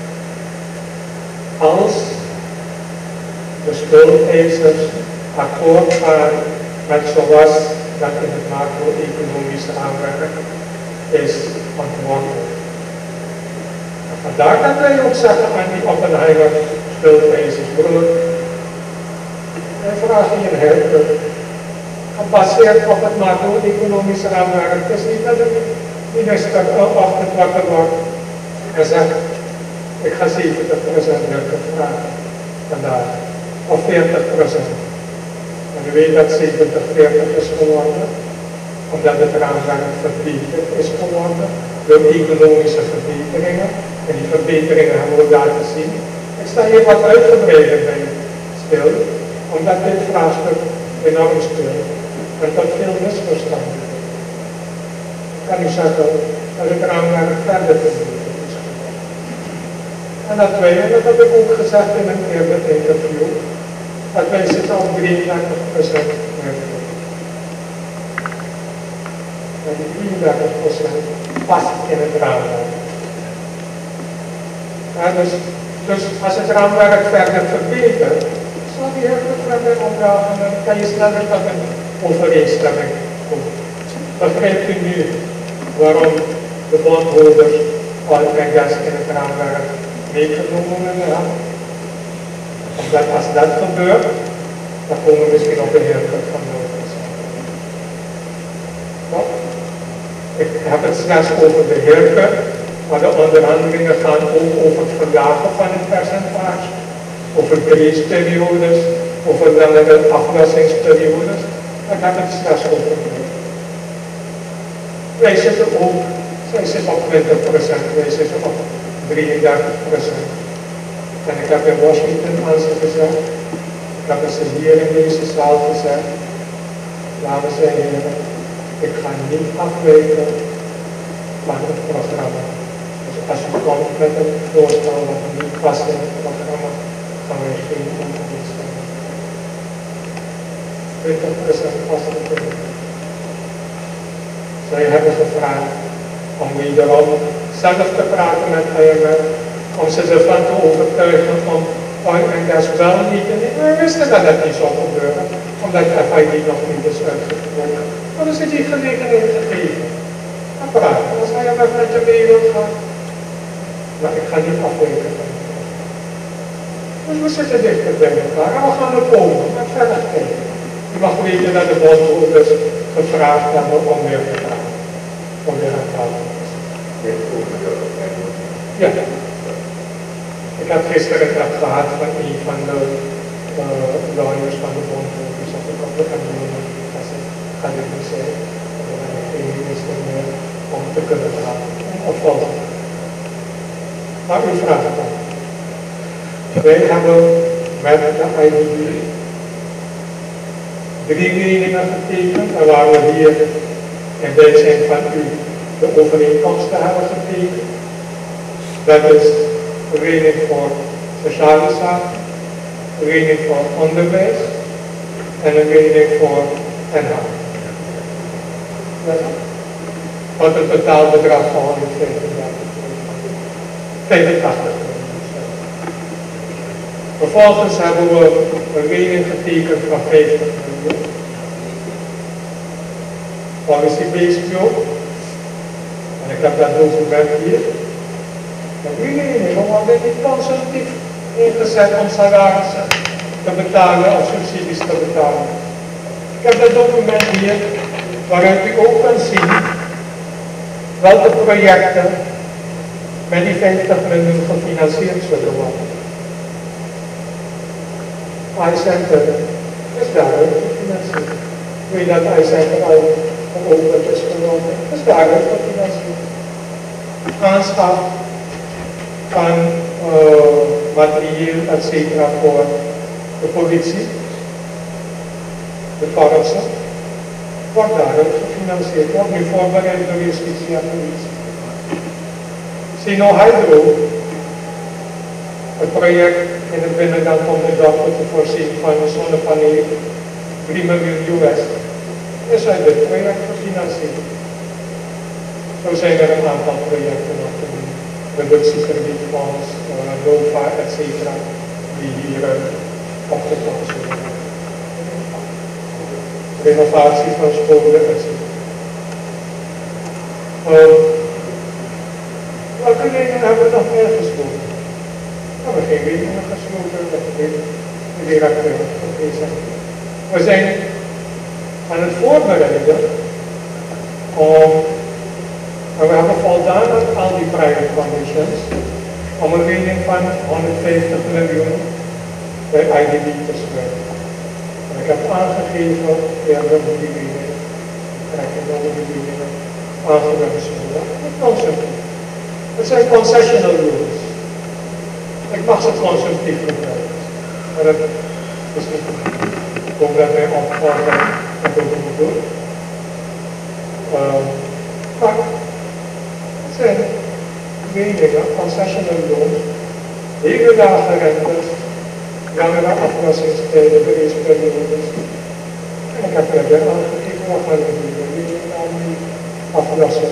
Als de schuldeisers akkoord gaan met zoals dat in het macro-economische raamwerk is ontworpen. Vandaar dat wij ook zeggen aan die Oppenheimer schuldeisers, broer, wij vragen je een herkeur, gebaseerd op het macro-economische raamwerk. Het is niet dat de minister ochtend wakker wordt en zegt, ik ga 70% herkeur vragen vandaag, of 40%. En u weet dat 70-40 is geworden, omdat het raamwerk verbeterd is geworden door economische verbeteringen. En die verbeteringen hebben we laten zien. Ik sta hier wat uitgebreider bij stil, omdat dit vraagstuk enorm speelt en tot veel misverstanden. Ik kan u zeggen dat het raamwerk verder verbeterd is geworden. En dat wij, en dat heb ik ook gezegd in een eerder interview, dat wij zitten op 33% werkelijk. En die 33% past in het raamwerk. Ja, dus als het raamwerk verder verbetert, zal die heel verder omgaan en dan kan je sneller tot een overeenstemming komen. Begrijpt u nu waarom de bondhouders oil en gas in het raamwerk meegenomen hebben? Omdat als dat gebeurt, dan komen we misschien op een heerlijk van 0%. Ik heb het slechts over de heerlijk. Maar de onderhandelingen gaan ook over het verlagen van het percentage, over grace-periodes, over langere aflossingsperiodes. Daar gaat het straks over. Wij zitten ook, zij zitten op 20%, wij zitten op 33%. En ik heb in Washington aan ze gezegd, ik heb ze hier in deze zaal gezegd, dames en heren, ik ga niet afwijken van het programma. Als u komt met een voorstel dat niet past in het programma, gaan wij geen overeenstemming. 20% past in het programma. Wij hebben gevraagd om wederom zelf te praten met IMF, om ze ervan te overtuigen om oil en gas wel niet te nemen. We wisten dat het niet zou gebeuren, omdat de FID nog niet is uitgevoerd. Maar is het die gelegenheid gegeven. Dan praten. Als IMF met je mee wil gaan, maar ik ga niet afweken van het. Dus we zitten dichter bij elkaar en we gaan het komen, maar verder kijken. Je mag weten dat de bondhouders gevraagd hebben om meer te vragen. Om weer aan tafel te zitten. Ja. Ik had gisteren een grap gehad van een van de lawyers van de bondhouders. Als ik op de kantoor was, ga ik niet zeggen. Dan heb ik geen minister meer om te kunnen praten. Of volgen. Maar u vraagt dan. Wij hebben met de IDB 3 leningen getekend en waar we hier in bijzijn van u de overeenkomsten hebben getekend. Dat is een lening voor sociale zaken, een lening voor onderwijs en een lening voor NH. Wat een totaalbedrag van 85. Vervolgens hebben we een lening getekend van 50 miljoen. Volgens die BSPO, en ik heb dat document hier, een lening wordt niet consumptief ingezet om salarissen te betalen of subsidies te betalen. Ik heb dat document hier, waaruit u ook kan zien welke projecten met die 50 miljoen gefinancierd zullen worden. iCenter is daaruit gefinancierd. Weet dat iCenter al geopend is geworden, is daaruit gefinancierd. Aanschaf van materieel, etc. voor de politie, de korpsen, wordt daaruit gefinancierd. Wordt nu voorbereid door justitie en politie. Sino Hydro, het project in het binnenland om de dochter te voorzien van een zonnepaneel, 3 miljoen US, is uit dit project gefinancierd. Zo zijn er een aantal projecten nog te doen. Reductiekredietfonds, LOFA, etc. die hier opgepakt zullen worden. Renovatie van scholen, etc. Welke leningen hebben we nog meer gesloten? We hebben geen leningen gesloten, dat weet de directeur gezegd. We zijn aan het voorbereiden om, en we hebben voldaan aan al die private conditions, om een lening van 150 miljoen bij IDB te sluiten. En ik heb aangegeven, eerder hoe die leningen, die leningen aangewend zullen worden. Het zijn concessional rules. Ik mag ze consumptief gebruiken. Maar dat is niet goed. Ik hoop dat wij opvolgen en dat ook moet doen. Maar het zijn leningen, concessional loans, hele lage rentes, langere aflossingstijden, bereisperiodes. En ik heb er weer aangegeven, we gaan een nieuwe lening aan die aflossen.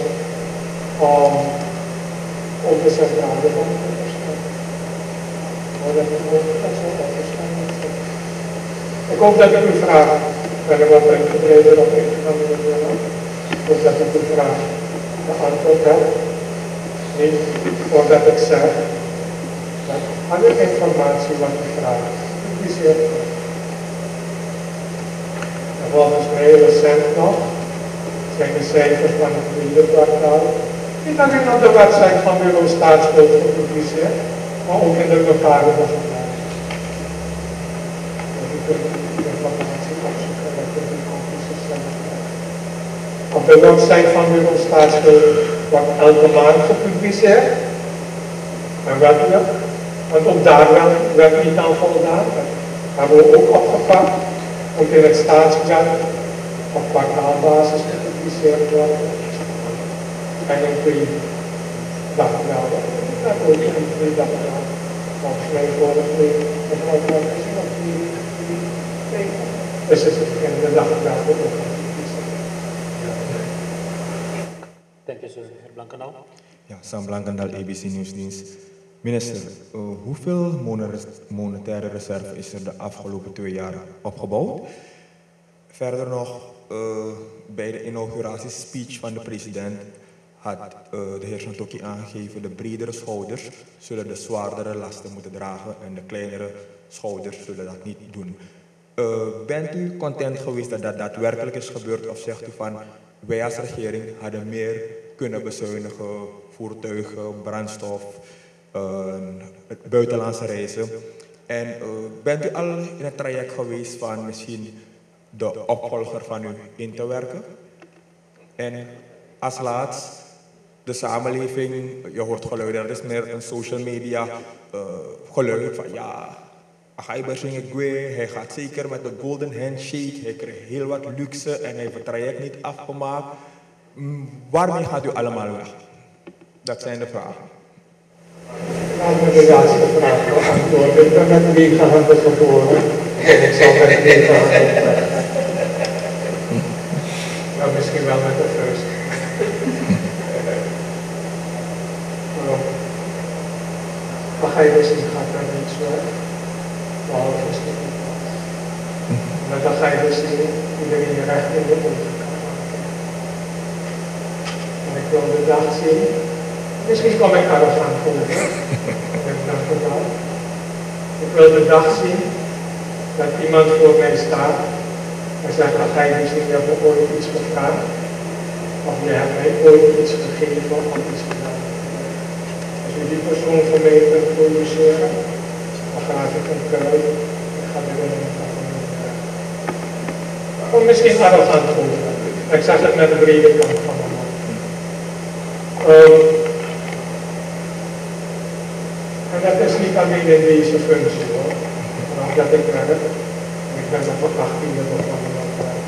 Om de centrale van te verstaan. Maar dat moet dat zo verstaan. Ik hoop dat ik uw vraag verder wat uitgebreider op ingegaan wil. Ik hoop dat ik uw vraag beantwoord heb. Niet voordat ik zeg dat alle informatie wat u vraagt gepubliceerd wordt. En volgens mij recent nog zijn de cijfers van het tweede kwartaal niet alleen op de website van Bureau Staatsschuld gepubliceerd, maar ook in de lokale documenten. Dus u kunt die informatie opzoeken en kunt u conclusies zelf krijgen. Op de website van Bureau Staatsschuld wordt elke maand gepubliceerd. En wettelijk, want ook daar werd niet aan voldaan. Dat hebben we ook opgepakt. Moet in het staatsblad op kwartaalbasis gepubliceerd worden. En in 2 dagbladen. Dat ook in 2 dagbladen. Volgens mij vorige week is het nog dus het in de dagbladen ook. Dank u, heer Blankendaal. Ja, Sam Blankendaal, ABC Nieuwsdienst. Minister, hoeveel monetaire reserve is er de afgelopen 2 jaar opgebouwd? Verder nog, bij de inauguratiespeech van de president had de heer Santokki aangegeven, de bredere schouders zullen de zwaardere lasten moeten dragen en de kleinere schouders zullen dat niet doen. Bent u content geweest dat dat daadwerkelijk is gebeurd of zegt u van wij als regering hadden meer kunnen bezuinigen, voertuigen, brandstof, buitenlandse reizen? En bent u al in het traject geweest van misschien de opvolger van u in te werken? En als laatst, de samenleving, je hoort geluiden, dat is meer een social media geluid van ja, hij gaat zeker met de golden handshake, hij krijgt heel wat luxe en hij heeft het traject niet afgemaakt. Waarmee gaat u allemaal weg? Dat zijn de vragen. Laat me de laatste vraag beantwoorden. Ik ben met lege handen geboren en ik zal met lege handen nou, misschien wel met de first. Maar ga je dus niet gaat naar niets hoor. Behalve is het niet wat. Maar dan ga je dus niet iedereen recht in de ogen kan maken. En ik wil de dag zien. Misschien kom ik arrogant over. Dat heb ik dan gedaan. Ik wil de dag zien dat iemand voor mij staat en zegt, dan ga je dus niet hebben ooit iets gevraagd. Of je hebt mij ooit iets gegeven of iets gedaan. Als je die persoon voor mij kunt produceren, dan ga ik een kruid. Ik ga er een of misschien arrogant over. Ik zeg het met de brede kant van mijn mond. En dat is niet alleen in deze functie hoor. Dat ik werk. Ik ben nog voor 18 jaar begonnen met werk.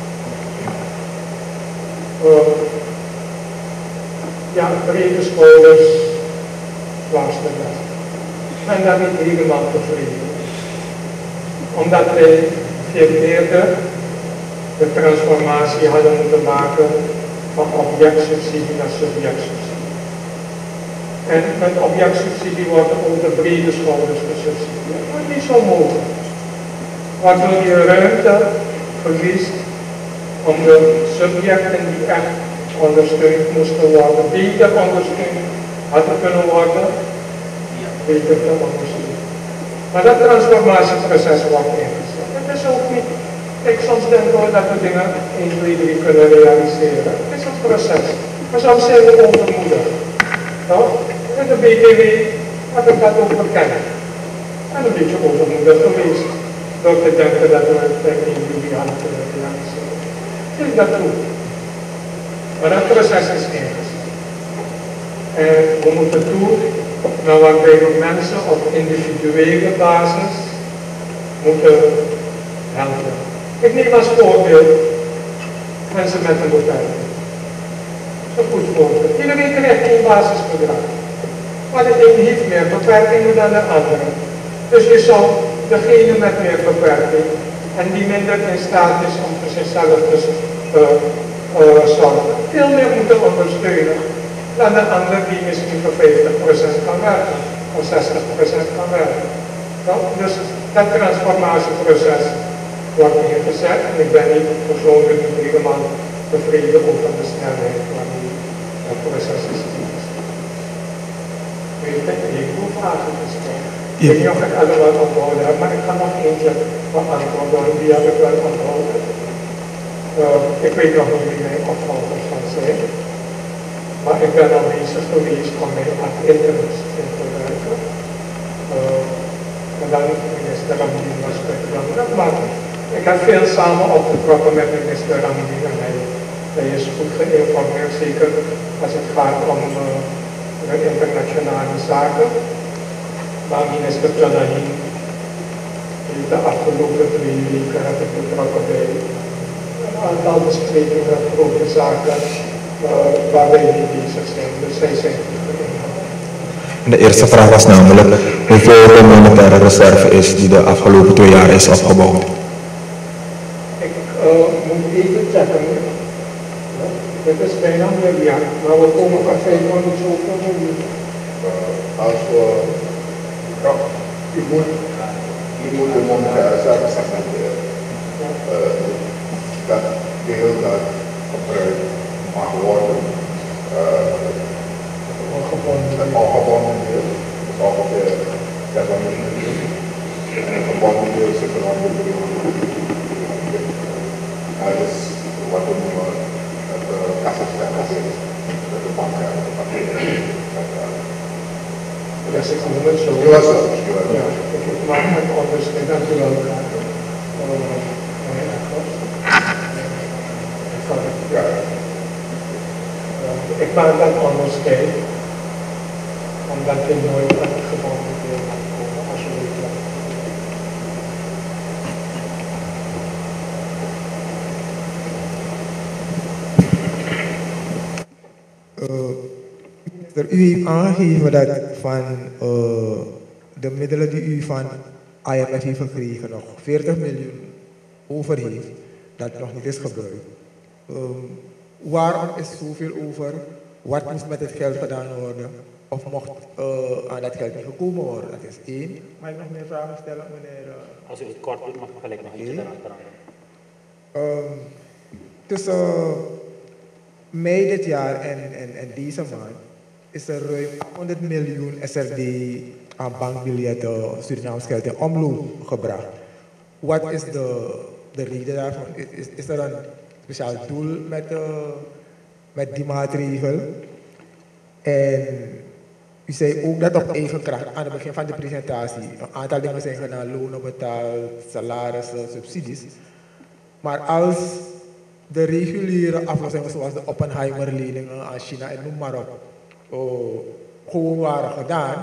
Ja, brede schouders, zwaarste les. Ik ben daar niet helemaal tevreden. Omdat wij veel eerder de transformatie hadden moeten maken van objectsubsidie naar subjectsubsidie. En met objectsubsidie worden ook de brede schouders gesubsidieerd. Maar niet zo mogelijk. Waardoor je ruimte verliest om de subjecten die echt ondersteund moesten worden, beter ondersteund hadden kunnen worden, beter te ondersteunen. Maar dat transformatieproces wordt ingezet. Het is ook niet, ik soms denk hoor dat we dingen 1, 2, 3 kunnen realiseren. Het is een proces. Maar soms zijn we overmoedig. Toch? Met de BTW heb ik dat ook bekend. En een beetje overmoedig geweest. Door te denken dat we het in jullie hadden kunnen realiseren. Geef dat toe. Maar dat proces is ingezet. En we moeten toe naar waarbij we mensen op individuele basis moeten helpen. Ik neem als voorbeeld mensen met een beperking. Dat is een goed voorbeeld. Iedereen krijgt één basisbedrag. Maar de een heeft meer beperkingen dan de andere. Dus je zou degene met meer beperking en die minder in staat is om voor zichzelf te zorgen, veel meer moeten ondersteunen dan de ander die misschien voor 50% kan werken of 60% kan werken. Dus dat transformatieproces wordt ingezet en ik ben niet persoonlijk niet helemaal tevreden over de snelheid waarmee dat proces is ingezet. Ik wil vragen stellen. Ik weet niet of ik allemaal onthouden heb, maar ik ga nog eentje beantwoorden, die heb ik wel onthouden. Ik weet nog niet wie mijn opvolgers gaan zijn, maar ik ben al bezig geweest om mij ad interims in te werken. En dan minister Ramdien was belangrijk, maar ik heb veel samen opgetrokken met minister Ramdien en hij is goed geïnformeerd, zeker als het gaat om de internationale zaken. Maar minister Planahin heeft de afgelopen 2 weken heb ik betrokken bij een aantal besprekingen, grote zaken waar wij mee bezig zijn. Dus zij zijn goed geïnformeerd. De eerste vraag was namelijk hoeveel de monetaire reserve is die de afgelopen 2 jaar is opgebouwd. Ik moet even checken. Het is bijna een miljard, maar we komen van 500 zoveel miljoen. Als we, ja, je moet de monetaire zaken segmenteren. Dat deel dat gebruikt mag worden, het ongebonden deel, is ongeveer 600 miljoen. En het gebonden deel zit er rond de miljoen. Dat is wat we noemen het kassaspel, dat de bank Dat is een moment zo. Ja, ik maak het onderscheid natuurlijk. Ik maak dat onderscheid, omdat je nooit aan het gebonden deel kan komen als je weet wat. U heeft aangegeven dat van de middelen die u van IMF heeft gekregen nog 40 miljoen over heeft, dat nog niet is gebruikt. Waarom is zoveel over? Wat moest met het geld gedaan worden? Of mocht aan dat geld niet gekomen worden? Dat is één. Mag ik nog meer vragen stellen, meneer? Als u het kort doet, mag ik gelijk nog eentje erachteraan. Tussen mei dit jaar en deze maand is er ruim 100 miljoen SRD aan bankbiljetten Surinaams geld in omloop gebracht. Wat is de reden daarvan? Is er een speciaal doel met die maatregel? En u zei ook dat op eigen kracht aan het begin van de presentatie een aantal dingen zijn gedaan, lonen betaald, salarissen, subsidies. Maar als de reguliere aflossingen zoals de Oppenheimer-leningen aan China en noem maar op, gewoon waren gedaan,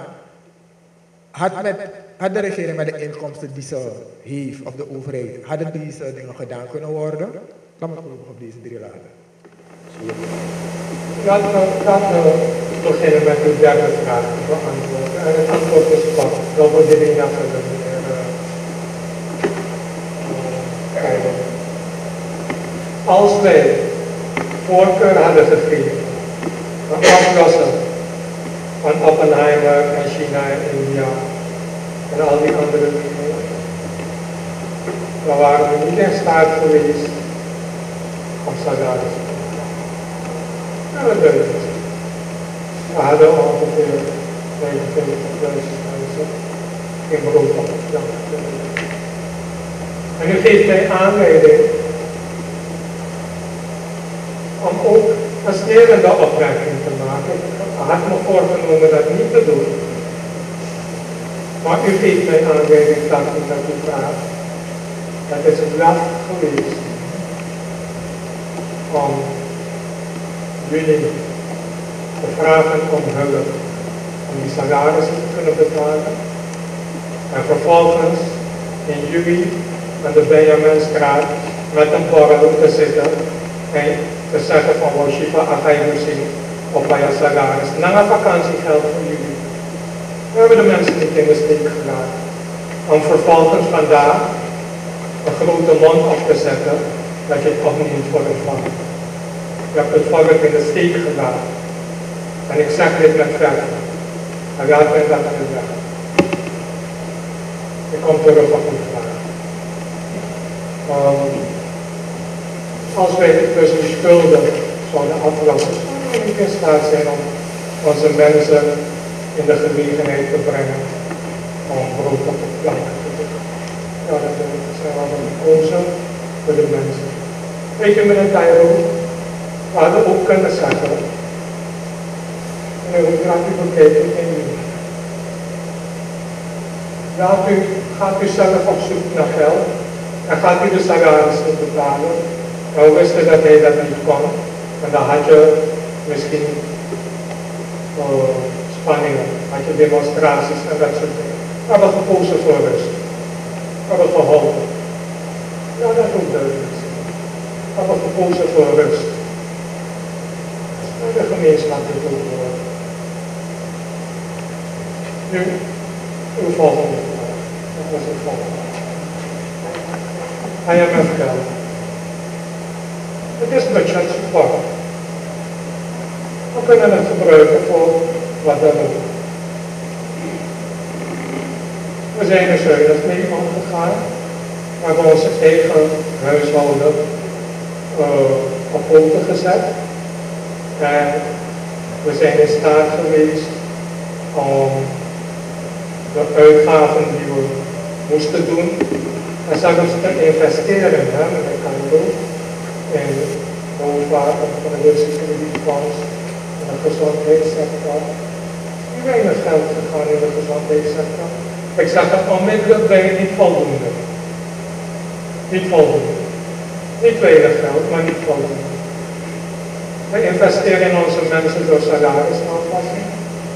had de regering met de inkomsten die ze heeft, of de overheid, hadden deze dingen gedaan kunnen worden? Laat me voorlopig op deze drie laten. Laten we beginnen met uw derde vraag te beantwoorden. En het antwoord is wat. Dat wordt de dingen van de meneer Keijden. Als wij voorkeur hadden gegeven aan aflossen van Oppenheimer en China en India en al die andere dingen, dan waren we niet in staat geweest om salaris te betalen. Ja, dat weet ik. We hadden ongeveer 25.000 mensen in beroep op het land. En u geeft mij aanleiding om ook een snerende opmerking te maken. Ik had me voorgenomen dat niet te doen. Maar u geeft mij aanleiding dat u vraagt. Dat is een last geweest om jullie te vragen om hulp om die salarissen te kunnen betalen. En vervolgens in juli aan de Benjaminstraat met een borrel te zitten en te zeggen van Washifa Agayusi op je salaris. Na een vakantiegeld voor jullie. We hebben de mensen niet in de steek gelaten. Om vervolgens vandaag een grote mond op te zetten dat je het toch niet voor ontvangt. Je hebt het volk in de steek gelaten. En ik zeg dit met verf. En laat mij dat nu weg. Ik kom terug op uw vraag. Als wij dus die schulden zouden aflossen, zouden we niet in staat zijn om onze mensen in de gelegenheid te brengen om brood op de plank te zetten. Ja, dat zijn wel de kozen voor de mensen. Weet je, meneer Tairo, we hadden ook kunnen zeggen, meneer, hoe graag u bekijken in u. Gaat u zelf op zoek naar geld en gaat u de salarissen betalen. En we wisten dat hij dat niet kon. En dan had je misschien spanningen, had je demonstraties en dat soort dingen. We hebben gekozen voor rust. We hebben geholpen. Ja, dat moet duidelijk zijn. We hebben gekozen voor rust. En de gemeenschap dit ook worden. Nu, uw volgende vraag. Dat was het volgende. IMF geld. Het is budget support. kunnen het gebruiken voor wat dan ook. We zijn er zuinig mee omgegaan. We hebben onze eigen huishouden op poten gezet. En we zijn in staat geweest om de uitgaven die we moesten doen, en zelfs te investeren, meneer Kando, in bovenwater, van de Wilse kredietfonds, in de gezondheidssector. Er is weinig geld gegaan in de gezondheidssector. Ik zeg dat onmiddellijk bij niet voldoende. Niet voldoende. Niet weinig geld, maar niet voldoende. We investeren in onze mensen door salarisaanpassing.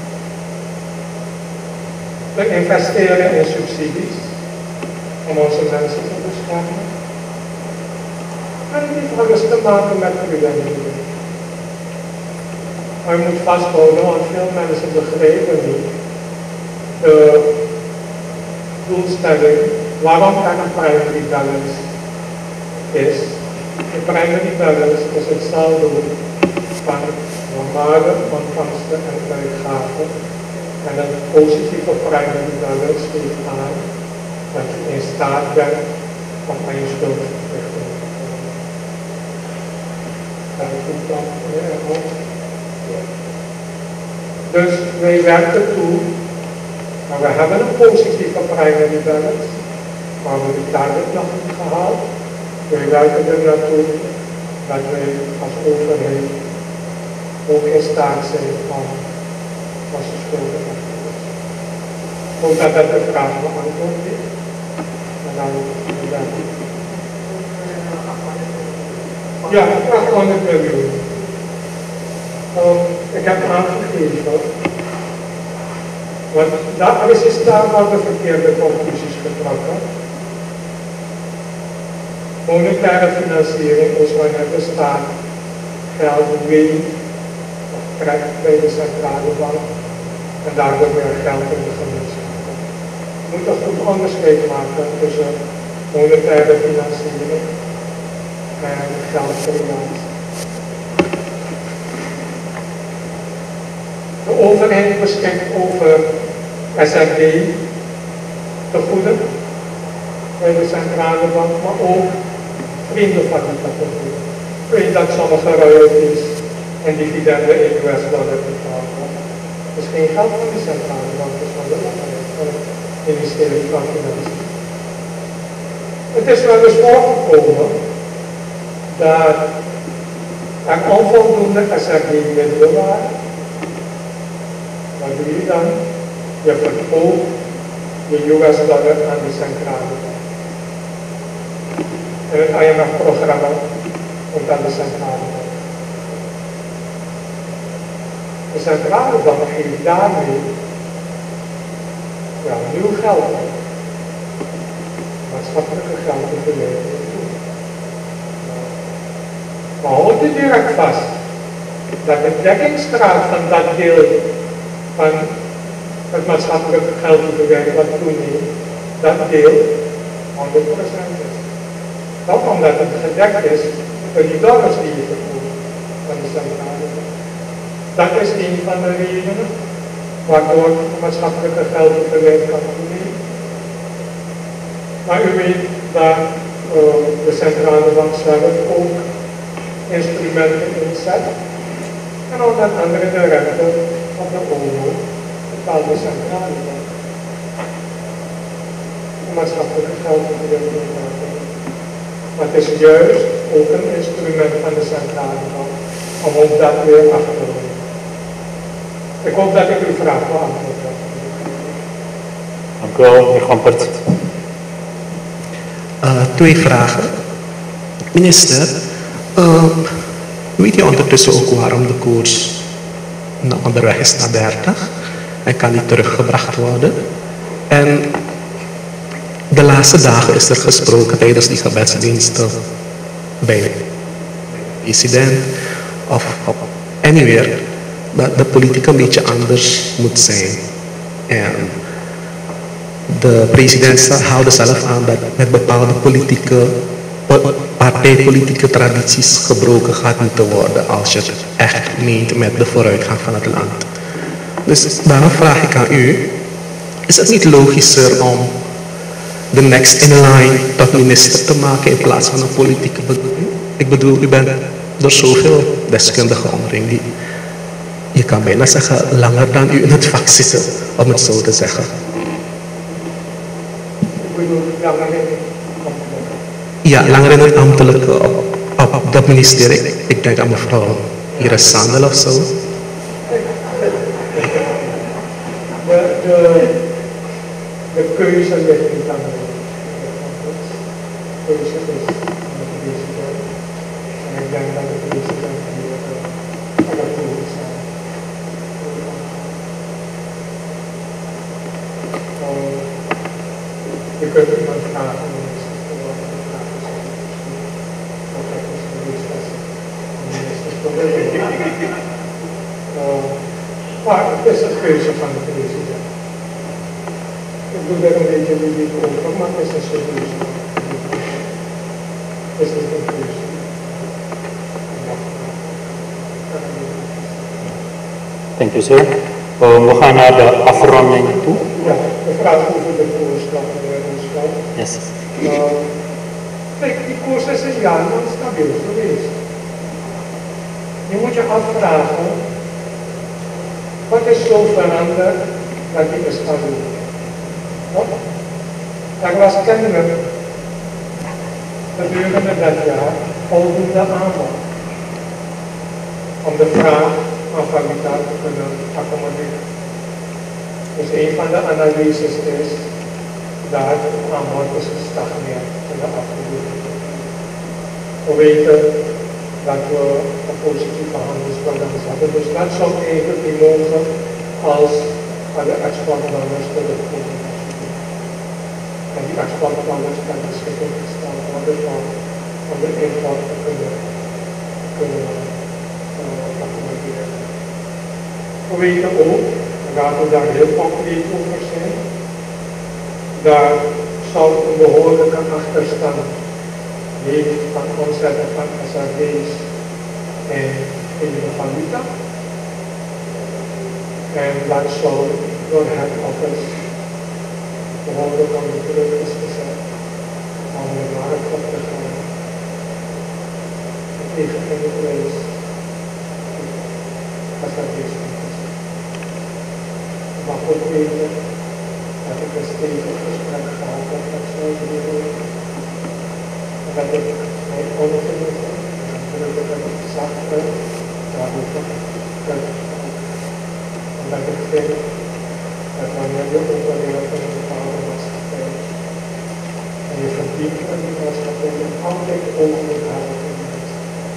We investeren in subsidies om onze mensen te beschermen. En het heeft alles te maken met preventie. Maar je moet vasthouden, want veel mensen begrijpen niet de doelstelling waarom er een primary balance is. De primary balance is het saldo van normale ontvangsten en uitgaven. En een positieve primary balance geeft aan dat je in staat bent om aan je schuldverplichting te komen. Dat is goed dan, meneer. Dus wij werken toe, maar we hebben een positieve primary balance, maar we hebben target nog niet gehaald. Wij werken er naartoe dat wij als overheid ook in staat zijn om onze schulden op te lossen. Ik hoop dat de vraag beantwoord is. En dan ja, 800 miljoen. Ik heb aangegeven, want daar is daar al de verkeerde conclusies getrokken. Monetaire financiering is wanneer de staat geld leent of trekt bij de centrale bank en daardoor meer geld in de gemeenschap komt. Je moet een goed onderscheid maken tussen monetaire financiering en geldcreatie. De overheid beschikt over SRD tegoeden bij de centrale bank, maar ook vrienden van die tegoeden. Ik weet dat sommige royalties en dividenden in US-dollar betaald worden. Dat is geen geld van de centrale bank, dat is van de overheid, van het ministerie van Financiën. Het is wel eens voorgekomen dat er onvoldoende SRD-middelen waren. Wat doe je dan? Je verkoopt je US-dollar aan de centrale bank. En het IMF-programma komt aan de centrale bank. De centrale bank geeft daarmee nieuw geld op. Maatschappelijke geld te verlenen. Maar houd je direct vast dat de dekkingsgraad van dat deel van het maatschappelijke geldverwerking wat toeneemt, dat deel 100% is. Dat omdat het gedekt is door die dollars die je verkoopt van de centrale bank. Dat is een van de redenen waardoor het maatschappelijke geldverwerking kan toenemen. Maar u weet dat de centrale bank zelf ook instrumenten inzet. En onder andere de rente op de euro bepaalt de centrale bank. De maatschappelijke geldverwerking. Maar het is juist ook een instrument van de centrale bank om ook dat weer af te roepen. Ik hoop dat ik uw vraag beantwoord heb. Dank u wel, meneer Gampert. Twee vragen. Minister, weet je ondertussen ook waarom de koers onderweg is naar 30 en kan niet teruggebracht worden? En de laatste dagen is er gesproken tijdens die gebedsdiensten bij de president of anywhere dat de politiek een beetje anders moet zijn. En de president haalde zelf aan dat met bepaalde politieke partijpolitieke tradities gebroken gaat moeten worden als je het echt meent met de vooruitgang van het land. Dus daarom vraag ik aan u, is het niet logischer om de next in line tot minister te maken in plaats van een politieke bedoeling? Ik bedoel, u bent door zoveel deskundigen omringd. Je kan bijna zeggen, langer dan u in het vak zitten, om het zo te zeggen. Ja, langer in het ambtelijke op dat ministerie. Ik denk aan mevrouw Iris Sandel of zo. De keuze ligt niet aan de keuze is aan de president. En ik denk dat de president hier actief zijn. Je kunt iemand vragen om minister te worden. Dat is geweest als minister te worden. Maar het is de keuze van de president. Ik doe daar een beetje niet over, maar het is een solutie. Het is een keuze. Dank u zeer. We gaan naar de afronding toe. Ja, de vraag over de voorslag, meneer Roosveld. Yes. Kijk, die koers is een jaar lang stabiel geweest. Je moet je afvragen, wat is zo veranderd dat die is stabiel? Er was kennelijk gedurende dat jaar voldoende aanbod om de vraag aan valutaal te kunnen accommoderen. Dus een van de analyses is dat het aanbod is gestagneerd in de afgelopen tijd. We weten dat we een positieve handelsbalans hebben, dus dat zou eigenlijk niet mogen als de exportbalans terugkomen. En die exportbalans kan beschikking gesteld worden om de import te kunnen accommoderen. We weten ook, en laten we daar heel concreet over zijn, daar zou een behoorlijke achterstand heeft van omzetten van SRD's in de valuta. En dat zou door het office behoorlijk onder druk is gezet om de markt op te gaan. Tegen in de prijs SRD's te zetten. Je mag ook weten dat ik een stevig gesprek gehad heb met zo'n wereld. En dat ik mijn ongenoegen, en druk ik het zacht uit, daarover kan. Omdat ik vind dat wanneer je opereert in een bepaalde maatschappij en je verdient in die maatschappij, je altijd oog moet houden in die maatschappij.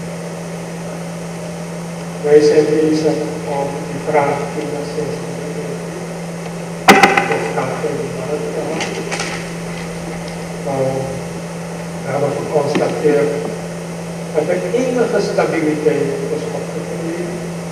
Wij zijn bezig om die vraag enigszins te bedenken. De vraag in de markt te houden. We hebben geconstateerd dat er enige stabiliteit is opgetreden.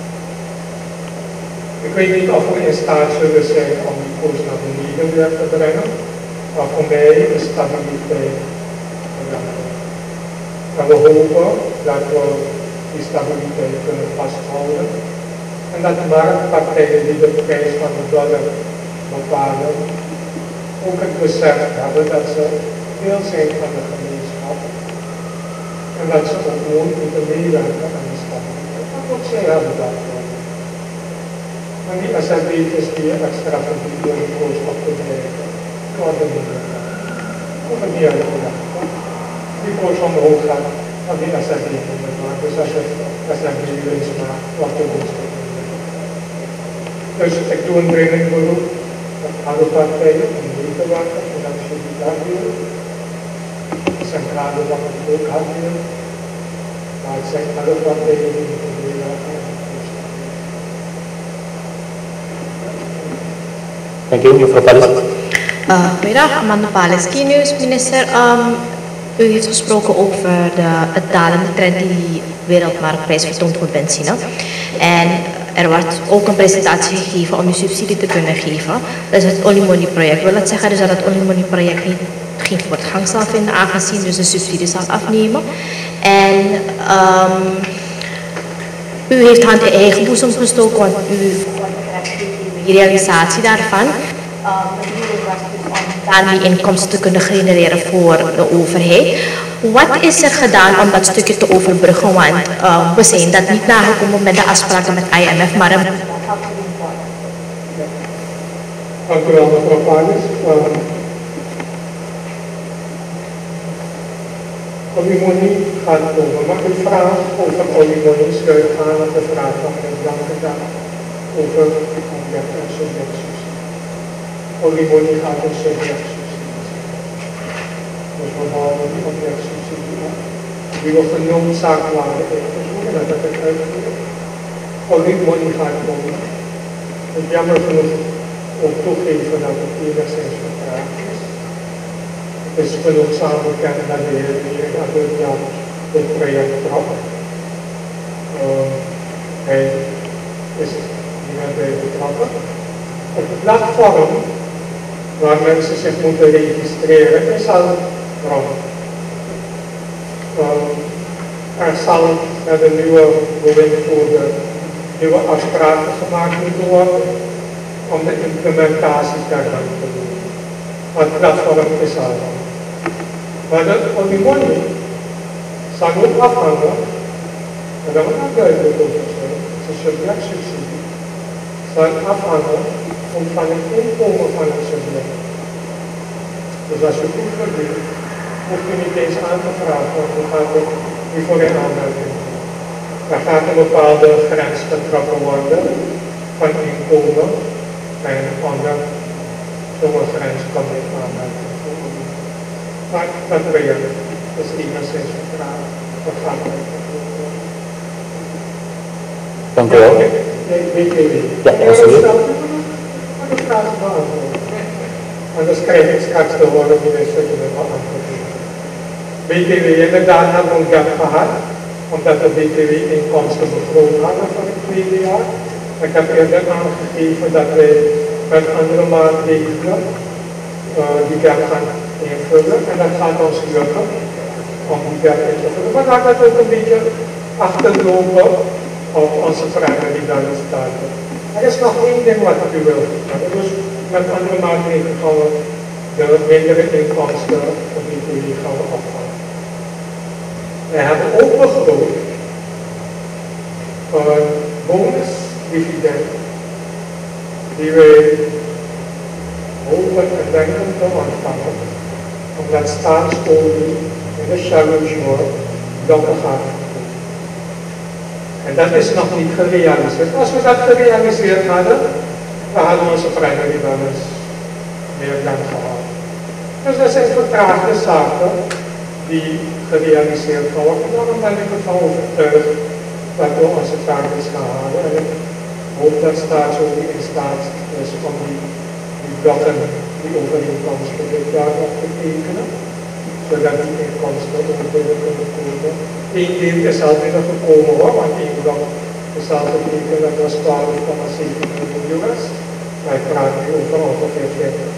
Ik weet niet of we in staat zullen zijn om die koers naar beneden weer te brengen, maar voor mij is stabiliteit belangrijk. En we hopen dat we die stabiliteit kunnen vasthouden en dat de marktpartijen die de prijs van de dollar bepalen ook het besef hebben dat ze deel zijn van de gemeenschap en dat ze ook moeten meewerken aan de stabiliteit. Want ook zij hebben dat nodig. Maar die SRD's die extra verdienen door de koers op te drijven, worden niet gedaan. Worden niet uitgelegd. Die koers omhoog gaat, dan die SRD niet meer maken. Dus als je SRD winst maakt, wordt de winst ook niet meer. Dus ik doe een dringend beroep op alle partijen om mee te werken en dat jullie dat doen. De centrale bank ook gaat doen. Maar ik zeg alle partijen die moeten meewerken. Dank u, mevrouw Palis. Goedendag, Amanda Palis, Key-News. Minister, u heeft gesproken over het dalende trend die wereldmarktprijs vertoont voor benzine. En er wordt ook een presentatie gegeven om die subsidie te kunnen geven. Dat is het Only Money project. Wil dat zeggen dus dat het Only Money project geen voortgang zal vinden, aangezien dus de subsidie zal afnemen. En u heeft hand in eigen boezem gestoken, want u de realisatie daarvan. Om daarmee inkomsten te kunnen genereren voor de overheid. Wat is er gedaan om dat stukje te overbruggen? Want we zijn dat niet nagekomen met de afspraken met IMF, maar dank u wel, mevrouw Paris. Oliemonie gaat komen. Mag ik vragen over oliemonie sluit aan op de vraag van meneer Blankendaal over object en subjectsubsidie. Oliemonie gaat om subjectsubsidie. Dus we houden die objectsubsidie op. Die we genoodzaakt waren ingevoerd, dat heb ik uitgevoerd. Oliemonie gaat komen. Ik jammer genoeg ook toegeven dat het enigszins vertraagd is. Het is genoegzaam bekend dat de heer Adriaan dit project trok. Hij is niet meer bij betrokken. Het platform waar mensen zich moeten registreren is al rond. Er zal met een nieuwe bewindvoerder nieuwe afspraken gemaakt moeten worden om de implementatie verder te doen. Maar het platform is al rond. Maar die money zal ook afhangen, en daar moet ik duidelijk over zijn, het is een subjectsubsidie, zal afhangen van het inkomen van het subject. Dus als je goed verdient, hoeft u niet eens aan te vragen, want dan gaat het niet voor in aanmerking. Er gaat een bepaalde grens getrokken worden van inkomen en onder zo'n grens kan dit aanmerking. Maar dat project is enigszins vertraagd. Dat gaat niet. Dank u wel. Ja, alsjeblieft. Anders krijg ik straks te horen minister die het beantwoorden. BTW, inderdaad hebben we een gap gehad, omdat de BTW-inkomsten begroot hadden voor het tweede jaar. Ik heb eerder aangegeven dat wij met andere maatregelen die gap gaan invullen en dat gaat ons lukken om die gap in te vullen. Maar dan gaat het ook een beetje achterlopen op onze vragen die daar staan. Er is nog één ding wat ik u wil vertellen. Dus met andere maatregelen gaan we de mindere inkomsten van die BTW gaan we opvangen. We hebben ook begroot een bonusdividend die wij hopen en denken te ontvangen, omdat staatsolie in de Shell-jour doppen gaat. En dat is nog niet gerealiseerd. Als we dat gerealiseerd hadden, dan hadden we onze primary balance meer dan gehad. Dus dat zijn vertraagde zaken die gerealiseerd worden. Daarom ben ik ervan overtuigd dat we onze targets gaan halen. En ik hoop dat staatsolie in staat is om die blokken, die overeenkomsten dit jaar op te tekenen, zodat die inkomsten ook binnen kunnen komen. Eén deel is al binnen gekomen hoor, want één blok is al getekend, dat was $12,7 miljoen. Wij praten nu over ongeveer $50